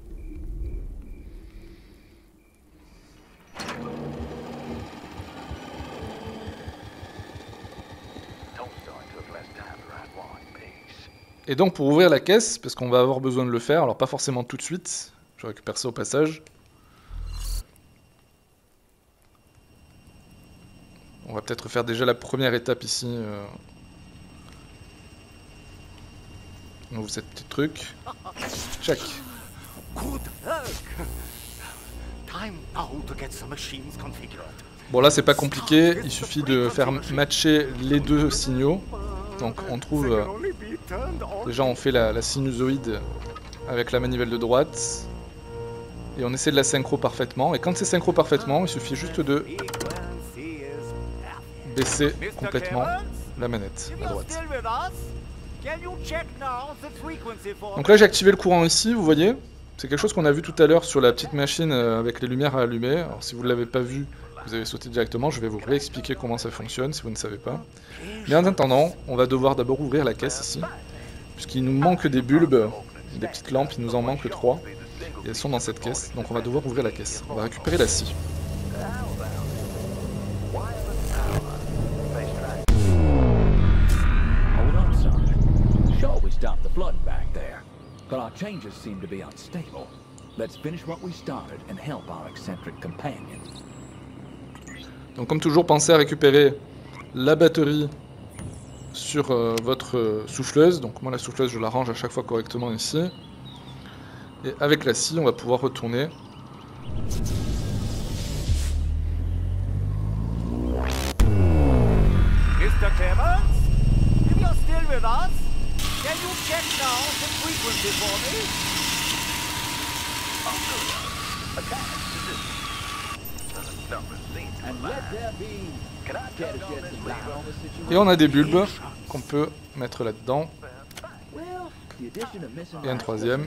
Et donc pour ouvrir la caisse, parce qu'on va avoir besoin de le faire, alors pas forcément tout de suite, je récupère ça au passage. On va peut-être faire déjà la première étape ici. On ouvre cette petite truc. Check. Bon là c'est pas compliqué, il suffit de faire matcher les deux signaux. Donc on trouve... déjà on fait la sinusoïde avec la manivelle de droite. Et on essaie de la synchro parfaitement. Et quand c'est synchro parfaitement, il suffit juste de baisser complètement la manette à droite. Donc là j'ai activé le courant ici, vous voyez. C'est quelque chose qu'on a vu tout à l'heure sur la petite machine avec les lumières allumées. Alors si vous ne l'avez pas vu, vous avez sauté directement, je vais vous réexpliquer comment ça fonctionne si vous ne savez pas. Mais en attendant, on va devoir d'abord ouvrir la caisse ici. Puisqu'il nous manque des bulbes, des petites lampes, il nous en manque 3. Et elles sont dans cette caisse, donc on va devoir ouvrir la caisse. On va récupérer la scie. Donc comme toujours, pensez à récupérer la batterie sur votre souffleuse. Donc moi la souffleuse je la range à chaque fois correctement ici. Et avec la scie on va pouvoir retourner. Mr. Clemens? If you're still with us, can you check now the frequency for me? Et on a des bulbes qu'on peut mettre là-dedans. Et un troisième.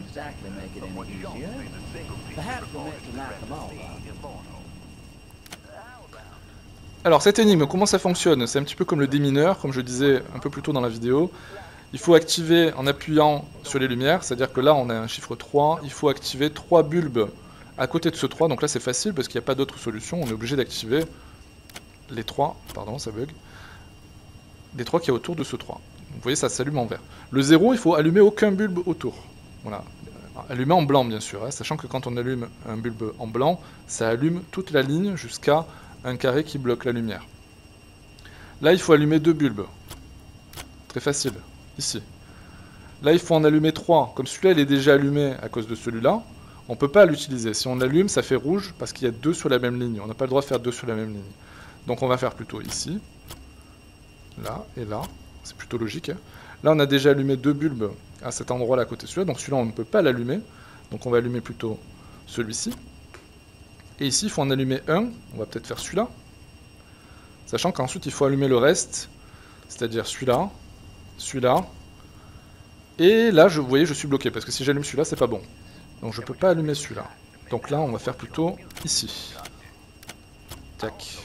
Alors cette énigme, comment ça fonctionne? C'est un petit peu comme le démineur, comme je disais un peu plus tôt dans la vidéo. Il faut activer en appuyant sur les lumières, c'est-à-dire que là on a un chiffre 3, il faut activer 3 bulbes à côté de ce 3, donc là c'est facile parce qu'il n'y a pas d'autre solution, on est obligé d'activer les 3, pardon ça bug, les 3 qui est autour de ce 3. Vous voyez ça s'allume en vert. Le 0, il faut allumer aucun bulbe autour, voilà. Allumer en blanc bien sûr, hein, sachant que quand on allume un bulbe en blanc, ça allume toute la ligne jusqu'à un carré qui bloque la lumière. Là il faut allumer 2 bulbes, très facile, ici. Là il faut en allumer 3, comme celui-là il est déjà allumé à cause de celui-là, on ne peut pas l'utiliser. Si on allume, ça fait rouge parce qu'il y a 2 sur la même ligne. On n'a pas le droit de faire 2 sur la même ligne. Donc on va faire plutôt ici, là et là. C'est plutôt logique. Hein. Là on a déjà allumé 2 bulbes à cet endroit-là à côté de celui-là. Donc celui-là on ne peut pas l'allumer. Donc on va allumer plutôt celui-ci. Et ici il faut en allumer un. On va peut-être faire celui-là. Sachant qu'ensuite il faut allumer le reste. C'est-à-dire celui-là, celui-là. Et là vous voyez je suis bloqué. Parce que si j'allume celui-là c'est pas bon. Donc je peux pas allumer celui-là. Donc là on va faire plutôt ici. Tac.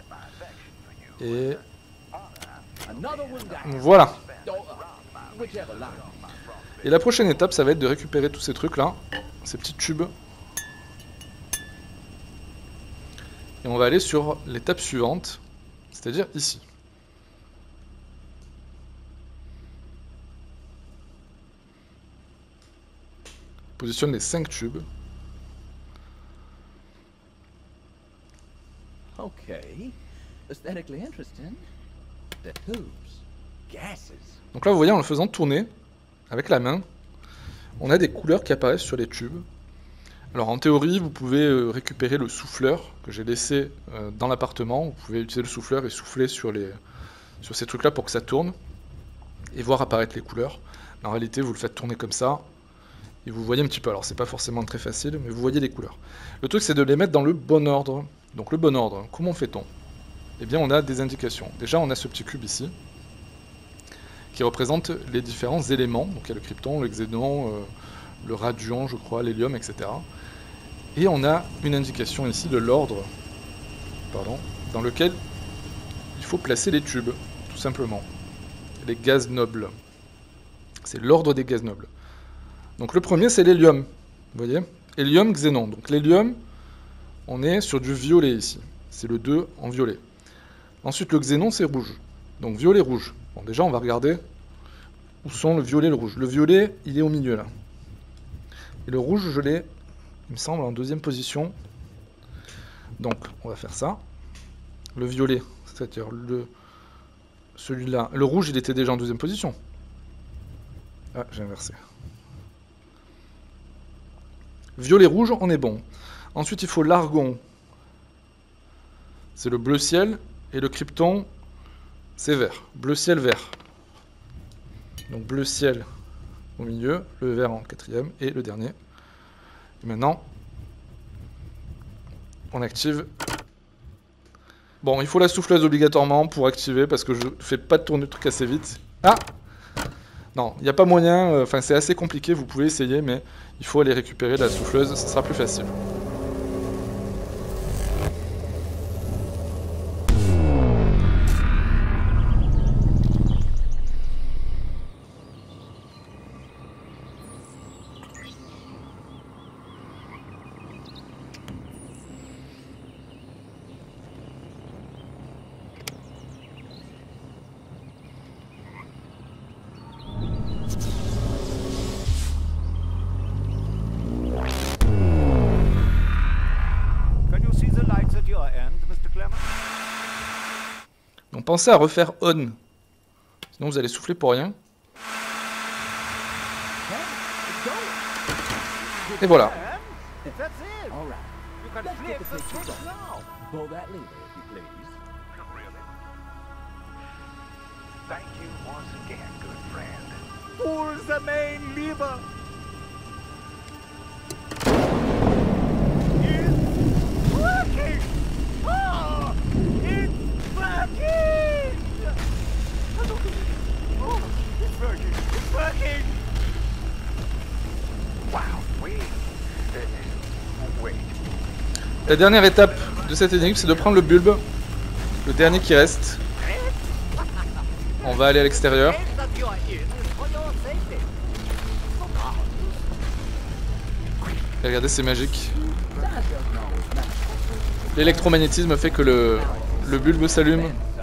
Et voilà. Et la prochaine étape ça va être de récupérer tous ces trucs là. Ces petits tubes. Et on va aller sur l'étape suivante. C'est-à-dire ici. Positionne les 5 tubes. Okay. Aesthetically interesting. The tubes. Gases. Donc là, vous voyez, en le faisant tourner avec la main, on a des couleurs qui apparaissent sur les tubes. Alors en théorie, vous pouvez récupérer le souffleur que j'ai laissé dans l'appartement. Vous pouvez utiliser le souffleur et souffler sur ces trucs-là pour que ça tourne et voir apparaître les couleurs. En réalité, vous le faites tourner comme ça. Et vous voyez un petit peu, alors c'est pas forcément très facile, mais vous voyez les couleurs. Le truc c'est de les mettre dans le bon ordre. Donc le bon ordre, comment fait-on? Eh bien on a des indications. Déjà on a ce petit cube ici, qui représente les différents éléments. Donc il y a le krypton, le xénon, le radium je crois, l'hélium, etc. Et on a une indication ici de l'ordre, dans lequel il faut placer les tubes, tout simplement. Les gaz nobles. C'est l'ordre des gaz nobles. Donc le premier c'est l'hélium, vous voyez, hélium, xénon. Donc l'hélium, on est sur du violet ici, c'est le 2 en violet. Ensuite le xénon c'est rouge, donc violet, rouge. Bon déjà on va regarder où sont le violet et le rouge. Le violet il est au milieu là. Et le rouge je l'ai, il me semble, en deuxième position. Donc on va faire ça. Le violet, c'est-à-dire celui-là, le rouge il était déjà en deuxième position. Ah j'ai inversé. Violet-rouge, on est bon. Ensuite, il faut l'argon. C'est le bleu ciel. Et le krypton, c'est vert. Bleu ciel, vert. Donc bleu ciel au milieu, le vert en quatrième et le dernier. Et maintenant, on active. Bon, il faut la souffleuse obligatoirement pour activer parce que je ne fais pas de tourner le truc assez vite. Ah! Non, il n'y a pas moyen, enfin c'est assez compliqué, vous pouvez essayer, mais il faut aller récupérer la souffleuse, ce sera plus facile. Donc pensez à refaire on, sinon vous allez souffler pour rien. Et voilà. Pull the main lever. It's working. Oh, it's working. Oh, it's working. It's working. La dernière étape de cette énigme, c'est de prendre le bulbe, le dernier qui reste. On va aller à l'extérieur. Et regardez, c'est magique. L'électromagnétisme fait que le bulbe s'allume.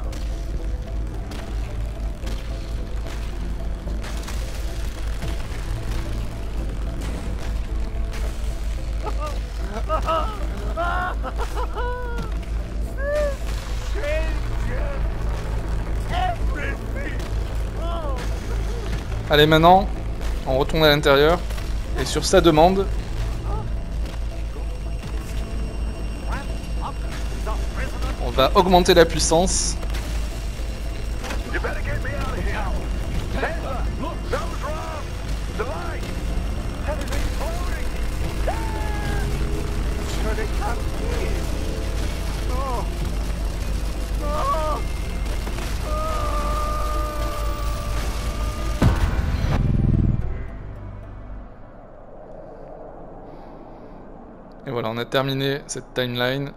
Allez, maintenant, on retourne à l'intérieur. Et sur sa demande, on va augmenter la puissance. Et voilà, on a terminé cette timeline.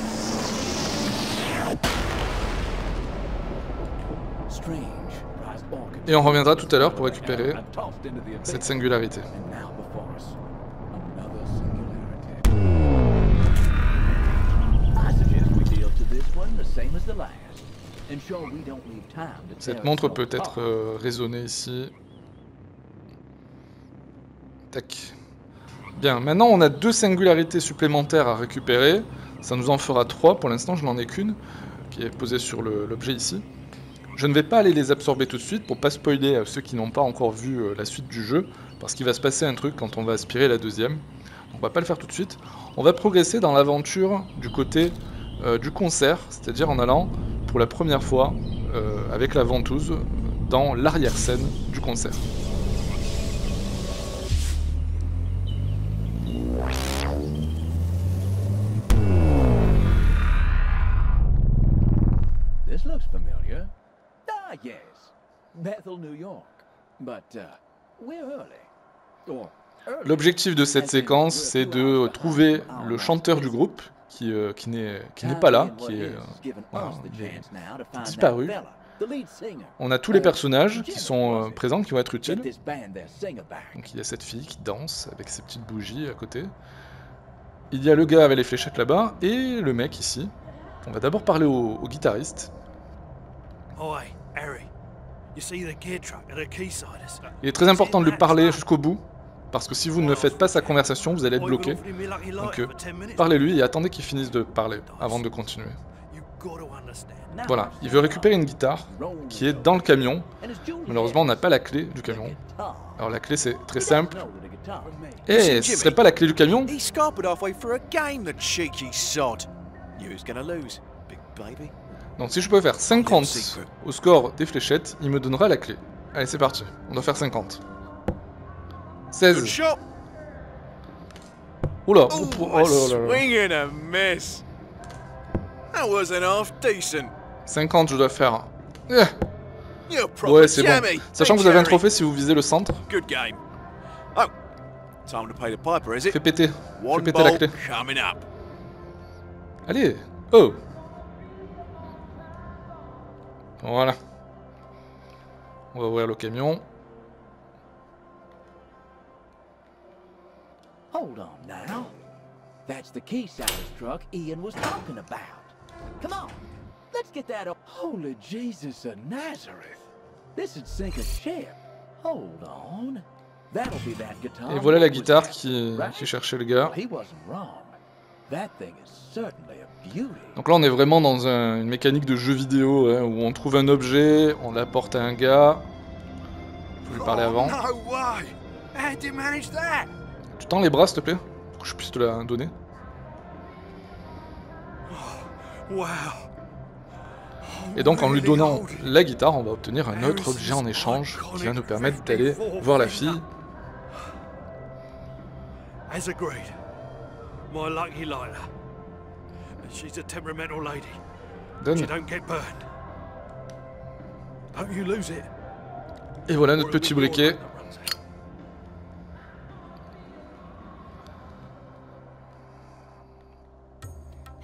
Et on reviendra tout à l'heure pour récupérer cette singularité. Cette montre peut être raisonnée ici. Tac. Bien, maintenant on a 2 singularités supplémentaires à récupérer. Ça nous en fera 3. Pour l'instant, je n'en ai qu'une qui est posée sur l'objet ici. Je ne vais pas aller les absorber tout de suite pour pas spoiler à ceux qui n'ont pas encore vu la suite du jeu, parce qu'il va se passer un truc quand on va aspirer la deuxième. On va pas le faire tout de suite. On va progresser dans l'aventure du côté du concert, c'est-à-dire en allant pour la première fois avec la ventouse dans l'arrière-scène du concert. This looks familiar. Ah, yes. Bethel, New York. But, we're early. L'objectif de cette séquence, c'est de trouver le chanteur du groupe qui n'est pas là, qui est disparu. On a tous les personnages qui sont présents, qui vont être utiles. Donc il y a cette fille qui danse avec ses petites bougies à côté. Il y a le gars avec les fléchettes là-bas et le mec ici. On va d'abord parler au guitariste. Il est très important de lui parler jusqu'au bout, parce que si vous ne faites pas sa conversation, vous allez être bloqué. Donc parlez-lui et attendez qu'il finisse de parler avant de continuer. Voilà, il veut récupérer une guitare qui est dans le camion. Malheureusement, on n'a pas la clé du camion. Alors la clé, c'est très simple. Et ce serait pas la clé du camion? Donc si je peux faire 50 au score des fléchettes, il me donnera la clé. Allez, c'est parti. On doit faire 50. 16. Oula, oh là là. 50, je dois faire. Ouais, c'est bon. Sachant que vous avez un trophée si vous visez le centre. Fais péter. Fais péter la clé. Allez. Oh. Voilà. On va ouvrir le camion. Hold on now. That's the key salvage truck Ian was talking about. Come on, let's get that. Holy Jesus of Nazareth! This would sink a ship. Hold on. That'll be that guitar. Et voilà la guitare qui cherchait le gars. He wasn't wrong. That thing is certainly a beauty. Donc là on est vraiment dans une mécanique de jeu vidéo hein, où on trouve un objet, on l'apporte à un gars. Faut lui parler avant. Tu tends les bras s'il te plaît, pour que je puisse te la donner. Et donc en lui donnant la guitare, on va obtenir un autre objet en échange qui va nous permettre d'aller voir la fille. As agreed, my lucky lighter. She's a temperamental lady. Donne. She don't get burned. Don't you lose it. Et voilà notre petit briquet.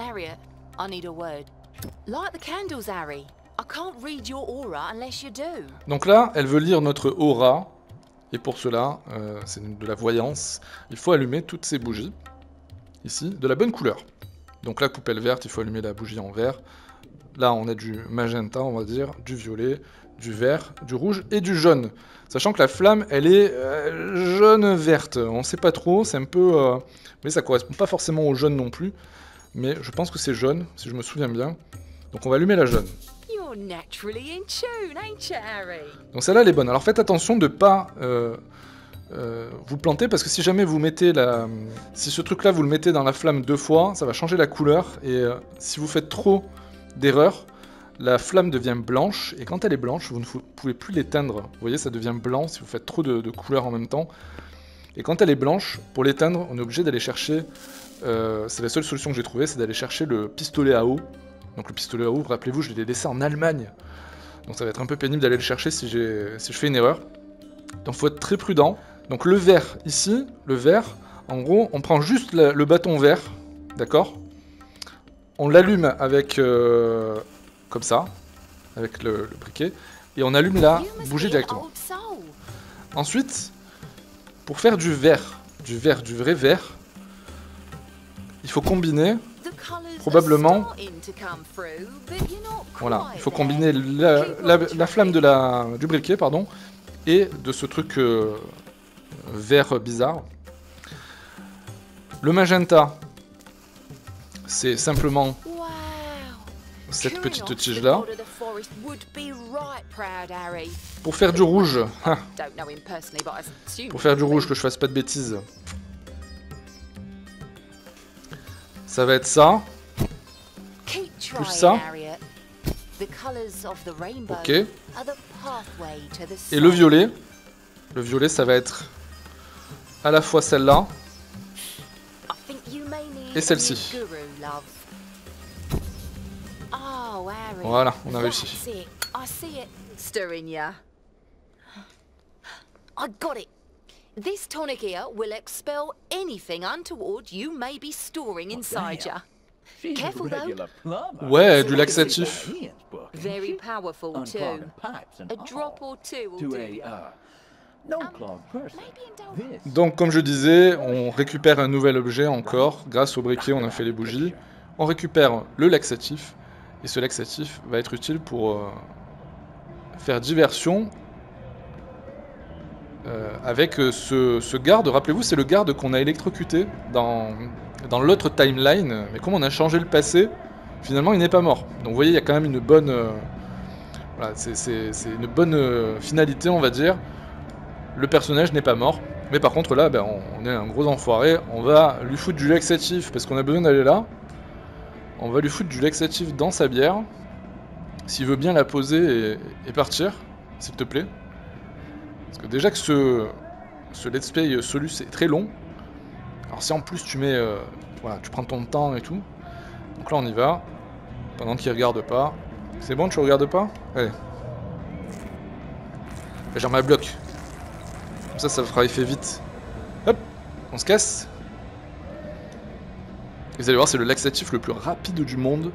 Harriet, I need a word. Light the candles, Harry. I can't read your aura unless you do. Donc là, elle veut lire notre aura. Et pour cela, c'est de la voyance. Il faut allumer toutes ces bougies. Ici, de la bonne couleur. Donc la coupelle verte, il faut allumer la bougie en vert. Là, on a du magenta, on va dire, du violet, du vert, du rouge et du jaune. Sachant que la flamme, elle est jaune-verte. On ne sait pas trop, c'est un peu... mais ça correspond pas forcément au jaune non plus. Mais je pense que c'est jaune, si je me souviens bien. Donc on va allumer la jaune. You're naturally in tune, ain't you, Harry? Donc celle-là, elle est bonne. Alors faites attention de ne pas vous planter, parce que si jamais vous mettez la... Si ce truc-là, vous le mettez dans la flamme 2 fois, ça va changer la couleur. Et si vous faites trop d'erreurs, la flamme devient blanche. Et quand elle est blanche, vous ne pouvez plus l'éteindre. Vous voyez, ça devient blanc si vous faites trop de couleurs en même temps. Et quand elle est blanche, pour l'éteindre, on est obligé d'aller chercher... c'est la seule solution que j'ai trouvée, c'est d'aller chercher le pistolet à eau. Donc le pistolet à eau, rappelez-vous, je l'ai laissé en Allemagne. Donc ça va être un peu pénible d'aller le chercher si je fais une erreur. Donc il faut être très prudent. Donc le vert ici, le vert, en gros, on prend juste le bâton vert, d'accord? On l'allume avec, comme ça, avec le briquet, et on allume la bougie directement. Ensuite, pour faire du vrai vert, il faut combiner... Probablement, voilà, il faut combiner la flamme du briquet, pardon, et de ce truc vert bizarre. Le magenta, c'est simplement cette petite tige là. Pour faire du rouge, pour faire du rouge, que je fasse pas de bêtises, ça va être ça. Plus ça. Ok. Et le violet, ça va être à la fois celle-là et celle-ci. Voilà, on a réussi. I got it. This tonic here will expel anything untoward you may be storing inside ya. Careful though. Ouais, du laxatif. Very powerful too. A drop or two will do. Donc comme je disais, on récupère un nouvel objet encore. Grâce au briquet, on a fait les bougies. On récupère le laxatif. Et ce laxatif va être utile pour faire diversion avec ce garde. Rappelez-vous, c'est le garde qu'on a électrocuté dans l'autre timeline. Mais comme on a changé le passé, finalement il n'est pas mort. Donc vous voyez, il y a quand même une bonne... voilà, c'est une bonne finalité, on va dire. Le personnage n'est pas mort. Mais par contre là, ben, on est un gros enfoiré. On va lui foutre du laxatif parce qu'on a besoin d'aller là. On va lui foutre du laxatif dans sa bière. S'il veut bien la poser et partir, s'il te plaît. Parce que déjà que ce let's play Solus est très long. Alors si en plus tu mets... voilà, tu prends ton temps et tout. Donc là on y va. Pendant qu'il regarde pas. C'est bon, tu regardes pas? Allez. J'ai ma bloc. Comme ça fera effet vite. Hop, on se casse. Et vous allez voir, c'est le laxatif le plus rapide du monde.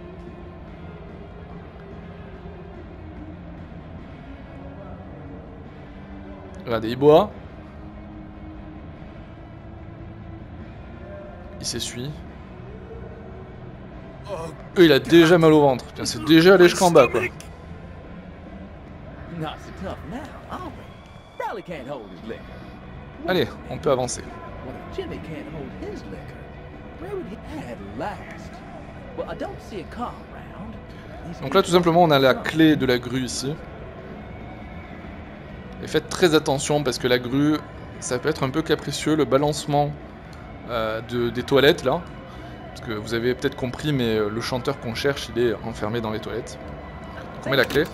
Regardez, il boit. Il s'essuie. Il a déjà mal au ventre. Putain, c'est déjà allé jusqu'en bas, quoi. Allez, on peut avancer. Donc là, tout simplement, on a la clé de la grue ici. Et faites très attention parce que la grue, ça peut être un peu capricieux, le balancement des toilettes là. Parce que vous avez peut-être compris, mais le chanteur qu'on cherche, il est enfermé dans les toilettes. Donc on met la clé.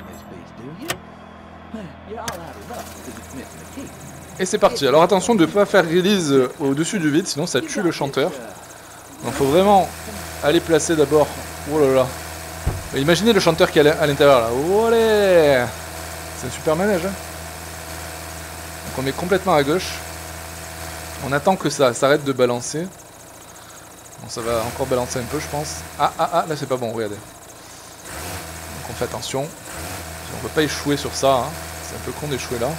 Et c'est parti. Alors attention de ne pas faire release au-dessus du vide, sinon ça tue le chanteur. Donc faut vraiment aller placer d'abord. Oh là là. Imaginez le chanteur qui est à l'intérieur là. Olé. C'est un super manège. Hein. Donc on met complètement à gauche. On attend que ça s'arrête de balancer. Bon, ça va encore balancer un peu, je pense. Ah, là c'est pas bon, regardez. Donc on fait attention. On peut pas échouer sur ça, hein. C'est un peu con d'échouer là.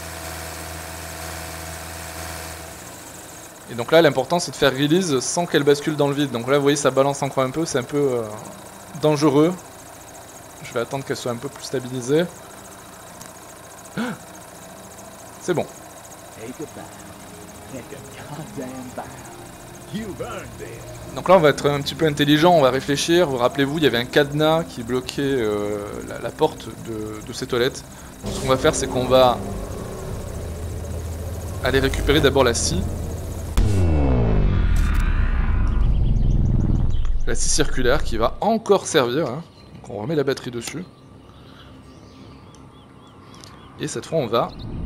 Et donc là, l'important c'est de faire release sans qu'elle bascule dans le vide. Donc là, vous voyez, ça balance encore un peu, c'est un peu dangereux. Je vais attendre qu'elle soit un peu plus stabilisée. C'est bon. Donc là, on va être un petit peu intelligent, on va réfléchir. Vous rappelez-vous, il y avait un cadenas qui bloquait la porte de ces toilettes. Donc ce qu'on va faire, c'est qu'on va aller récupérer d'abord la scie. La scie circulaire qui va encore servir. Hein. Donc on remet la batterie dessus. Et cette fois, on va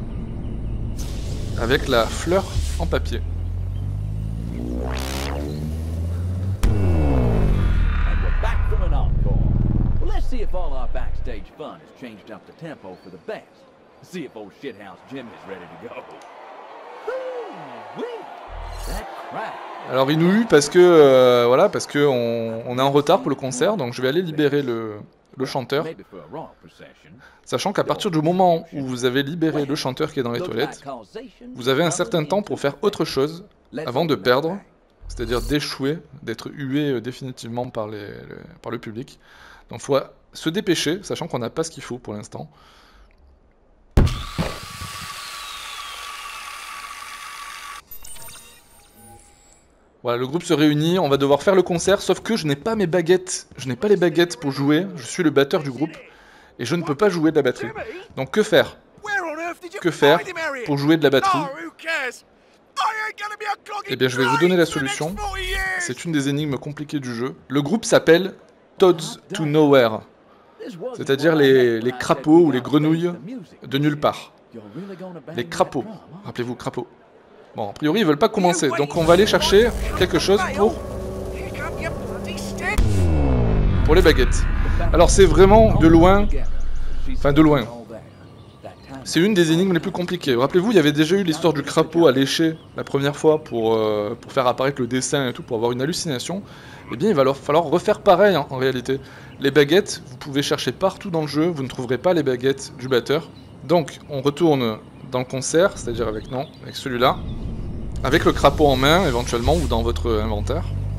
avec la fleur en papier. Let's see if all our backstage fun has changed up the tempo for the best. See if old shithouse Jim is ready to go. That crack. Alors il nous eut parce que voilà, parce que on est en retard pour le concert, donc je vais aller libérer le chanteur. Sachant qu'à partir du moment où vous avez libéré le chanteur qui est dans les toilettes, vous avez un certain temps pour faire autre chose avant de perdre, c'est-à-dire d'échouer, d'être hué définitivement par le public. Donc il faut se dépêcher, sachant qu'on n'a pas ce qu'il faut pour l'instant. Voilà, le groupe se réunit, on va devoir faire le concert, sauf que je n'ai pas mes baguettes. Je n'ai pas les baguettes pour jouer, je suis le batteur du groupe, et je ne peux pas jouer de la batterie. Donc que faire? Que faire pour jouer de la batterie? Eh bien je vais vous donner la solution. C'est une des énigmes compliquées du jeu. Le groupe s'appelle Toads to Nowhere. C'est-à-dire les crapauds ou les grenouilles de nulle part. Les crapauds. Rappelez-vous, crapauds. Bon, a priori, ils veulent pas commencer. Donc on va aller chercher quelque chose pour les baguettes. Alors c'est vraiment de loin. Enfin de loin. C'est une des énigmes les plus compliquées. Rappelez-vous, il y avait déjà eu l'histoire du crapaud à lécher la première fois pour faire apparaître le dessin et tout, pour avoir une hallucination. Eh bien, il va falloir refaire pareil en réalité. Les baguettes, vous pouvez chercher partout dans le jeu, vous ne trouverez pas les baguettes du batteur. Donc, on retourne dans le concert, c'est-à-dire avec celui-là, avec le crapaud en main éventuellement ou dans votre inventaire.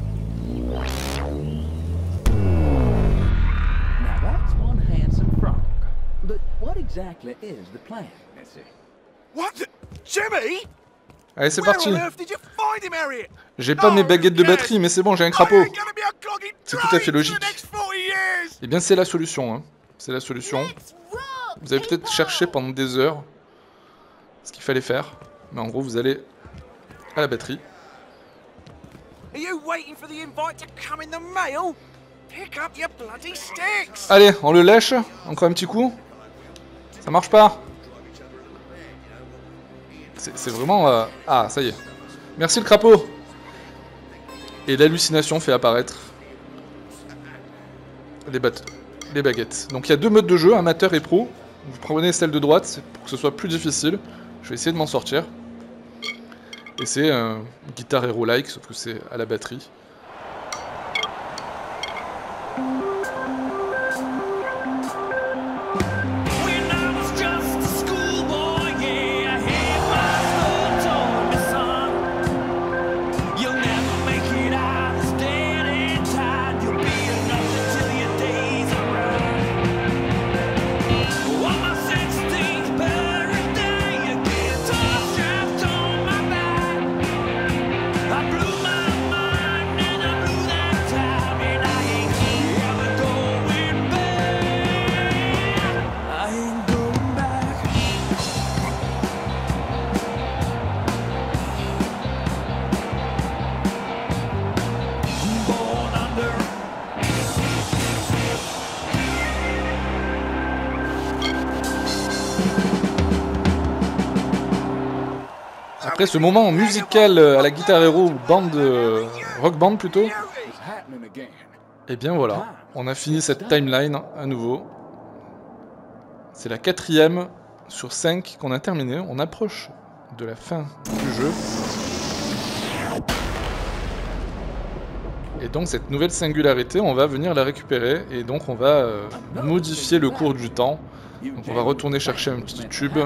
Allez, c'est parti. J'ai pas mes baguettes de batterie, mais c'est bon, j'ai un crapaud. C'est tout à fait logique. Eh bien, c'est la solution. Hein. C'est la solution. Vous avez peut-être cherché pendant des heures ce qu'il fallait faire, mais en gros, vous allez à la batterie. Allez, on le lèche. Encore un petit coup. Ça marche pas. C'est vraiment... Ah, ça y est. Merci le crapaud. Et l'hallucination fait apparaître les baguettes. Donc il y a deux modes de jeu, amateur et pro. Vous prenez celle de droite pour que ce soit plus difficile. Je vais essayer de m'en sortir. Et c'est un Guitar Hero-like, sauf que c'est à la batterie. Après ce moment musical à la Guitar Hero, rock band plutôt, et bien voilà, on a fini cette timeline à nouveau. C'est la 4e sur 5 qu'on a terminé, on approche de la fin du jeu. Et donc cette nouvelle singularité, on va venir la récupérer et donc on va modifier le cours du temps. Donc on va retourner chercher un petit tube.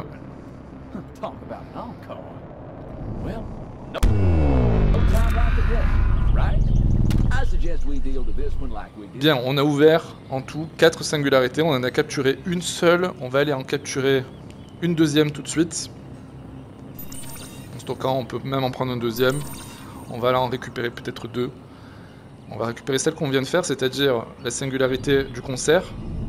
Bien, on a ouvert en tout 4 singularités, on en a capturé une seule, on va aller en capturer une deuxième tout de suite. En stockant, on peut même en prendre un deuxième. On va là en récupérer peut-être 2. On va récupérer celle qu'on vient de faire, c'est-à-dire la singularité du concert.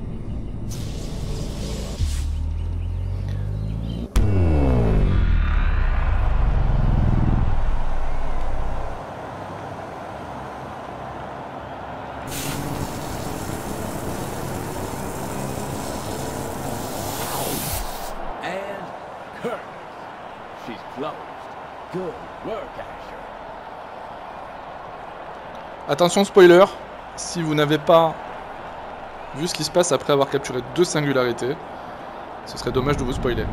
Attention spoiler, si vous n'avez pas vu ce qui se passe après avoir capturé 2 singularités, ce serait dommage de vous spoiler.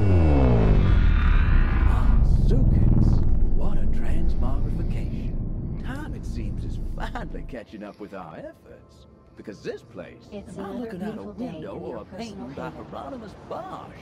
What a transmogrification. Time, it seems, is finally catching up with our efforts. Because this place, I'm looking out a window or a painting by Hieronymus Bosch.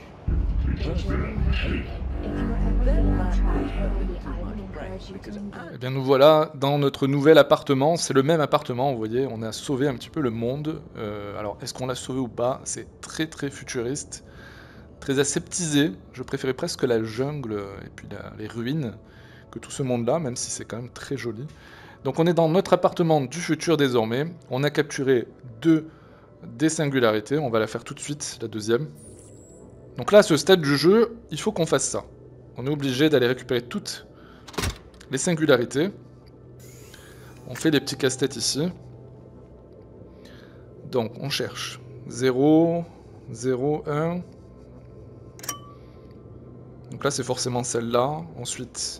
Eh bien nous voilà dans notre nouvel appartement, c'est le même appartement, vous voyez, on a sauvé un petit peu le monde. Alors est-ce qu'on l'a sauvé ou pas? C'est très très futuriste, très aseptisé, je préférais presque la jungle et puis les ruines que tout ce monde-là, même si c'est quand même très joli. Donc on est dans notre appartement du futur désormais, on a capturé 2 des singularités, on va la faire tout de suite, la deuxième. Donc là, à ce stade du jeu, il faut qu'on fasse ça. On est obligé d'aller récupérer toutes les singularités. On fait les petits casse-têtes ici. Donc on cherche 0, 0, 1. Donc là, c'est forcément celle-là. Ensuite...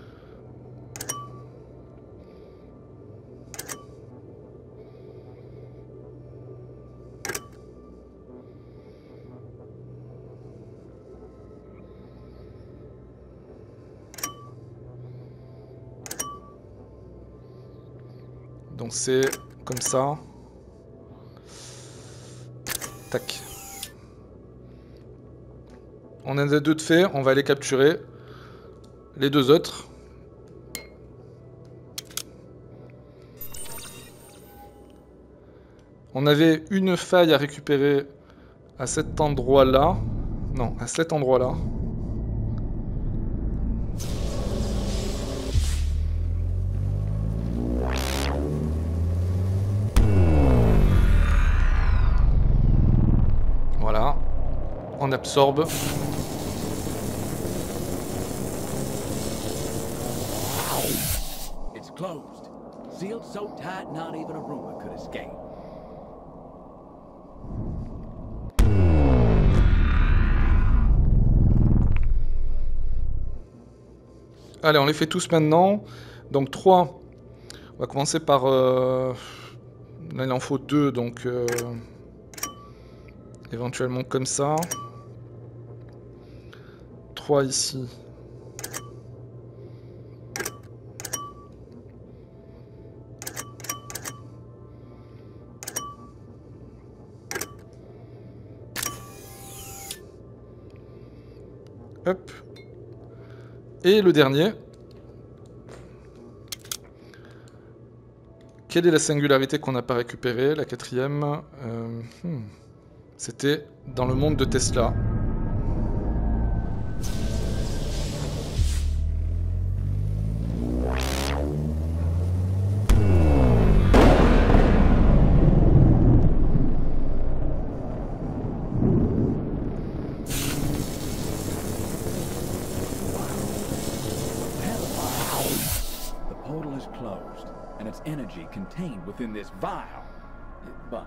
Donc c'est comme ça. Tac. On a les 2 de fait, on va aller capturer les 2 autres. On avait une faille à récupérer à cet endroit-là. Non, à cet endroit-là. Voilà, on absorbe. It's closed. Sealed so tight not even a rumor could escape. Allez, on les fait tous maintenant. Donc 3. On va commencer par... Là, il en faut 2, donc... éventuellement comme ça. 3 ici. Hop. Et le dernier. Quelle est la singularité qu'on n'a pas récupérée? La 4e. C'était dans le monde de Tesla. The portal is closed, and its energy contained within this vial. But...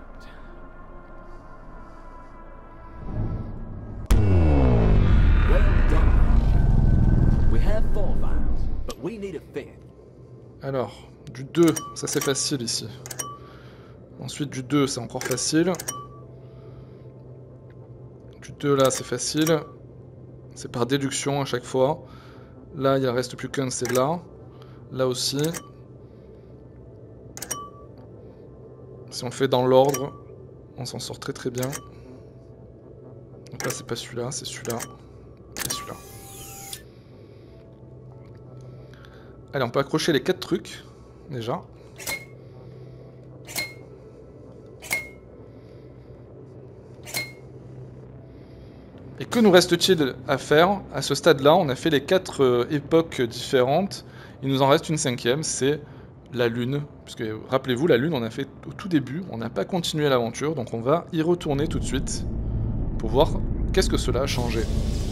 Alors, du 2, ça c'est facile ici. Ensuite du 2, c'est encore facile. Du 2 là, c'est facile. C'est par déduction à chaque fois. Là, il ne reste plus qu'un, c'est là. Là aussi. Si on le fait dans l'ordre, on s'en sort très très bien. Donc là c'est pas celui-là, c'est celui-là et celui-là. Allez, on peut accrocher les 4 trucs déjà. Et que nous reste-t-il à faire? À ce stade-là, on a fait les 4 époques différentes. Il nous en reste une 5e, c'est la Lune. Puisque, rappelez-vous, la Lune, on a fait au tout début. On n'a pas continué l'aventure, donc on va y retourner tout de suite pour voir qu'est-ce que cela a changé.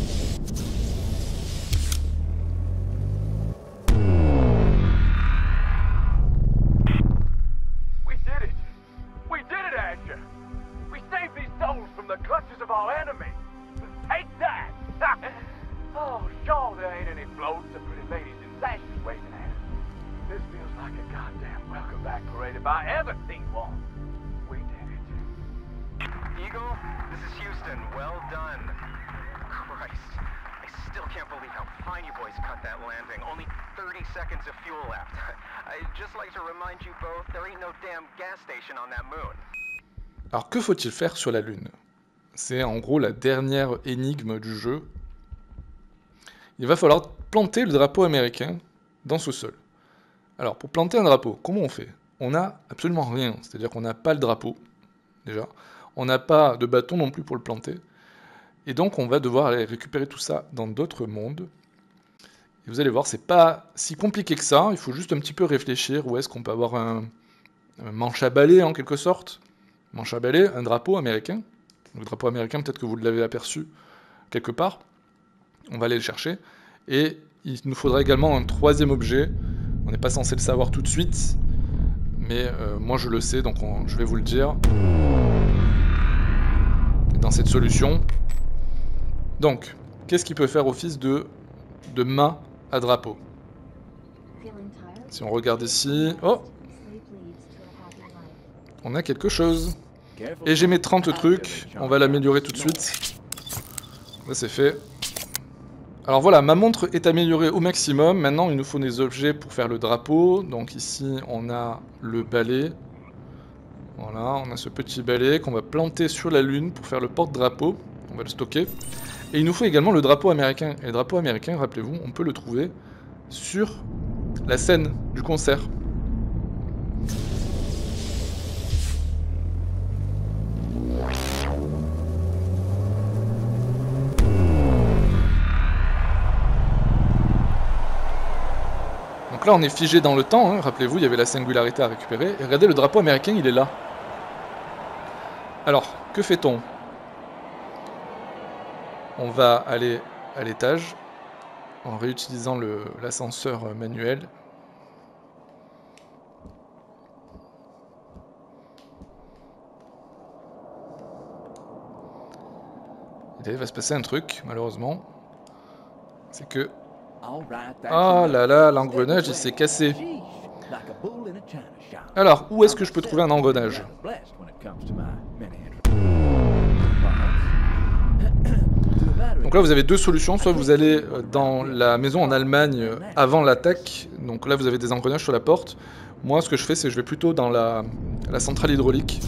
We did it! We did it, Asher! We saved these souls from the clutches of our enemy! Take that! Oh, sure, there ain't any floats or pretty ladies in sashes waving at us. This feels like a goddamn welcome back parade if I ever seen one. We did it. Eagle, this is Houston. Well done. Christ, I still can't believe how fine you boys cut that landing. Only 30 seconds of fuel left. I'd just like to remind you both, there ain't no damn gas station on that moon. Alors que faut-il faire sur la Lune? C'est en gros la dernière énigme du jeu. Il va falloir planter le drapeau américain dans ce sol. Alors pour planter un drapeau, comment on fait? On n'a absolument rien, c'est-à-dire qu'on n'a pas le drapeau, déjà. On n'a pas de bâton non plus pour le planter. Et donc on va devoir aller récupérer tout ça dans d'autres mondes. Et vous allez voir, c'est pas si compliqué que ça, il faut juste un petit peu réfléchir où est-ce qu'on peut avoir un manche à balai en quelque sorte. Manche à balai, un drapeau américain. Le drapeau américain, peut-être que vous l'avez aperçu quelque part. On va aller le chercher. Et il nous faudra également un 3e objet. On n'est pas censé le savoir tout de suite. Mais moi je le sais, donc je vais vous le dire. Dans cette solution. Donc, qu'est-ce qui peut faire office de mât à drapeau? Si on regarde ici... Oh! On a quelque chose. Et j'ai mes 30 trucs. On va l'améliorer tout de suite. Là, c'est fait. Alors voilà, ma montre est améliorée au maximum. Maintenant, il nous faut des objets pour faire le drapeau. Donc ici, on a le balai. Voilà, on a ce petit balai qu'on va planter sur la Lune pour faire le porte-drapeau. On va le stocker. Et il nous faut également le drapeau américain. Et le drapeau américain, rappelez-vous, on peut le trouver sur la scène du concert. Donc là, on est figé dans le temps, hein. Rappelez-vous, il y avait la singularité à récupérer. Et regardez, le drapeau américain, il est là. Alors, que fait-on? On va aller à l'étage en réutilisant l'ascenseur manuel. Et là, il va se passer un truc, malheureusement. C'est que... Oh là là, l'engrenage, il s'est cassé. Alors, où est-ce que je peux trouver un engrenage? Donc là, vous avez 2 solutions. Soit vous allez dans la maison en Allemagne avant l'attaque. Donc là, vous avez des engrenages sur la porte. Moi, ce que je fais, c'est que je vais plutôt dans la centrale hydraulique.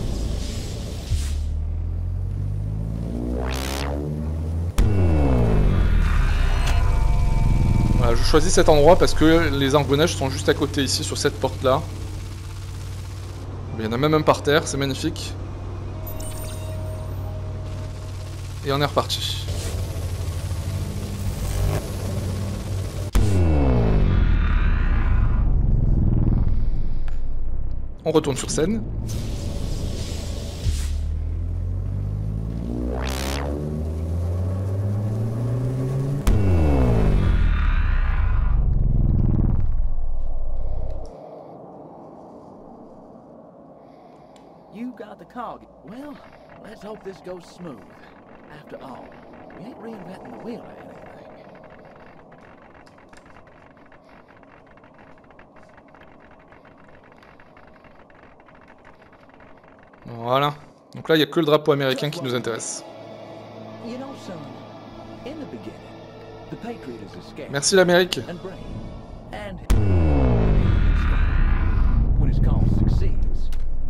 Voilà, je choisis cet endroit parce que les engrenages sont juste à côté ici, sur cette porte-là. Il y en a même un par terre, c'est magnifique. Et on est reparti. On retourne sur scène. You got the cog. Well, let's hope this goes smooth. After all, we ain't reinventing the wheel or anything. Voilà. Donc là, il n'y a que le drapeau américain qui nous intéresse. Merci l'Amérique.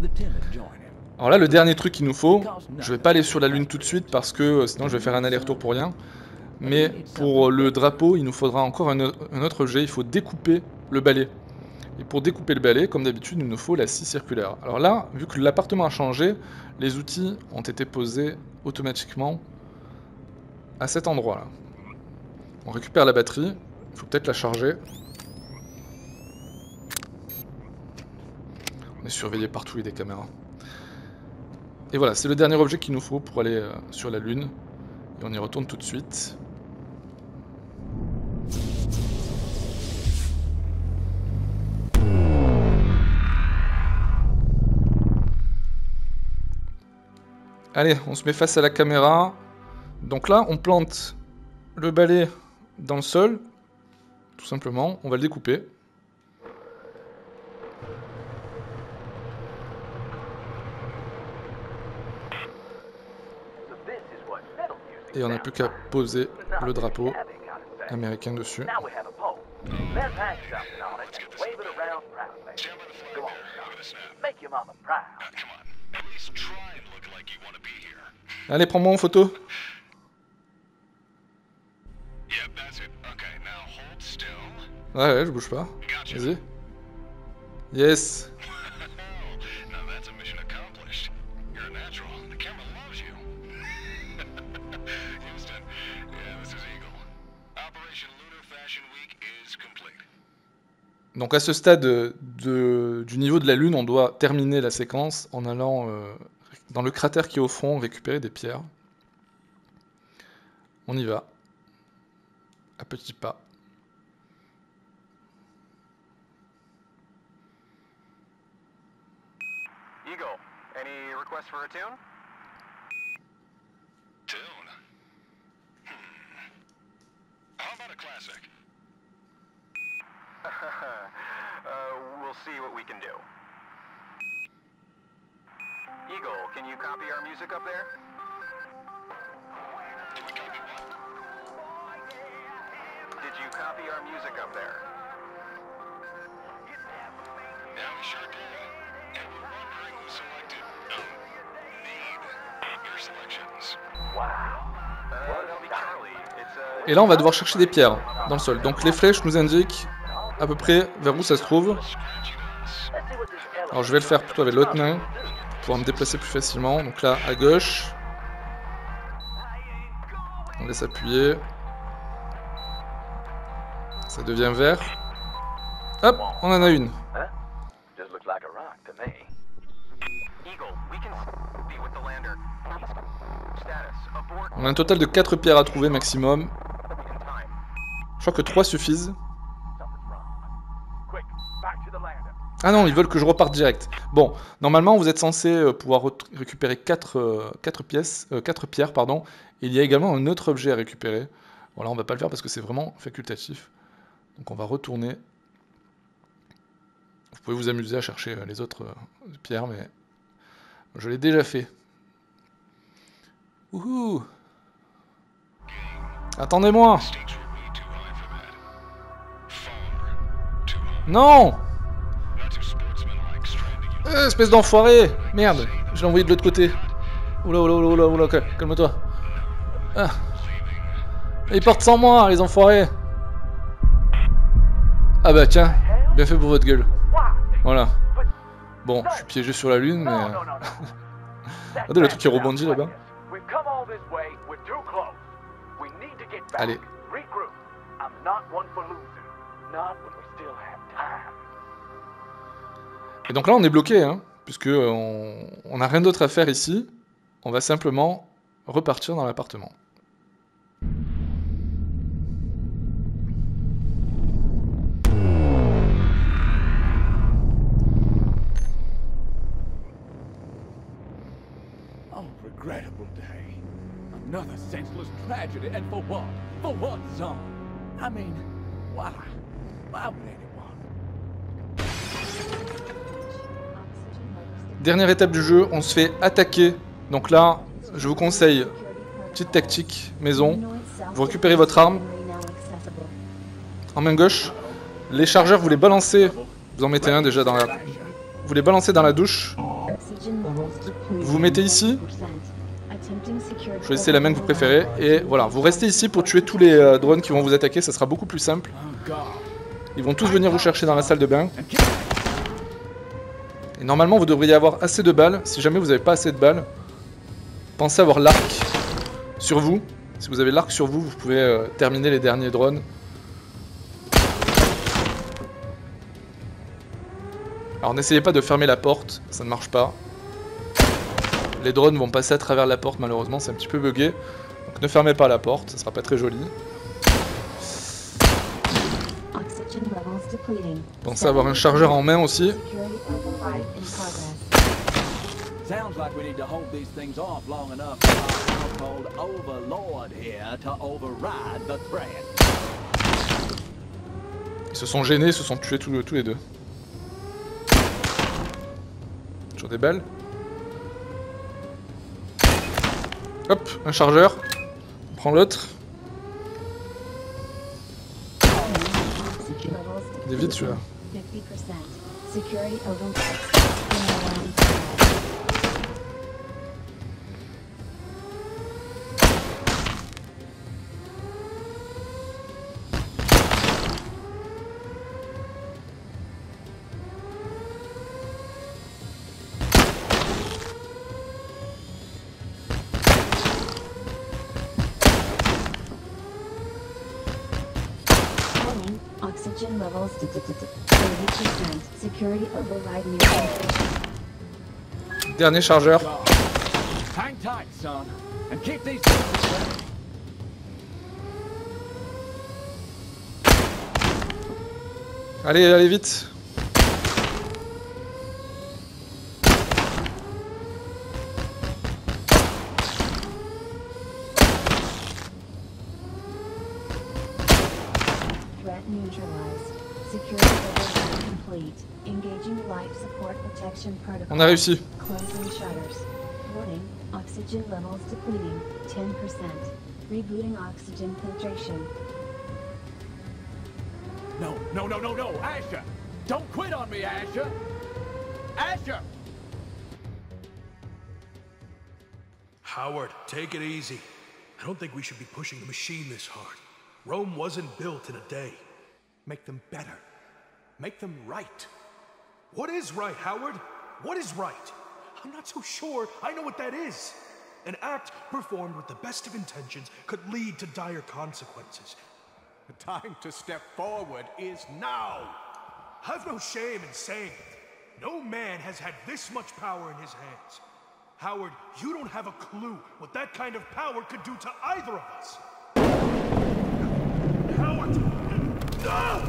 Alors là, le dernier truc qu'il nous faut, je vais pas aller sur la lune tout de suite parce que sinon je vais faire un aller-retour pour rien. Mais pour le drapeau, il nous faudra encore un autre objet, il faut découper le balai. Et pour découper le balai, comme d'habitude, il nous faut la scie circulaire. Alors là, vu que l'appartement a changé, les outils ont été posés automatiquement à cet endroit-là. On récupère la batterie, il faut peut-être la charger. On est surveillé partout, il y a des caméras. Et voilà, c'est le dernier objet qu'il nous faut pour aller sur la Lune. Et on y retourne tout de suite. Allez, on se met face à la caméra. Donc là, on plante le balai dans le sol. Tout simplement, on va le découper. Et on n'a plus qu'à poser le drapeau américain dessus. Allez, prends-moi en photo. Ouais, je bouge pas. Vas-y. Yes. Donc à ce stade du niveau de la Lune, on doit terminer la séquence en allant dans le cratère qui est au fond, récupérer des pierres. On y va. À petits pas. Eagle, any request for a tune? Tune? How about a classic? We'll see what we can do. Eagle, can you copy our music up there? Did you copy our music up there? Yeah, we sure did. And we're wondering who selected, your selections. Wow. That'll be Charlie. It's Et là, on va devoir chercher des pierres dans le sol. Donc les flèches nous indiquent à peu près vers où ça se trouve. Alors je vais le faire plutôt avec l'autre main pour pouvoir me déplacer plus facilement. Donc là, à gauche. On laisse appuyer. Ça devient vert. Hop, on en a une. On a un total de 4 pierres à trouver maximum. Je crois que 3 suffisent. Ah non, ils veulent que je reparte direct. Bon, normalement vous êtes censé pouvoir récupérer 4 pierres, pardon. Et il y a également un autre objet à récupérer. Voilà, on va pas le faire parce que c'est vraiment facultatif. Donc on va retourner. Vous pouvez vous amuser à chercher les autres pierres, mais je l'ai déjà fait. Wouhou! Attendez-moi! Non! Espèce d'enfoiré! Merde! Je l'ai envoyé de l'autre côté. Oula, oula, oula, oula, oula, calme-toi. Ah. Ils partent sans moi, les enfoirés! Ah bah tiens, bien fait pour votre gueule. Voilà. Bon, je suis piégé sur la lune, mais... Regardez le truc qui rebondit là-bas. Allez. Et donc là on est bloqué, hein, puisque on n'a rien d'autre à faire ici. On va simplement repartir dans l'appartement. Oh, regrettable day. Another senseless tragedy, and for what? For what, son? I mean, why? Why would anyone? Dernière étape du jeu, on se fait attaquer. Donc là, je vous conseille, petite tactique maison. Vous récupérez votre arme en main gauche. Les chargeurs, vous les balancez. Vous en mettez un déjà dans la... Vous les balancez dans la douche. Vous vous mettez ici. Choisissez la main que vous préférez. Et voilà, vous restez ici pour tuer tous les drones qui vont vous attaquer. Ça sera beaucoup plus simple. Ils vont tous venir vous chercher dans la salle de bain. Et normalement, vous devriez avoir assez de balles. Si jamais vous n'avez pas assez de balles, pensez à avoir l'arc sur vous. Si vous avez l'arc sur vous, vous pouvez terminer les derniers drones. Alors n'essayez pas de fermer la porte, ça ne marche pas. Les drones vont passer à travers la porte malheureusement, c'est un petit peu bugué. Donc ne fermez pas la porte, ça sera pas très joli. Pensez à avoir un chargeur en main aussi. Ils se sont gênés, ils se sont tués tous les deux. Toujours des balles. Hop, un chargeur. On prend l'autre. Il est vite celui-là. Oxygen levels 30%. Security override mutation. Dernier chargeur. Hang tight, son, and keep these. Allez, allez vite. Threat neutralized. Security override complete. Engaging life support protection protocol. On a réussi. Closing shutters. Warning. Oxygen levels depleting. 10%. Rebooting oxygen filtration. No, no, no, no, no, Asher! Don't quit on me, Asher! Asher! Howard, take it easy. I don't think we should be pushing the machine this hard. Rome wasn't built in a day. Make them better. Make them right. What is right, Howard? What is right? I'm not so sure I know what that is. An act performed with the best of intentions could lead to dire consequences. The time to step forward is now. I've no shame in saying it. No man has had this much power in his hands. Howard, you don't have a clue what that kind of power could do to either of us. Howard! No!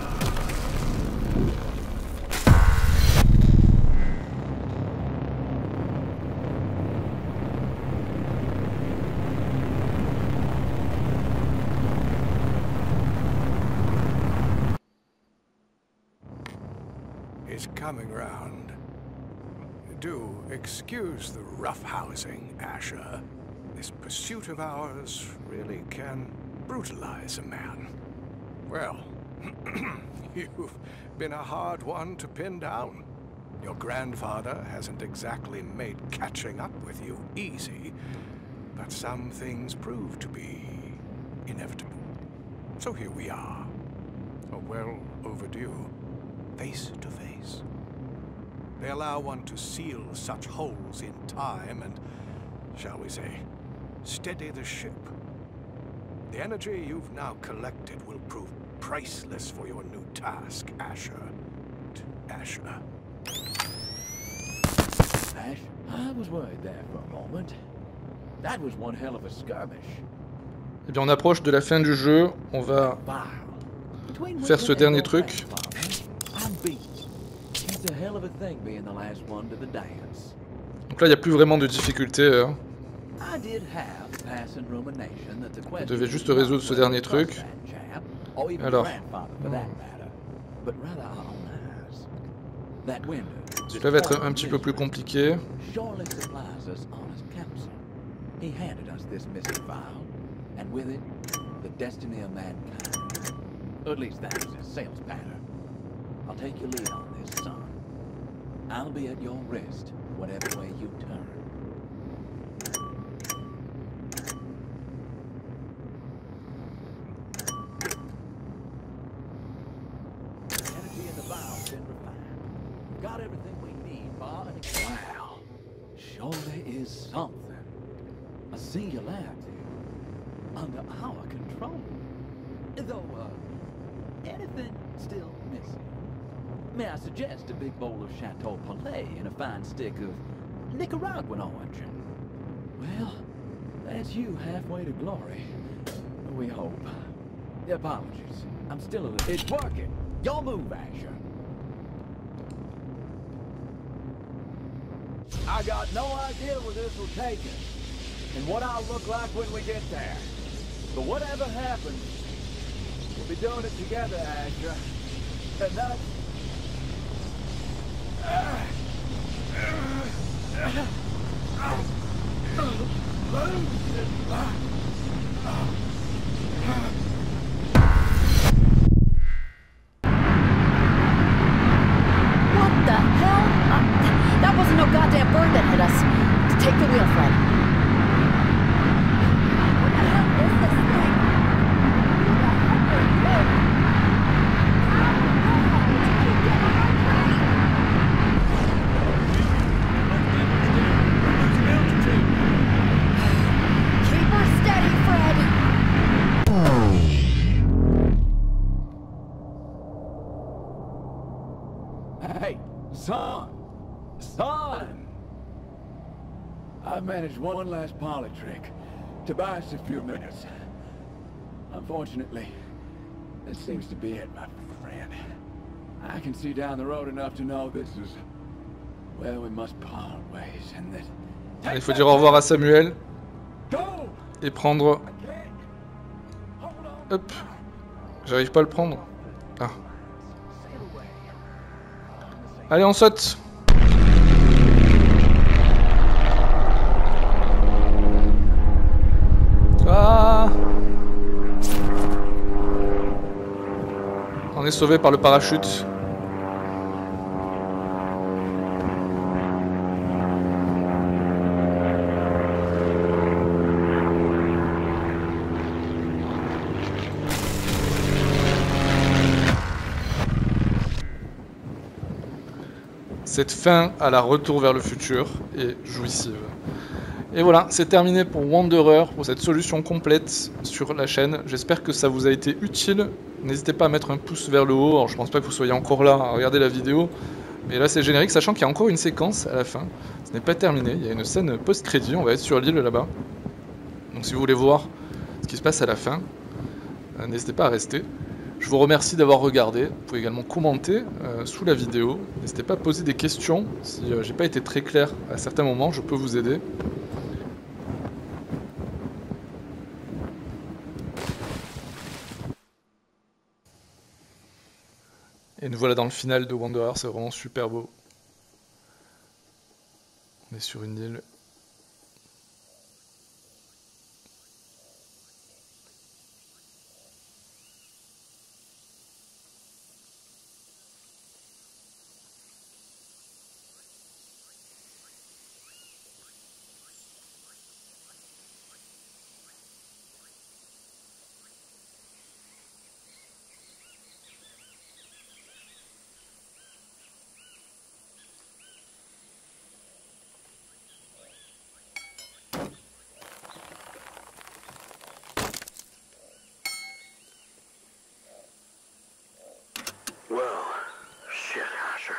Is coming round. Do excuse the roughhousing, Asher. This pursuit of ours really can brutalize a man. Well, you've been a hard one to pin down. Your grandfather hasn't exactly made catching up with you easy, but some things prove to be inevitable. So here we are, a well overdue face to face. They allow one to seal such holes in time and, shall we say, steady the ship. The energy you've now collected will prove priceless for your new task, Asher. Asher. Ash, I was worried there for a moment. That was one hell of a skirmish. Eh bien, on approche de la fin du jeu. On va faire ce dernier truc. Donc là, il n'y a plus vraiment de difficulté. Vous devez juste résoudre ce dernier truc. Alors. Ils peuvent être un petit peu plus compliqués. I'll take your lead on this, son. I'll be at your wrist, whatever way you turn. been refined. Got everything we need, bar and wow. Surely is something. A singularity under our control. Though, anything still missing? May I suggest a big bowl of Chateau Palais and a fine stick of Nicaraguan orange? Well, that's you halfway to glory. We hope. Apologies. I'm still a little... It's working. Your move, Asher. I got no idea where this will take us, and what I'll look like when we get there. But whatever happens, we'll be doing it together, Asher. And that's... What the hell? That wasn't no goddamn bird that hit us. Take the wheel, Fred. What the hell is this thing? Keep her steady, Fred. Hey, son! Son! I've managed one last parlor trick to buy us a few minutes. Unfortunately, this seems to be it, my friend. I can see down the road enough to know this is where we must part ways and that... Il faut dire au revoir à Samuel et prendre... Hop. J'arrive pas à le prendre. Ah. Allez, on saute. Ah. On est sauvé par le parachute. Cette fin à la retour vers le futur est jouissive. Et voilà, c'est terminé pour Wanderer, pour cette solution complète sur la chaîne. J'espère que ça vous a été utile. N'hésitez pas à mettre un pouce vers le haut. Alors, je pense pas que vous soyez encore là à regarder la vidéo. Mais là, c'est générique, sachant qu'il y a encore une séquence à la fin. Ce n'est pas terminé, il y a une scène post-crédit. On va être sur l'île là-bas. Donc si vous voulez voir ce qui se passe à la fin, n'hésitez pas à rester. Je vous remercie d'avoir regardé. Vous pouvez également commenter sous la vidéo. N'hésitez pas à poser des questions. Si j'ai pas été très clair à certains moments, je peux vous aider. Et nous voilà dans le final de Wanderer, c'est vraiment super beau. On est sur une île. Well, shit, Asher.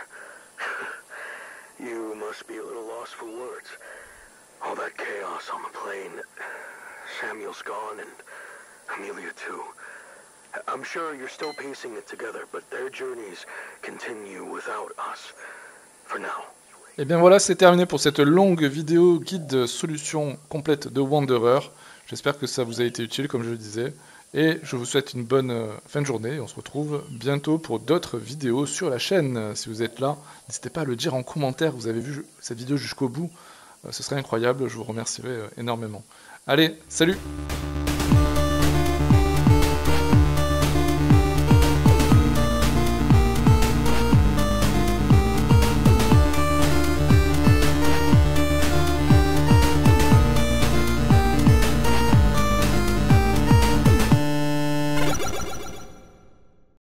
You must be a little lost for words. All that chaos on the plane. Samuel's gone and Amelia too. I'm sure you're still piecing it together, but their journeys continue without us. For now. Et bien voilà, c'est terminé pour cette longue vidéo guide solution complète de Wanderer. J'espère que ça vous a été utile, comme je le disais. Et je vous souhaite une bonne fin de journée. On se retrouve bientôt pour d'autres vidéos sur la chaîne. Si vous êtes là, n'hésitez pas à le dire en commentaire. Vous avez vu cette vidéo jusqu'au bout. Ce serait incroyable. Je vous remercierai énormément. Allez, salut!